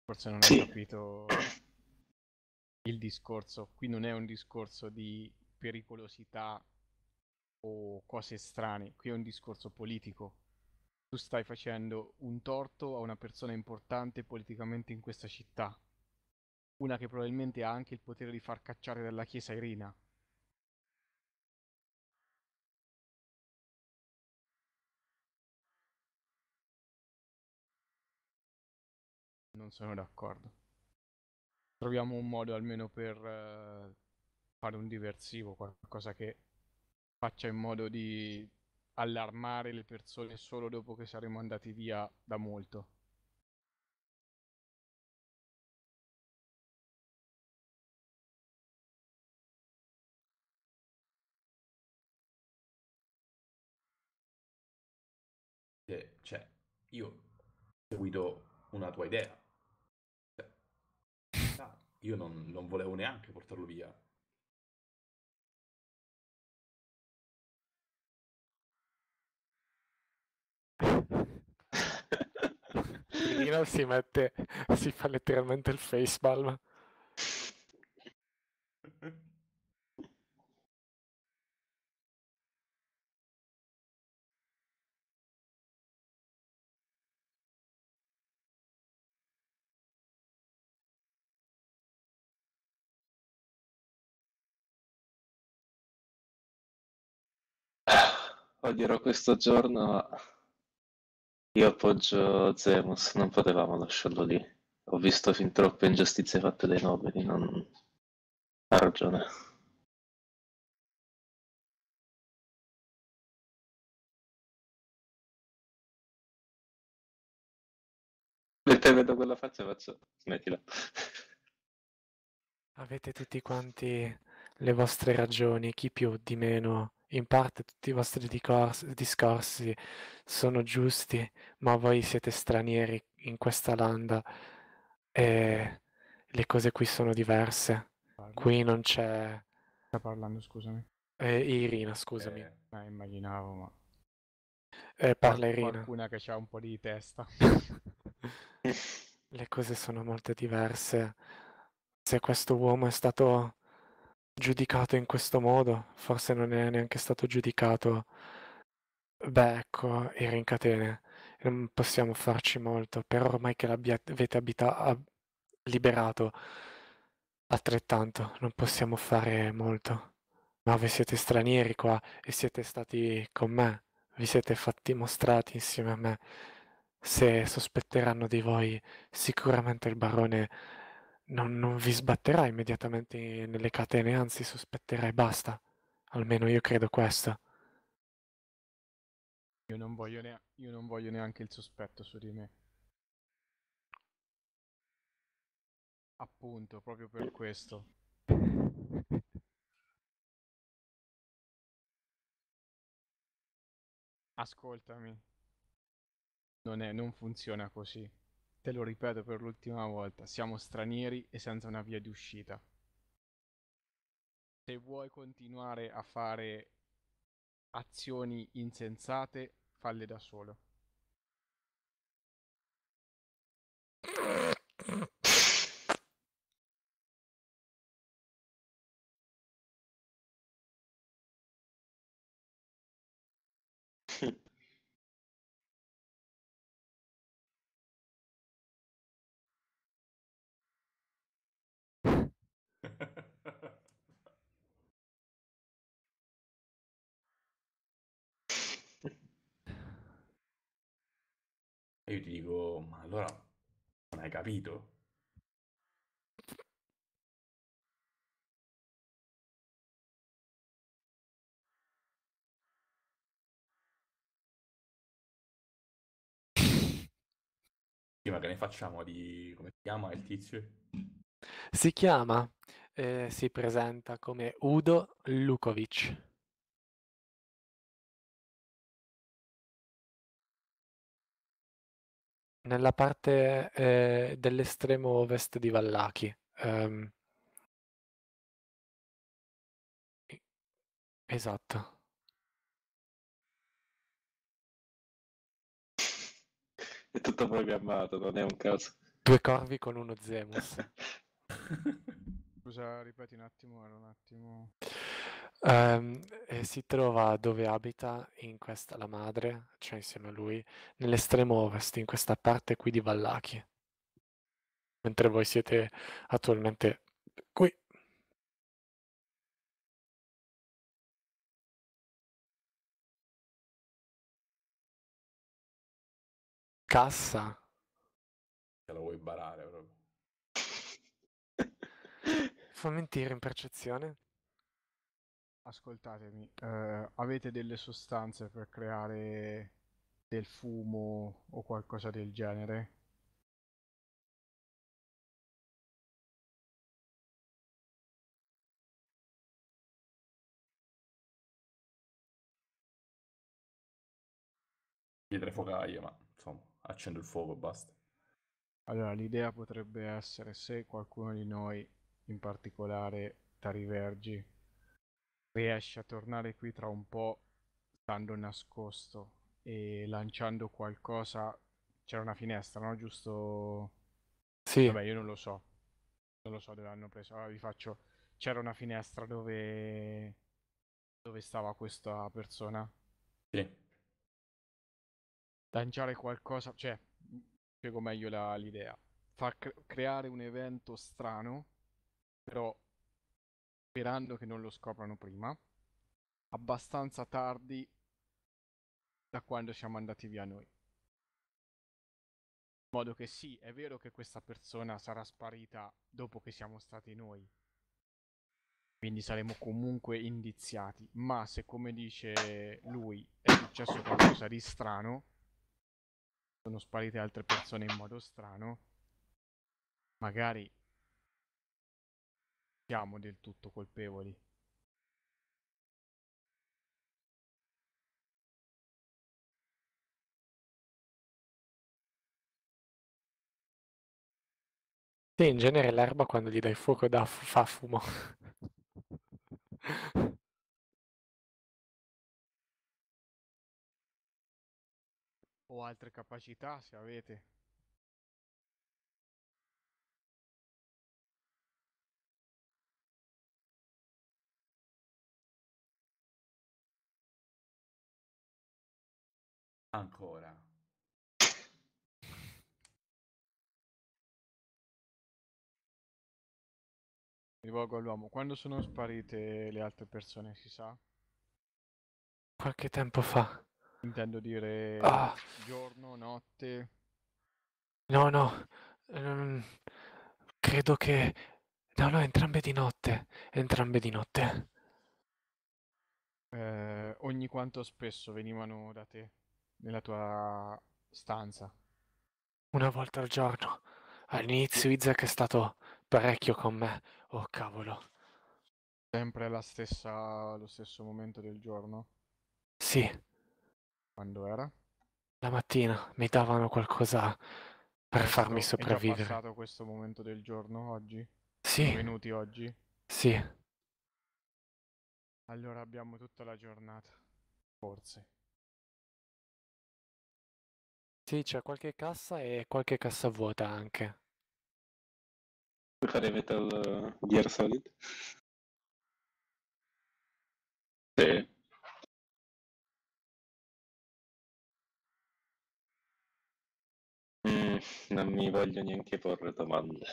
Forse non hai Sì. capito il discorso. Qui non è un discorso di pericolosità o cose strane, qui è un discorso politico. Tu stai facendo un torto a una persona importante politicamente in questa città, una che probabilmente ha anche il potere di far cacciare dalla chiesa Irina. Non sono d'accordo. Troviamo un modo almeno per fare un diversivo, qualcosa che faccia in modo di allarmare le persone solo dopo che saremo andati via da molto. Cioè, io ho seguito una tua idea. Cioè, io non volevo neanche portarlo via. Irina si fa letteralmente il facepalm. Odierò questo giorno, ma io appoggio Zemus, non potevamo lasciarlo lì. Ho visto fin troppe ingiustizie fatte dai nobili, non... Ha ragione. Mentre vedo quella faccia faccio, smettila. Avete tutti quanti le vostre ragioni, chi più, di meno. In parte tutti i vostri discorsi sono giusti, ma voi siete stranieri in questa landa e le cose qui sono diverse. Parli? Qui non c'è... Sta parlando, scusami. Irina, scusami. Immaginavo, ma Parla Irina. qualcuna che ha un po' di testa. Le cose sono molto diverse. Se questo uomo è stato giudicato in questo modo, forse non è neanche stato giudicato. Beh, ecco, era in catene. Non possiamo farci molto, però ormai che l'avete liberato altrettanto, non possiamo fare molto. Ma voi siete stranieri qua e siete stati con me, vi siete fatti mostrati insieme a me. Se sospetteranno di voi, sicuramente il barone non vi sbatterà immediatamente nelle catene, anzi sospetterà e basta. Almeno io credo questo. Io non voglio neanche il sospetto su di me. Appunto, proprio per questo. Ascoltami. Non funziona così. Te lo ripeto per l'ultima volta. Siamo stranieri e senza una via di uscita. Se vuoi continuare a fare azioni insensate, falle da solo. E io ti dico, ma allora non hai capito? Sì, ma che ne facciamo di... come si chiama il tizio? Si chiama, si presenta come Udo Lukovic. Nella parte dell'estremo ovest di Vallaki. Esatto. È tutto programmato, non è un caso. 2 corvi con uno Zemus. Scusa, ripeti un attimo, era un attimo... E si trova dove abita la madre, cioè insieme a lui, nell'estremo ovest, in questa parte qui di Vallaki. Mentre voi siete attualmente qui. Cassa. Te lo vuoi barare proprio. Fammi un tiro in percezione. Ascoltatemi, avete delle sostanze per creare del fumo o qualcosa del genere? Pietre focaie, ma insomma, accendo il fuoco e basta. Allora, l'idea potrebbe essere se qualcuno di noi, in particolare Tarivergi, riesce a tornare qui tra un po' stando nascosto e lanciando qualcosa. C'era una finestra, no? Giusto? Sì, Vabbè, io non lo so. Non lo so dove l'hanno preso. Allora vi faccio. C'era una finestra dove stava questa persona. Sì, Lanciare qualcosa. Cioè, spiego meglio l'idea. Creare un evento strano, però sperando che non lo scoprano prima. Abbastanza tardi da quando siamo andati via noi. In modo che sì, è vero che questa persona sarà sparita dopo che siamo stati noi, quindi saremo comunque indiziati, ma se come dice lui è successo qualcosa di strano, sono sparite altre persone in modo strano, magari siamo del tutto colpevoli. sì, in genere l'erba quando gli dai fuoco fa fumo. O altre capacità se avete. ancora. Mi rivolgo all'uomo. Quando sono sparite le altre persone, si sa? Qualche tempo fa. Intendo dire Ah, giorno, notte. no, no. ehm, credo che... No, no, entrambe di notte. Entrambe di notte. Ogni quanto spesso venivano da te nella tua stanza. Una volta al giorno. All'inizio Isaac è stato parecchio con me. Oh, cavolo. Sempre lo stesso momento del giorno? Sì, Quando era? la mattina mi davano qualcosa per farmi È già sopravvivere. passato questo momento del giorno oggi? Sono Sì, venuti oggi? sì. Allora abbiamo tutta la giornata. Forse. Sì, c'è qualche cassa e qualche cassa vuota anche. Puoi fare Metal Gear Solid? Sì. Mm, non mi voglio neanche porre domande.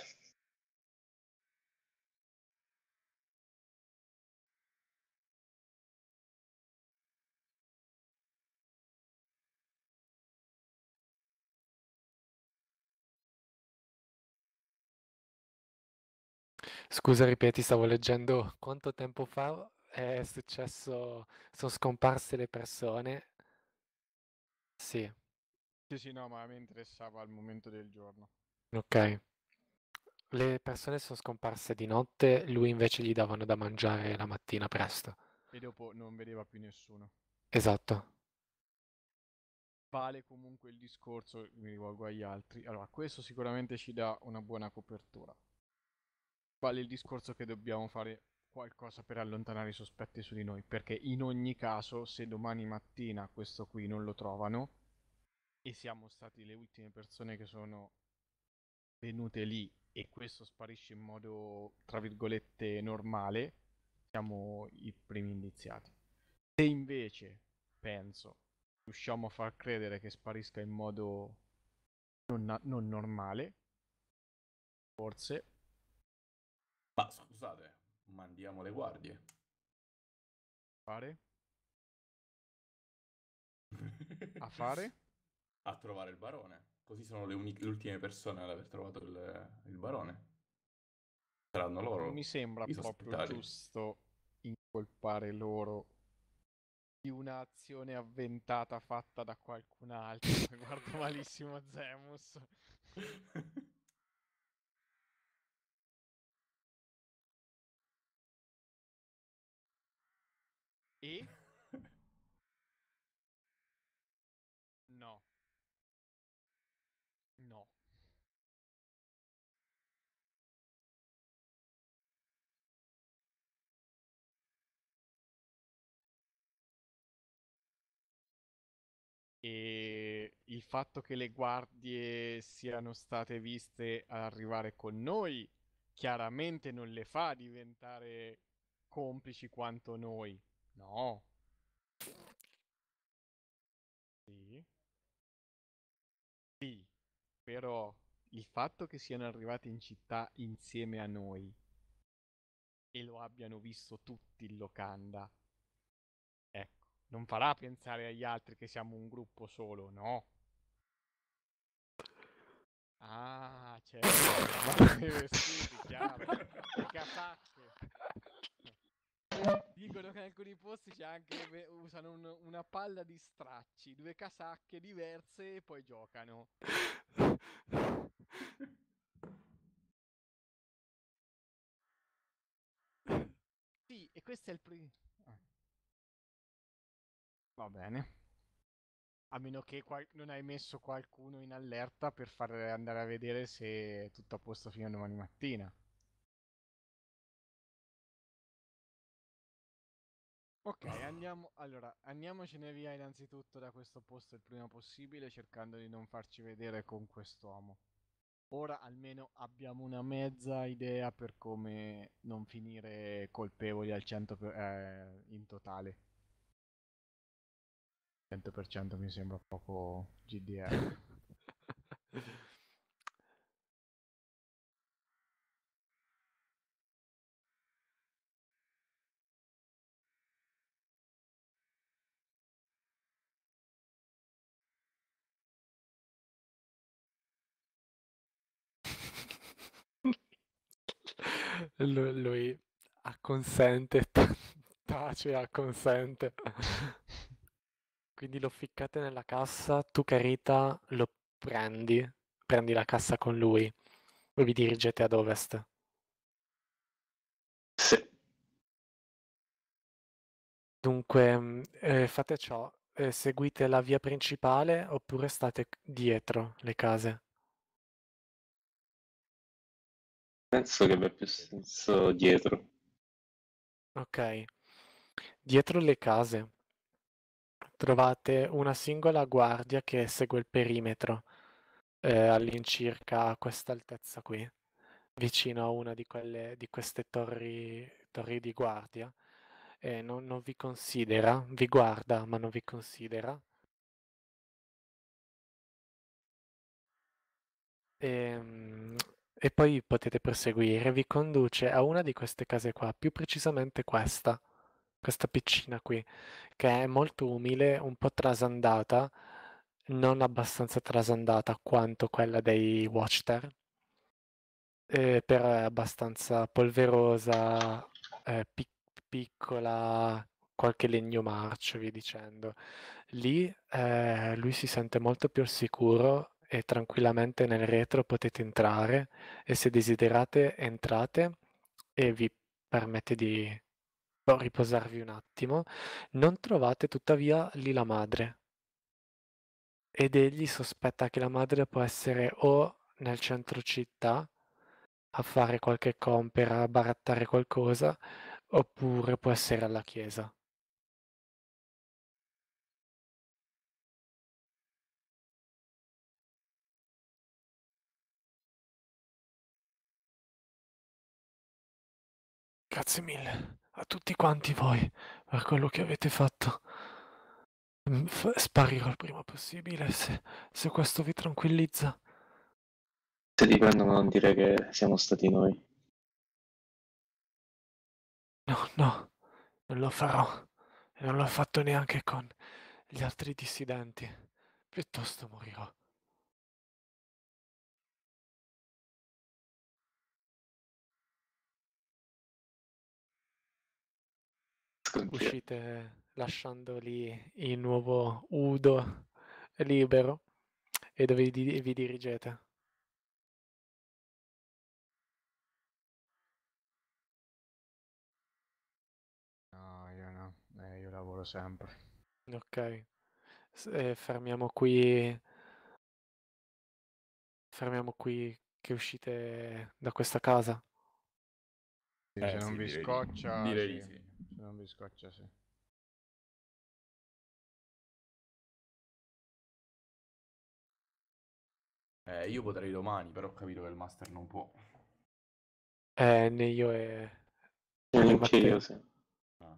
Scusa, ripeti, stavo leggendo quanto tempo fa è successo, sono scomparse le persone. Sì, Sì, sì, no, ma mi interessava al momento del giorno. ok. Le persone sono scomparse di notte, lui invece gli davano da mangiare la mattina presto. E dopo non vedeva più nessuno. Esatto. Vale comunque il discorso, mi rivolgo agli altri. Allora, questo sicuramente ci dà una buona copertura. Vale il discorso che dobbiamo fare qualcosa per allontanare i sospetti su di noi, perché in ogni caso, se domani mattina questo qui non lo trovano, e siamo stati le ultime persone che sono venute lì e questo sparisce in modo, tra virgolette, normale, siamo i primi indiziati. Se invece, penso, riusciamo a far credere che sparisca in modo non normale, forse Ma scusate, mandiamo le guardie. fare a fare? A trovare il barone. Così sono le ultime persone ad aver trovato il barone. Saranno Non mi loro sembra i proprio sospettati. giusto incolpare loro di un'azione avventata fatta da qualcun altro. Guardo malissimo Zemus. E? No. No. E il fatto che le guardie siano state viste arrivare con noi chiaramente non le fa diventare complici quanto noi. No. Sì. Sì. Però il fatto che siano arrivati in città insieme a noi e lo abbiano visto tutti in locanda, ecco, non farà pensare agli altri che siamo un gruppo solo, no? Ah, certo, guardate i vestiti, chiaro. Le casacche. Dicono che in alcuni posti c'è anche usano una palla di stracci, due casacche diverse e poi giocano. Sì, e questo è il primo. Va bene. A meno che non hai messo qualcuno in allerta per far andare a vedere se è tutto a posto fino a domani mattina. Ok, andiamo. Allora, andiamocene via innanzitutto da questo posto il prima possibile, cercando di non farci vedere con quest'uomo. Ora almeno abbiamo una mezza idea per come non finire colpevoli al 100 in totale. 100% mi sembra poco GDR. Lui acconsente, tace, acconsente. Quindi lo ficcate nella cassa, tu Carita lo prendi la cassa con lui e vi dirigete ad ovest. Sì. Dunque, fate ciò, seguite la via principale oppure state dietro le case? Penso che abbia più senso dietro. Ok. Dietro le case trovate una singola guardia che segue il perimetro, all'incirca a questa altezza qui, vicino a una di queste torri di guardia. Non vi considera, vi guarda, ma non vi considera. Ehm, E poi potete proseguire, vi conduce a una di queste case qua, più precisamente questa piccina qui, che è molto umile, un po' trasandata, non abbastanza trasandata quanto quella dei Watchter, però è abbastanza polverosa, piccola, qualche legno marcio, via dicendo. Lì lui si sente molto più al sicuro e tranquillamente nel retro potete entrare e se desiderate entrate e vi permette di riposarvi un attimo. Non trovate tuttavia lì la madre ed egli sospetta che la madre può essere o nel centro città a fare qualche compera, a barattare qualcosa, oppure può essere alla chiesa. Grazie mille a tutti quanti voi per quello che avete fatto. Sparirò il prima possibile se questo vi tranquillizza. Se ti prendono non dire che siamo stati noi. No, no, non lo farò. E non l'ho fatto neanche con gli altri dissidenti. Piuttosto morirò. Sconfia. Uscite lasciando lì il nuovo Udo libero e dove vi dirigete? No, io no, io lavoro sempre. Ok, fermiamo qui che uscite da questa casa. Sì, se non Sì, vi direi di, scoccia, direi di sì. sì. Se non vi scoccia, sì. Io potrei domani, però ho capito che il master non può. Né io E e anche io, Matteo. sì. Ah.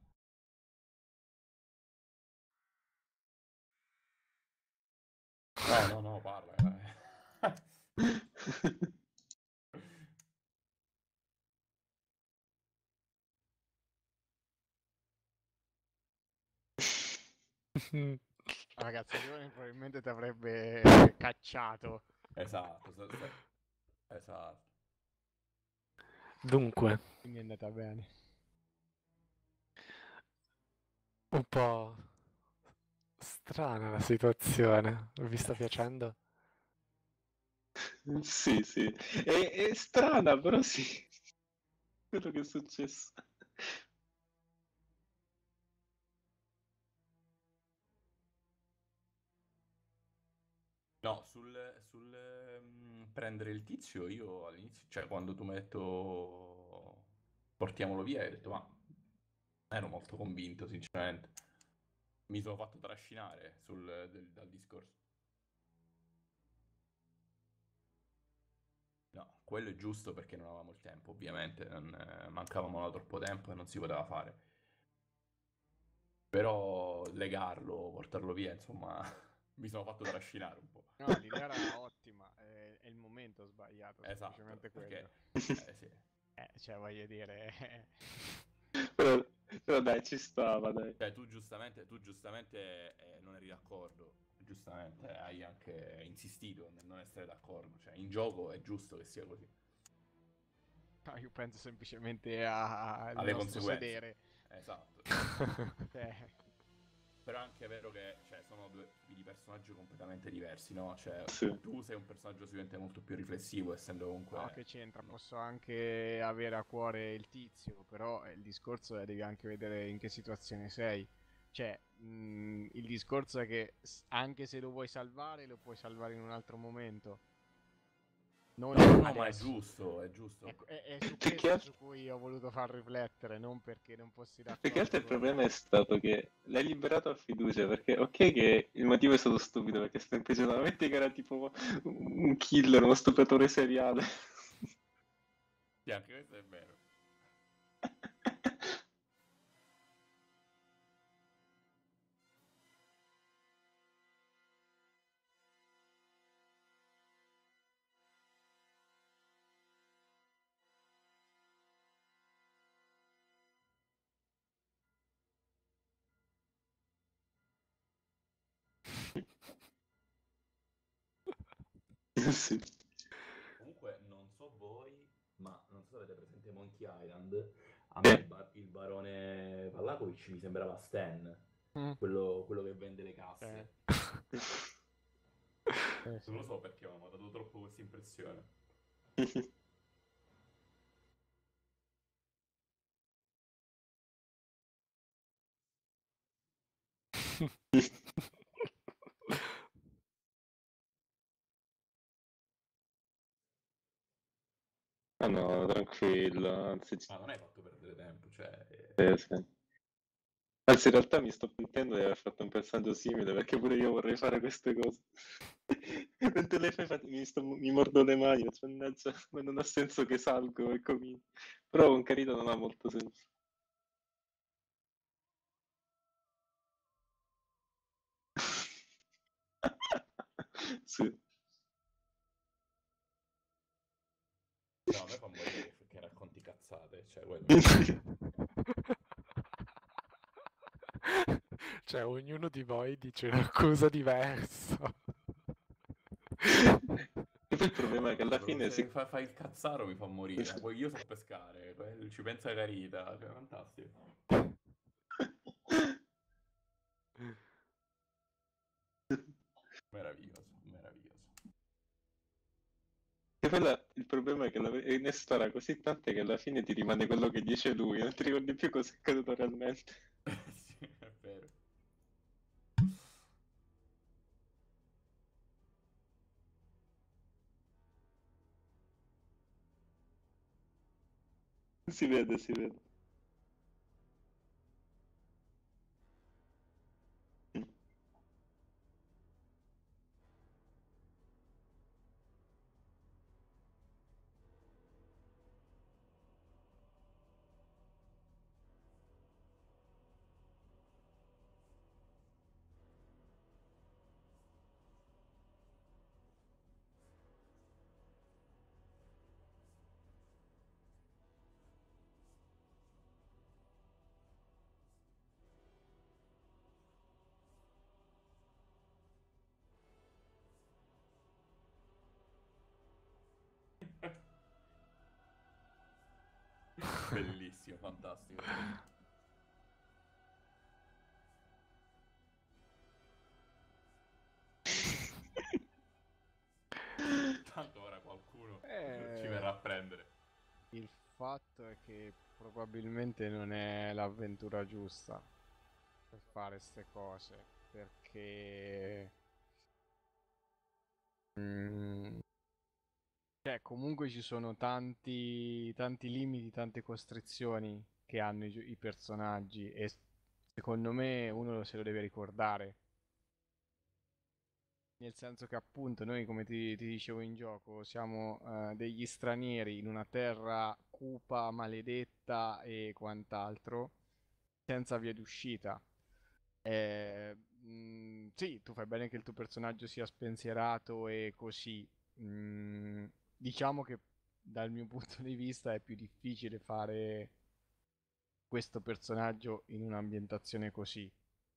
No, no, no, parla. Ragazzi, giovane probabilmente ti avrebbe cacciato. Esatto, esatto. Dunque, Quindi è andata bene. un po' strana la situazione. Vi sta piacendo? Sì, sì. È strana, però sì. Quello che è successo. No, sul prendere il tizio, io all'inizio, cioè quando tu mi hai detto portiamolo via, hai detto ma ero molto convinto, sinceramente. Mi sono fatto trascinare dal discorso. No, quello è giusto perché non avevamo il tempo, ovviamente, mancavamo da troppo tempo e non si poteva fare. Però legarlo, portarlo via, insomma, mi sono fatto trascinare un po'. No, l'idea era ottima, è il momento sbagliato, Esatto, semplicemente quello. perché, sì. Cioè, voglio dire, Però, però dai, ci stava, dai. Cioè, tu giustamente non eri d'accordo, giustamente hai anche insistito nel non essere d'accordo, cioè in gioco è giusto che sia così, no, io penso semplicemente al alle nostro conseguenze, sedere. esatto. Cioè, Però è anche vero che cioè, sono due tipi di personaggi completamente diversi, no? Cioè, Sì. tu sei un personaggio sicuramente molto più riflessivo, essendo no, comunque... che c'entra? no. Posso anche avere a cuore il tizio, però il discorso è devi anche vedere in che situazione sei. Cioè, il discorso è che anche se lo vuoi salvare, lo puoi salvare in un altro momento, non No, no, no, ma è adesso. giusto, è giusto. È su Più che questo altro, su cui ho voluto far riflettere, non perché non fossi più che altro d'accordo il con... problema è stato che l'hai liberato a fiducia, perché ok che il motivo è stato stupido, perché sta imprigionato, metti che era tipo un killer, uno stupratore seriale. Sì, anche questo è vero. Sì. Comunque, non so voi, ma non so se avete presente Monkey Island. A me Sì. il barone Vallakovic mi sembrava Stan, Mm, quello che vende le eh, casse. Non sì. lo so perché, ma mi ha dato troppo questa impressione. Ah no, tranquillo, anzi, Ma non hai fatto perdere tempo, cioè... sì. Anzi, in realtà mi sto pentendo di aver fatto un personaggio simile perché pure io vorrei fare queste cose. Mentre lei mi mordo le mani, faccio, mannaggia, ma non ha senso che salgo e comincio. Però con Carita non ha molto senso. Sì. No, a me fa morire che racconti cazzate, cioè quello... Cioè, ognuno di voi dice una cosa diversa. E poi il problema è che alla fine Se fa il cazzaro mi fa morire. Poi io so pescare, ci pensa Carita, cioè fantastico. Meraviglioso, meraviglioso. E poi il problema è che ne spara così tante che alla fine ti rimane quello che dice lui, non ti ricordi più cosa è accaduto realmente. Sì, è vero. Si vede, si vede. Mm. Bellissimo, fantastico. Tanto ora qualcuno ci verrà a prendere. Il fatto è che probabilmente non è l'avventura giusta per fare queste cose, perché mm, cioè, comunque ci sono tanti limiti, tante costrizioni che hanno i personaggi e secondo me uno se lo deve ricordare. Nel senso che appunto noi, come ti dicevo in gioco, siamo degli stranieri in una terra cupa, maledetta e quant'altro, senza via d'uscita. Sì, tu fai bene che il tuo personaggio sia spensierato e così. Mm, diciamo che dal mio punto di vista è più difficile fare questo personaggio in un'ambientazione così,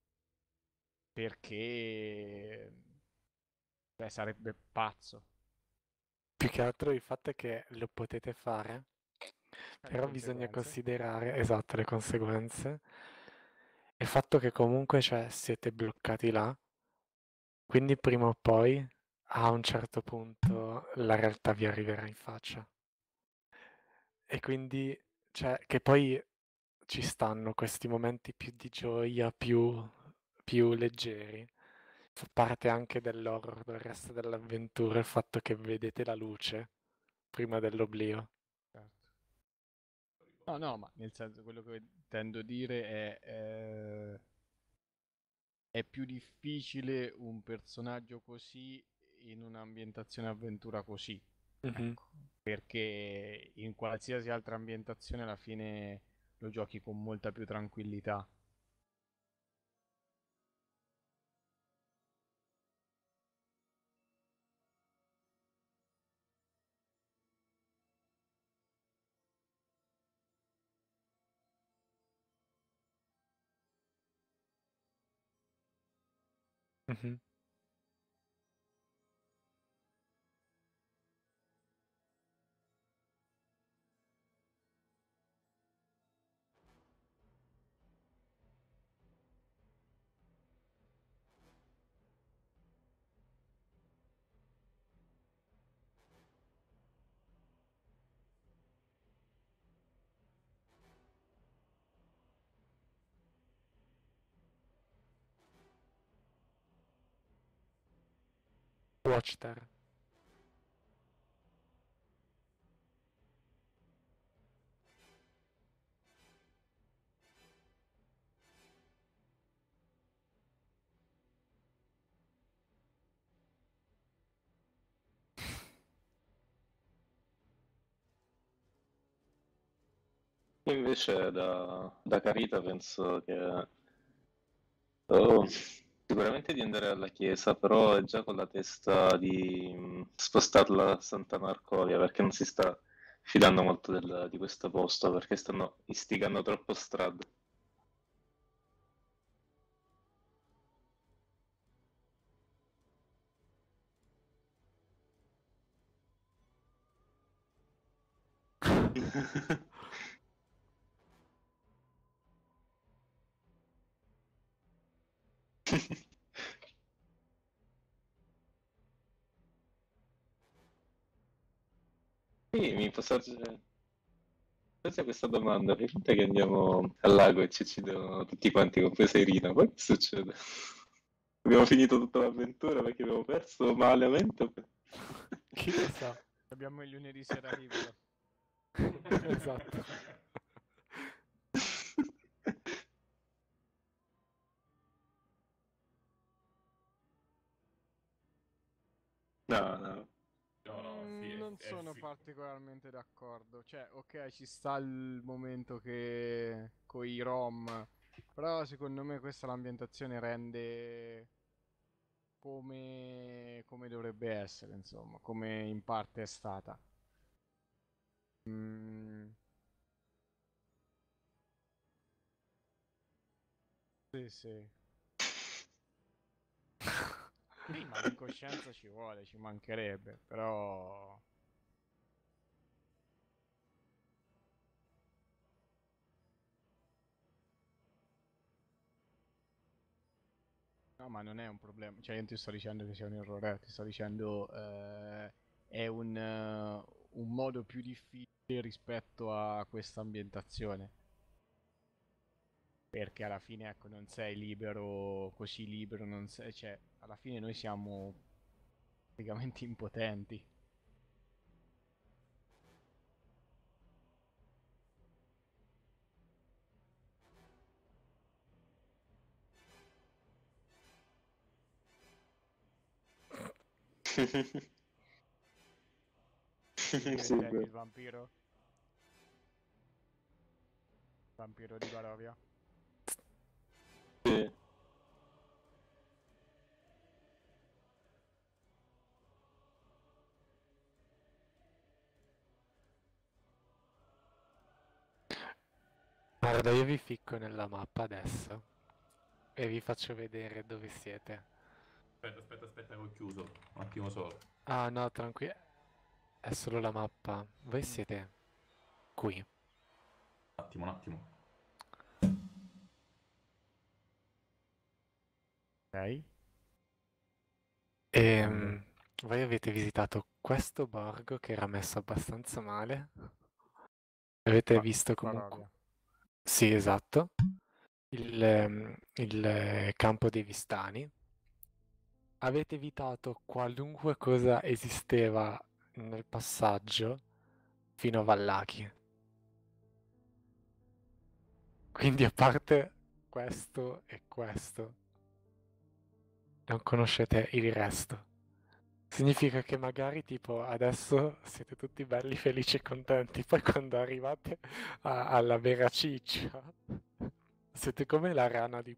perché beh, sarebbe pazzo. Più che altro il fatto è che lo potete fare, Le però bisogna conseguenze? considerare, esatto, le conseguenze. E il fatto che comunque, cioè, siete bloccati là, quindi prima o poi, a un certo punto, la realtà vi arriverà in faccia. E quindi, cioè, che poi ci stanno questi momenti più di gioia, più leggeri. Fa parte anche dell'horror del resto dell'avventura il fatto che vedete la luce prima dell'oblio. Certo. No, no, ma nel senso quello che intendo dire è più difficile un personaggio così in un'ambientazione avventura così. Mhm. Ecco, perché in qualsiasi altra ambientazione alla fine lo giochi con molta più tranquillità. Mhm. Watchter. Invece da Carita penso che oh, sicuramente di andare alla chiesa, però è già con la testa di spostarla a Santa Marcolia perché non si sta fidando molto di questo posto perché stanno istigando troppo strada. Sì, mi posso fare questa domanda, fai finta che andiamo al lago e ci uccidono tutti quanti, compresa Irina, poi che succede? Abbiamo finito tutta l'avventura perché abbiamo perso maleamente. Chi lo sa? Abbiamo il lunedì sera libero. Esatto. No, no. No, no, sì, Non è sono particolarmente d'accordo. Cioè, ok, ci sta il momento che con i Rom, però secondo me questa l'ambientazione rende come dovrebbe essere, insomma, come in parte è stata. Mm, sì, sì. Sì, ma l'incoscienza ci vuole, ci mancherebbe, però... No, ma non è un problema, cioè io non ti sto dicendo che sia un errore, ti sto dicendo è un modo più difficile rispetto a questa ambientazione, perché alla fine ecco non sei libero, così libero, non sei, cioè alla fine noi siamo praticamente impotenti. Chi Sì, diventerebbe beh. il vampiro? Vampiro di Barovia? Sì. Guarda, io vi ficco nella mappa adesso e vi faccio vedere dove siete. Aspetta che ho chiuso. Un attimo solo. Ah no, tranquillo, è solo la mappa. Voi Mm. siete qui. Un attimo. Ok. E voi avete visitato questo borgo che era messo abbastanza male. Avete visto comunque... Barovia. Sì, esatto. Il campo dei Vistani. Avete evitato qualunque cosa esisteva nel passaggio fino a Vallaki. Quindi a parte questo e questo, non conoscete il resto. Significa che magari tipo adesso siete tutti belli, felici e contenti, poi quando arrivate alla vera ciccia, siete come la rana di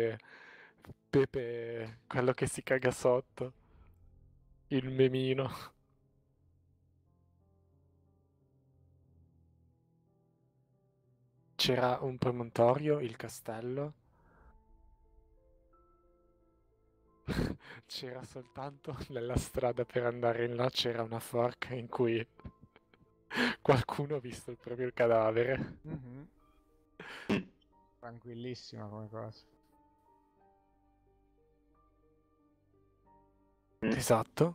Pepe, quello che si caga sotto, il memino. C'era un promontorio, il castello, c'era soltanto nella strada per andare in là c'era una forca in cui qualcuno ha visto il proprio cadavere. Mhm. Tranquillissima come cosa. Esatto.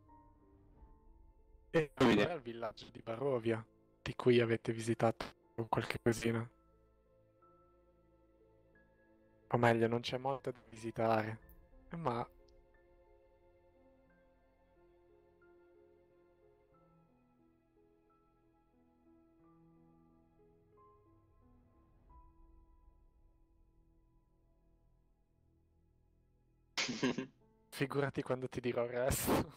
E Vedi. ancora il villaggio di Barovia, di cui avete visitato qualche cosina. O meglio, non c'è molto da visitare, ma figurati quando ti dirò il resto.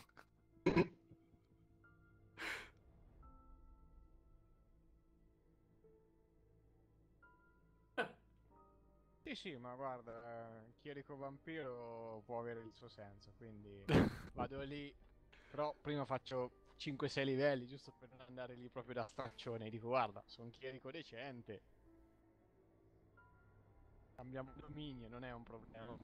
Sì, ma guarda, Chierico Vampiro può avere il suo senso, quindi vado lì, però prima faccio 5-6 livelli, giusto per non andare lì proprio da straccione. Dico, guarda, sono Chierico decente, cambiamo dominio, non è un problema.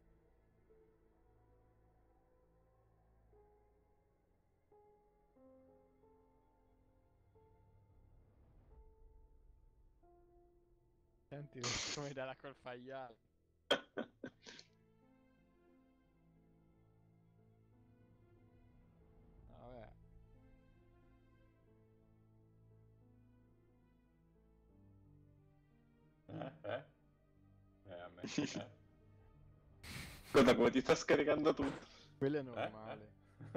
Senti come dà la colpa agli altri. Vabbè. Eh? A me. Guarda come ti sta scaricando tutto. Quello è normale.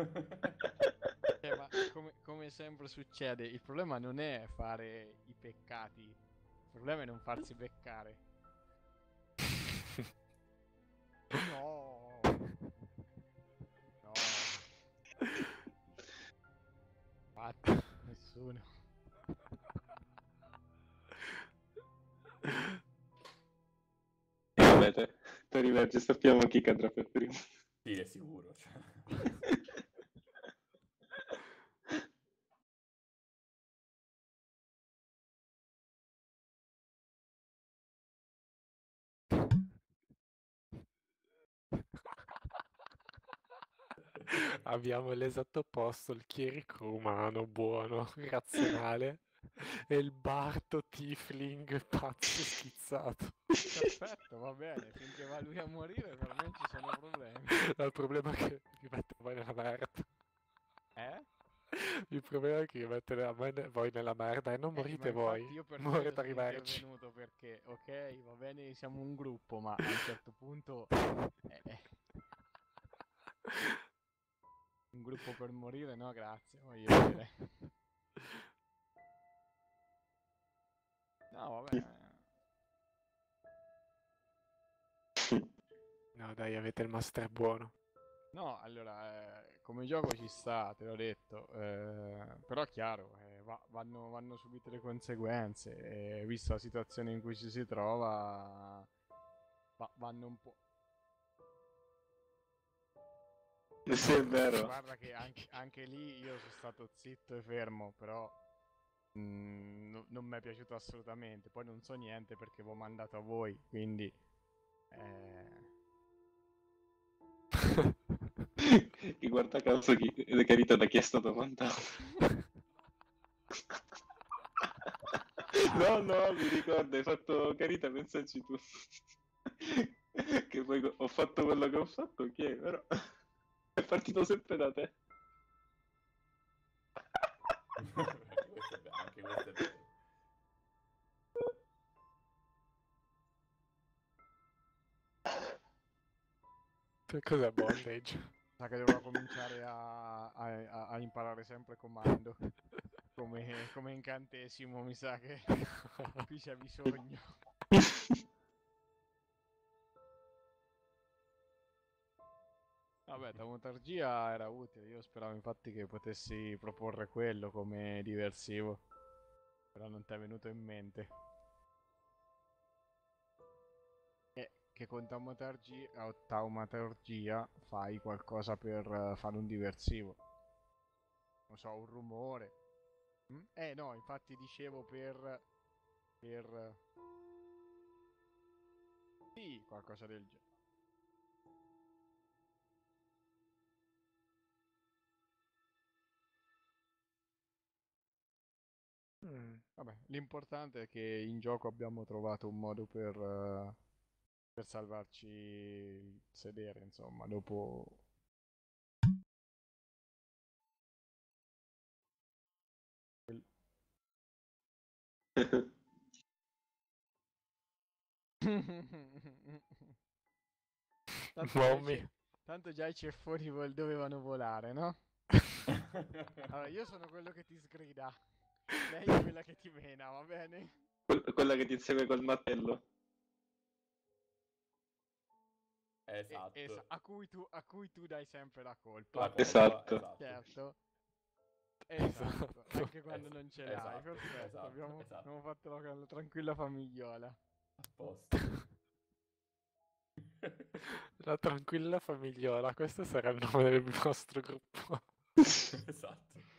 Ma come sempre succede, il problema non è fare i peccati, il problema è non farsi beccare. No! No! Infatti, nessuno. Vabbè, per riverge sappiamo chi cadrà per primo. Sì, è sicuro. Cioè. Abbiamo l'esatto opposto, il chierico umano, buono, razionale, e il bardo tiefling pazzo schizzato. Perfetto, va bene, finché va lui a morire per me non ci sono problemi. Il problema è che mi mette voi nella merda. Eh? Il problema è che voi nella merda e non Ma morite voi, infatti io per muore quello per sono arrivarci. intervenuto perché, ok, va bene, siamo un gruppo, ma a un certo punto un gruppo per morire, no, grazie, voglio dire. No, vabbè. No dai, avete il master buono. No, allora, come gioco ci sta, te l'ho detto, però chiaro, vanno subite le conseguenze, e vista la situazione in cui ci si trova, vanno un po'. Sì, è vero. Guarda che anche lì io sono stato zitto e fermo, però non mi è piaciuto assolutamente. Poi non so niente perché vi ho mandato a voi, quindi... Che guarda caso Carita da chi è stato mandato. No, mi ricordo, hai fatto Carita, pensaci tu. Che poi ho fatto quello che ho fatto, ok, però è partito sempre da te. Anche questo è vero. Cos'è bondage? Sa che dovrò cominciare a imparare sempre comando. Come incantesimo, mi sa che qui c'è bisogno. Vabbè, taumaturgia era utile, io speravo infatti che potessi proporre quello come diversivo, però non ti è venuto in mente. E che con taumaturgia fai qualcosa per fare un diversivo. Non so, un rumore. No, infatti dicevo per... Sì, qualcosa del genere. Vabbè, l'importante è che in gioco abbiamo trovato un modo per salvarci il sedere, insomma, dopo... Mommy. Tanto già i ceffoni dovevano volare, no? Allora, io sono quello che ti sgrida. Lei è quella che ti mena, va bene? Quella che ti insegue col martello. Esatto. A cui tu dai sempre la colpa. La colpa, Esatto. Certo. Esatto. Anche quando non ce l'hai. Esatto, Perfetto. esatto. Abbiamo fatto la tranquilla famigliola. A posto. La tranquilla famigliola, questo sarà il nome del nostro gruppo. Esatto.